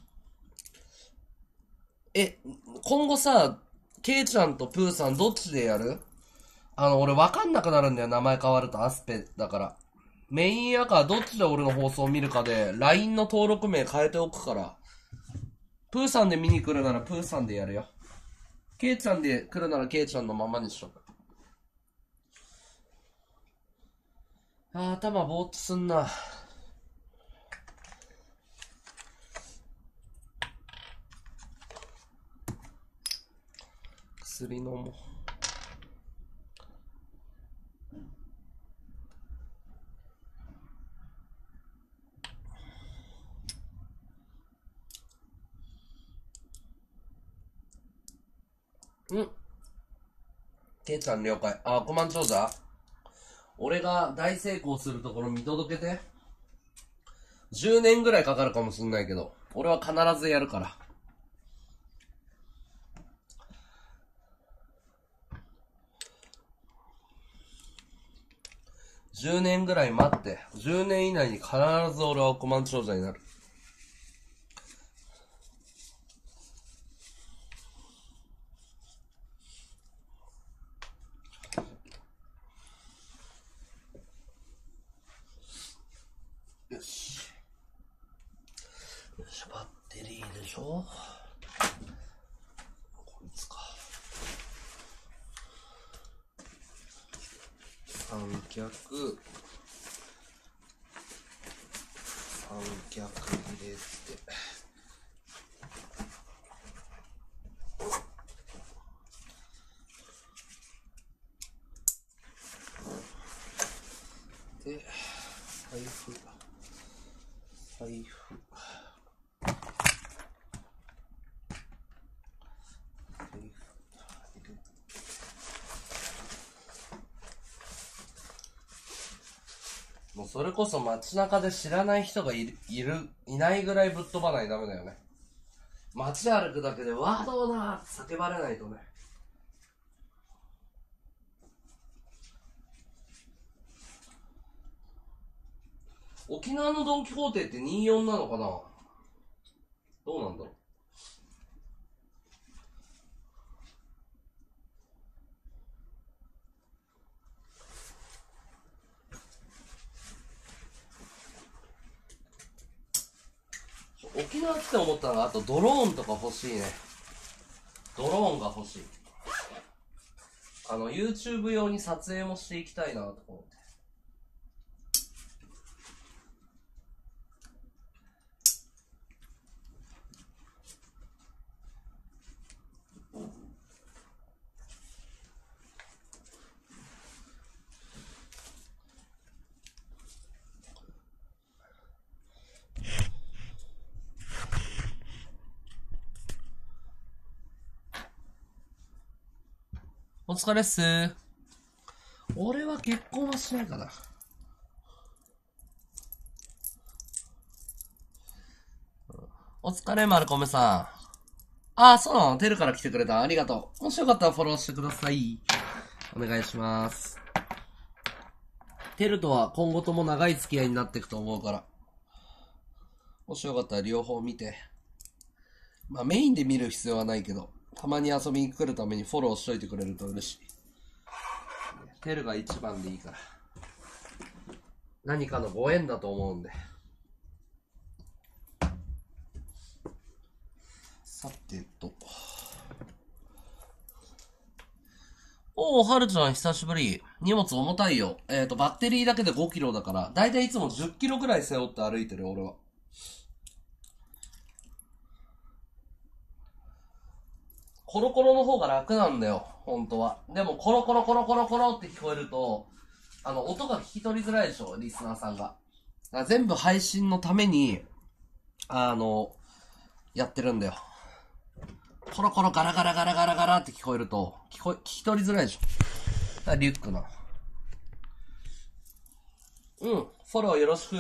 今後さ、ケイちゃんとプーさんどっちでやる？俺わかんなくなるんだよ。名前変わるとアスペだから。メインやかどっちで俺の放送を見るかで、LINE の登録名変えておくから。プーさんで見に来るならプーさんでやるよ。ケイちゃんで来るならケイちゃんのままにしとく。頭ぼーっとすんな。薬飲もう。ケイちゃん了解。億万長者俺が大成功するところ見届けて。10年ぐらいかかるかもしんないけど、俺は必ずやるから。10年ぐらい待って、10年以内に必ず俺は億万長者になる。よし。よし、バッテリーでしょ。こいつか。三脚入れて。で、財布。もうそれこそ街中で知らない人がいないぐらいぶっ飛ばないとダメだよね。街歩くだけでわーどうだって叫ばれないとね。沖縄のドンキホーテって24なのかな？どうなんだろう。沖縄って思ったのが、あとドローンとか欲しいね。ドローンが欲しい。YouTube 用に撮影もしていきたいなと思って。お疲れっす。 俺は結婚はしないかな。お疲れ、マルコメさん。あ、そうなの？テルから来てくれた。ありがとう。もしよかったらフォローしてください。お願いします。テルとは今後とも長い付き合いになっていくと思うから。もしよかったら両方見て。まあメインで見る必要はないけど、たまに遊びに来るためにフォローしといてくれると嬉しい。テルが一番でいいから。何かのご縁だと思うんで。さてと。おー、はるちゃん久しぶり。荷物重たいよ。バッテリーだけで5キロだから、だいたいいつも10キロぐらい背負って歩いてる、俺は。コロコロの方が楽なんだよ、本当は。でも、コロコロコロコロコロって聞こえると、音が聞き取りづらいでしょ、リスナーさんが。だから全部配信のために、やってるんだよ。コロコロガラガラガラガラガラって聞こえると、聞き取りづらいでしょ。だからリュックな。うん、フォローよろしく。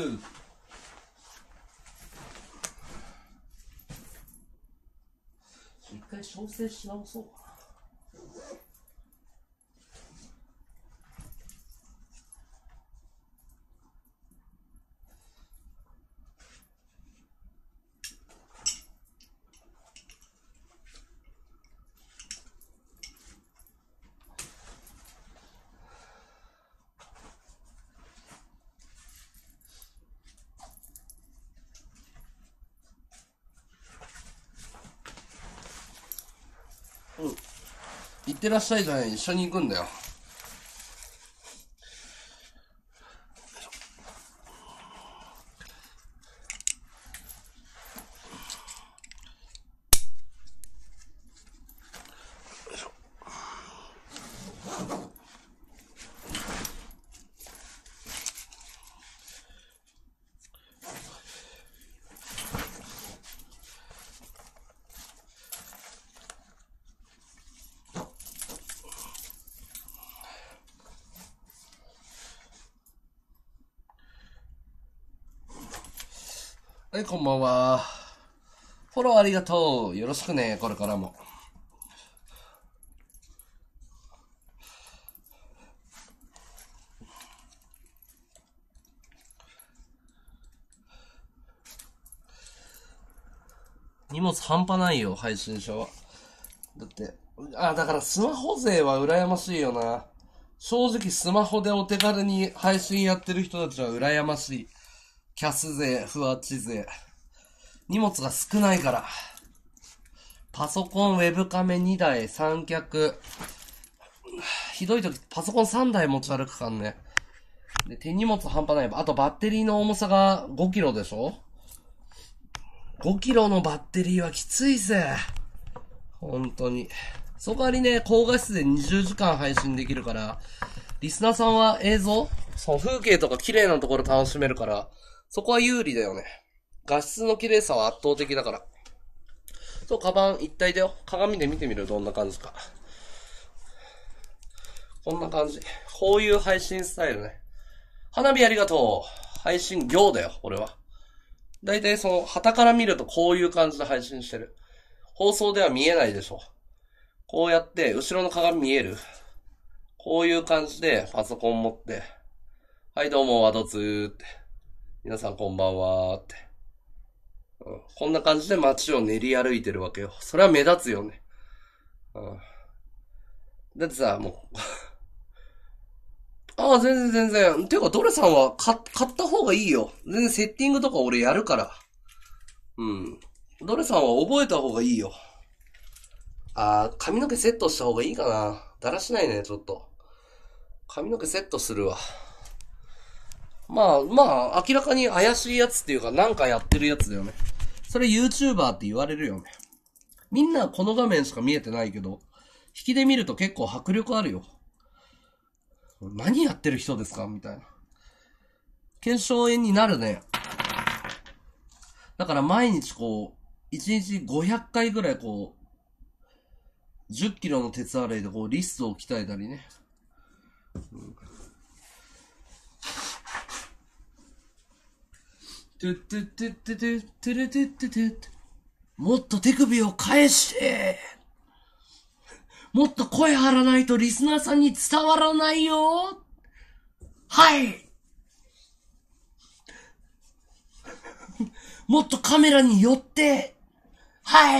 一回調整し直そうかな。うん。行ってらっしゃいじゃない、一緒に行くんだよ。はい、こんばんは。フォローありがとう。よろしくね、これからも。荷物半端ないよ、配信者は。だって、だからスマホ勢は羨ましいよな。正直スマホでお手軽に配信やってる人たちは羨ましい。キャス勢、フワッチ勢。荷物が少ないから。パソコン、ウェブカメ2台、三脚。ひどい時、パソコン3台持ち歩くからね。で、手荷物半端ない。あとバッテリーの重さが5キロでしょ？ 5 キロのバッテリーはきついぜ。本当に。その代わりね、高画質で20時間配信できるから、リスナーさんは映像そう、風景とか綺麗なところ楽しめるから、そこは有利だよね。画質の綺麗さは圧倒的だから。そう、カバン一体だよ。鏡で見てみるどんな感じか。こんな感じ。こういう配信スタイルね。花火ありがとう。配信業だよ、俺は。だいたいその、旗から見るとこういう感じで配信してる。放送では見えないでしょ。こうやって、後ろの鏡見える？こういう感じでパソコン持って、はいどうも、ワドツーって。皆さんこんばんはーって。こんな感じで街を練り歩いてるわけよ。それは目立つよね。だってさ、もう全然。てか、ドレさんは買った方がいいよ。全然セッティングとか俺やるから。うん。ドレさんは覚えた方がいいよ。髪の毛セットした方がいいかな。だらしないね、ちょっと。髪の毛セットするわ。まあ、明らかに怪しいやつっていうか、なんかやってるやつだよね。それ YouTuber って言われるよね。みんなこの画面しか見えてないけど、引きで見ると結構迫力あるよ。何やってる人ですかみたいな。検証炎になるね。だから毎日こう、1日500回ぐらいこう、10キロの鉄アレイでこうリストを鍛えたりね。 トゥットゥットゥットゥットゥットゥルトゥットゥットゥッ。もっと手首を返して。もっと声張らないとリスナーさんに伝わらないよ。はい。もっとカメラに寄って。はい。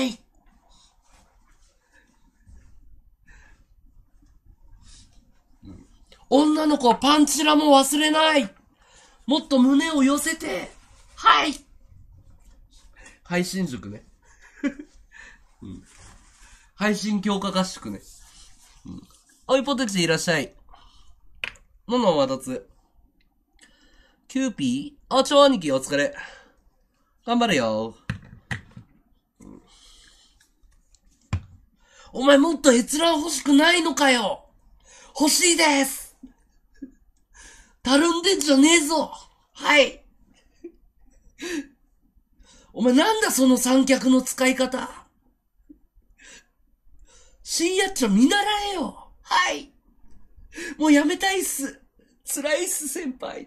女の子パンチラも忘れない。もっと胸を寄せて。はい。配信塾ね。うん、配信強化合宿ね。おいポテチいらっしゃい。ののわたつ。キューピーあ、超兄貴お疲れ。頑張れよ。お前もっと閲覧欲しくないのかよ。欲しいです。たるんでんじゃねえぞ。はい。お前なんだその三脚の使い方。しんやっちゃ見習えよ。はい。もうやめたいっす。辛いっす先輩。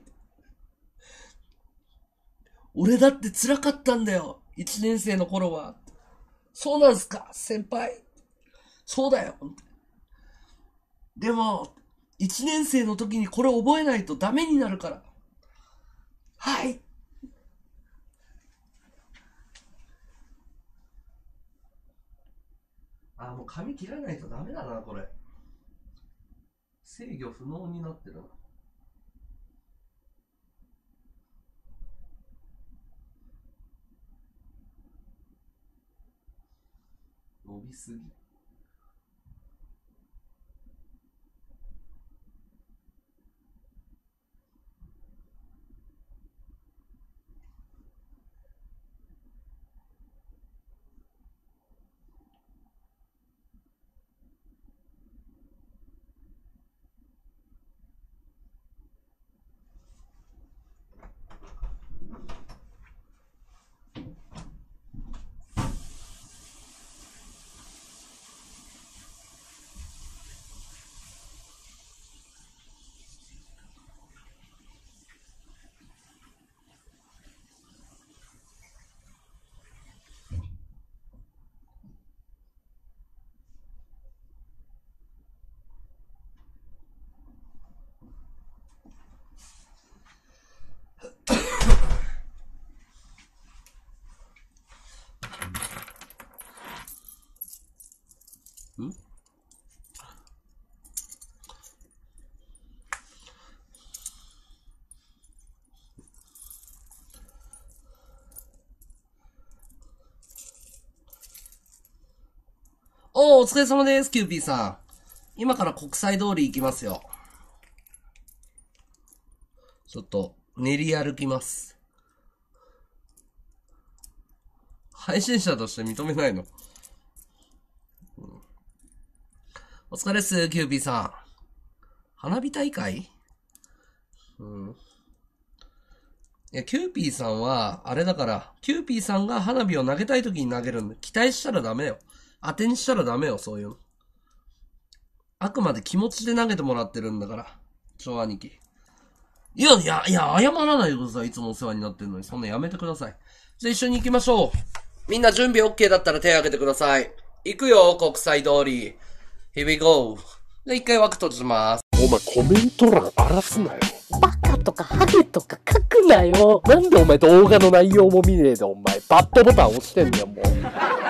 俺だって辛かったんだよ。一年生の頃は。そうなんすか先輩。そうだよ。でも、一年生の時にこれ覚えないとダメになるから。はい。あ、もう髪切らないとダメだな、これ。制御不能になってるな。伸びすぎ。お疲れ様です、キューピーさん。今から国際通り行きますよ。ちょっと、練り歩きます。配信者として認めないの、お疲れっす、キューピーさん。花火大会？いや、キューピーさんは、あれだから、キューピーさんが花火を投げたい時に投げるんで、期待したらダメよ。当てにしたらダメよ、そういうの。あくまで気持ちで投げてもらってるんだから。超兄貴。いや、謝らないでください。いつもお世話になってるのに。そんなやめてください。じゃあ一緒に行きましょう。みんな準備 OK だったら手を挙げてください。行くよ、国際通り。Here we go. じゃあ一回枠閉じます。 お前コメント欄荒らすなよ。 バカとかハゲとか書くなよ。 なんでお前動画の内容も見ねえでお前バッドボタン押してんだよもう。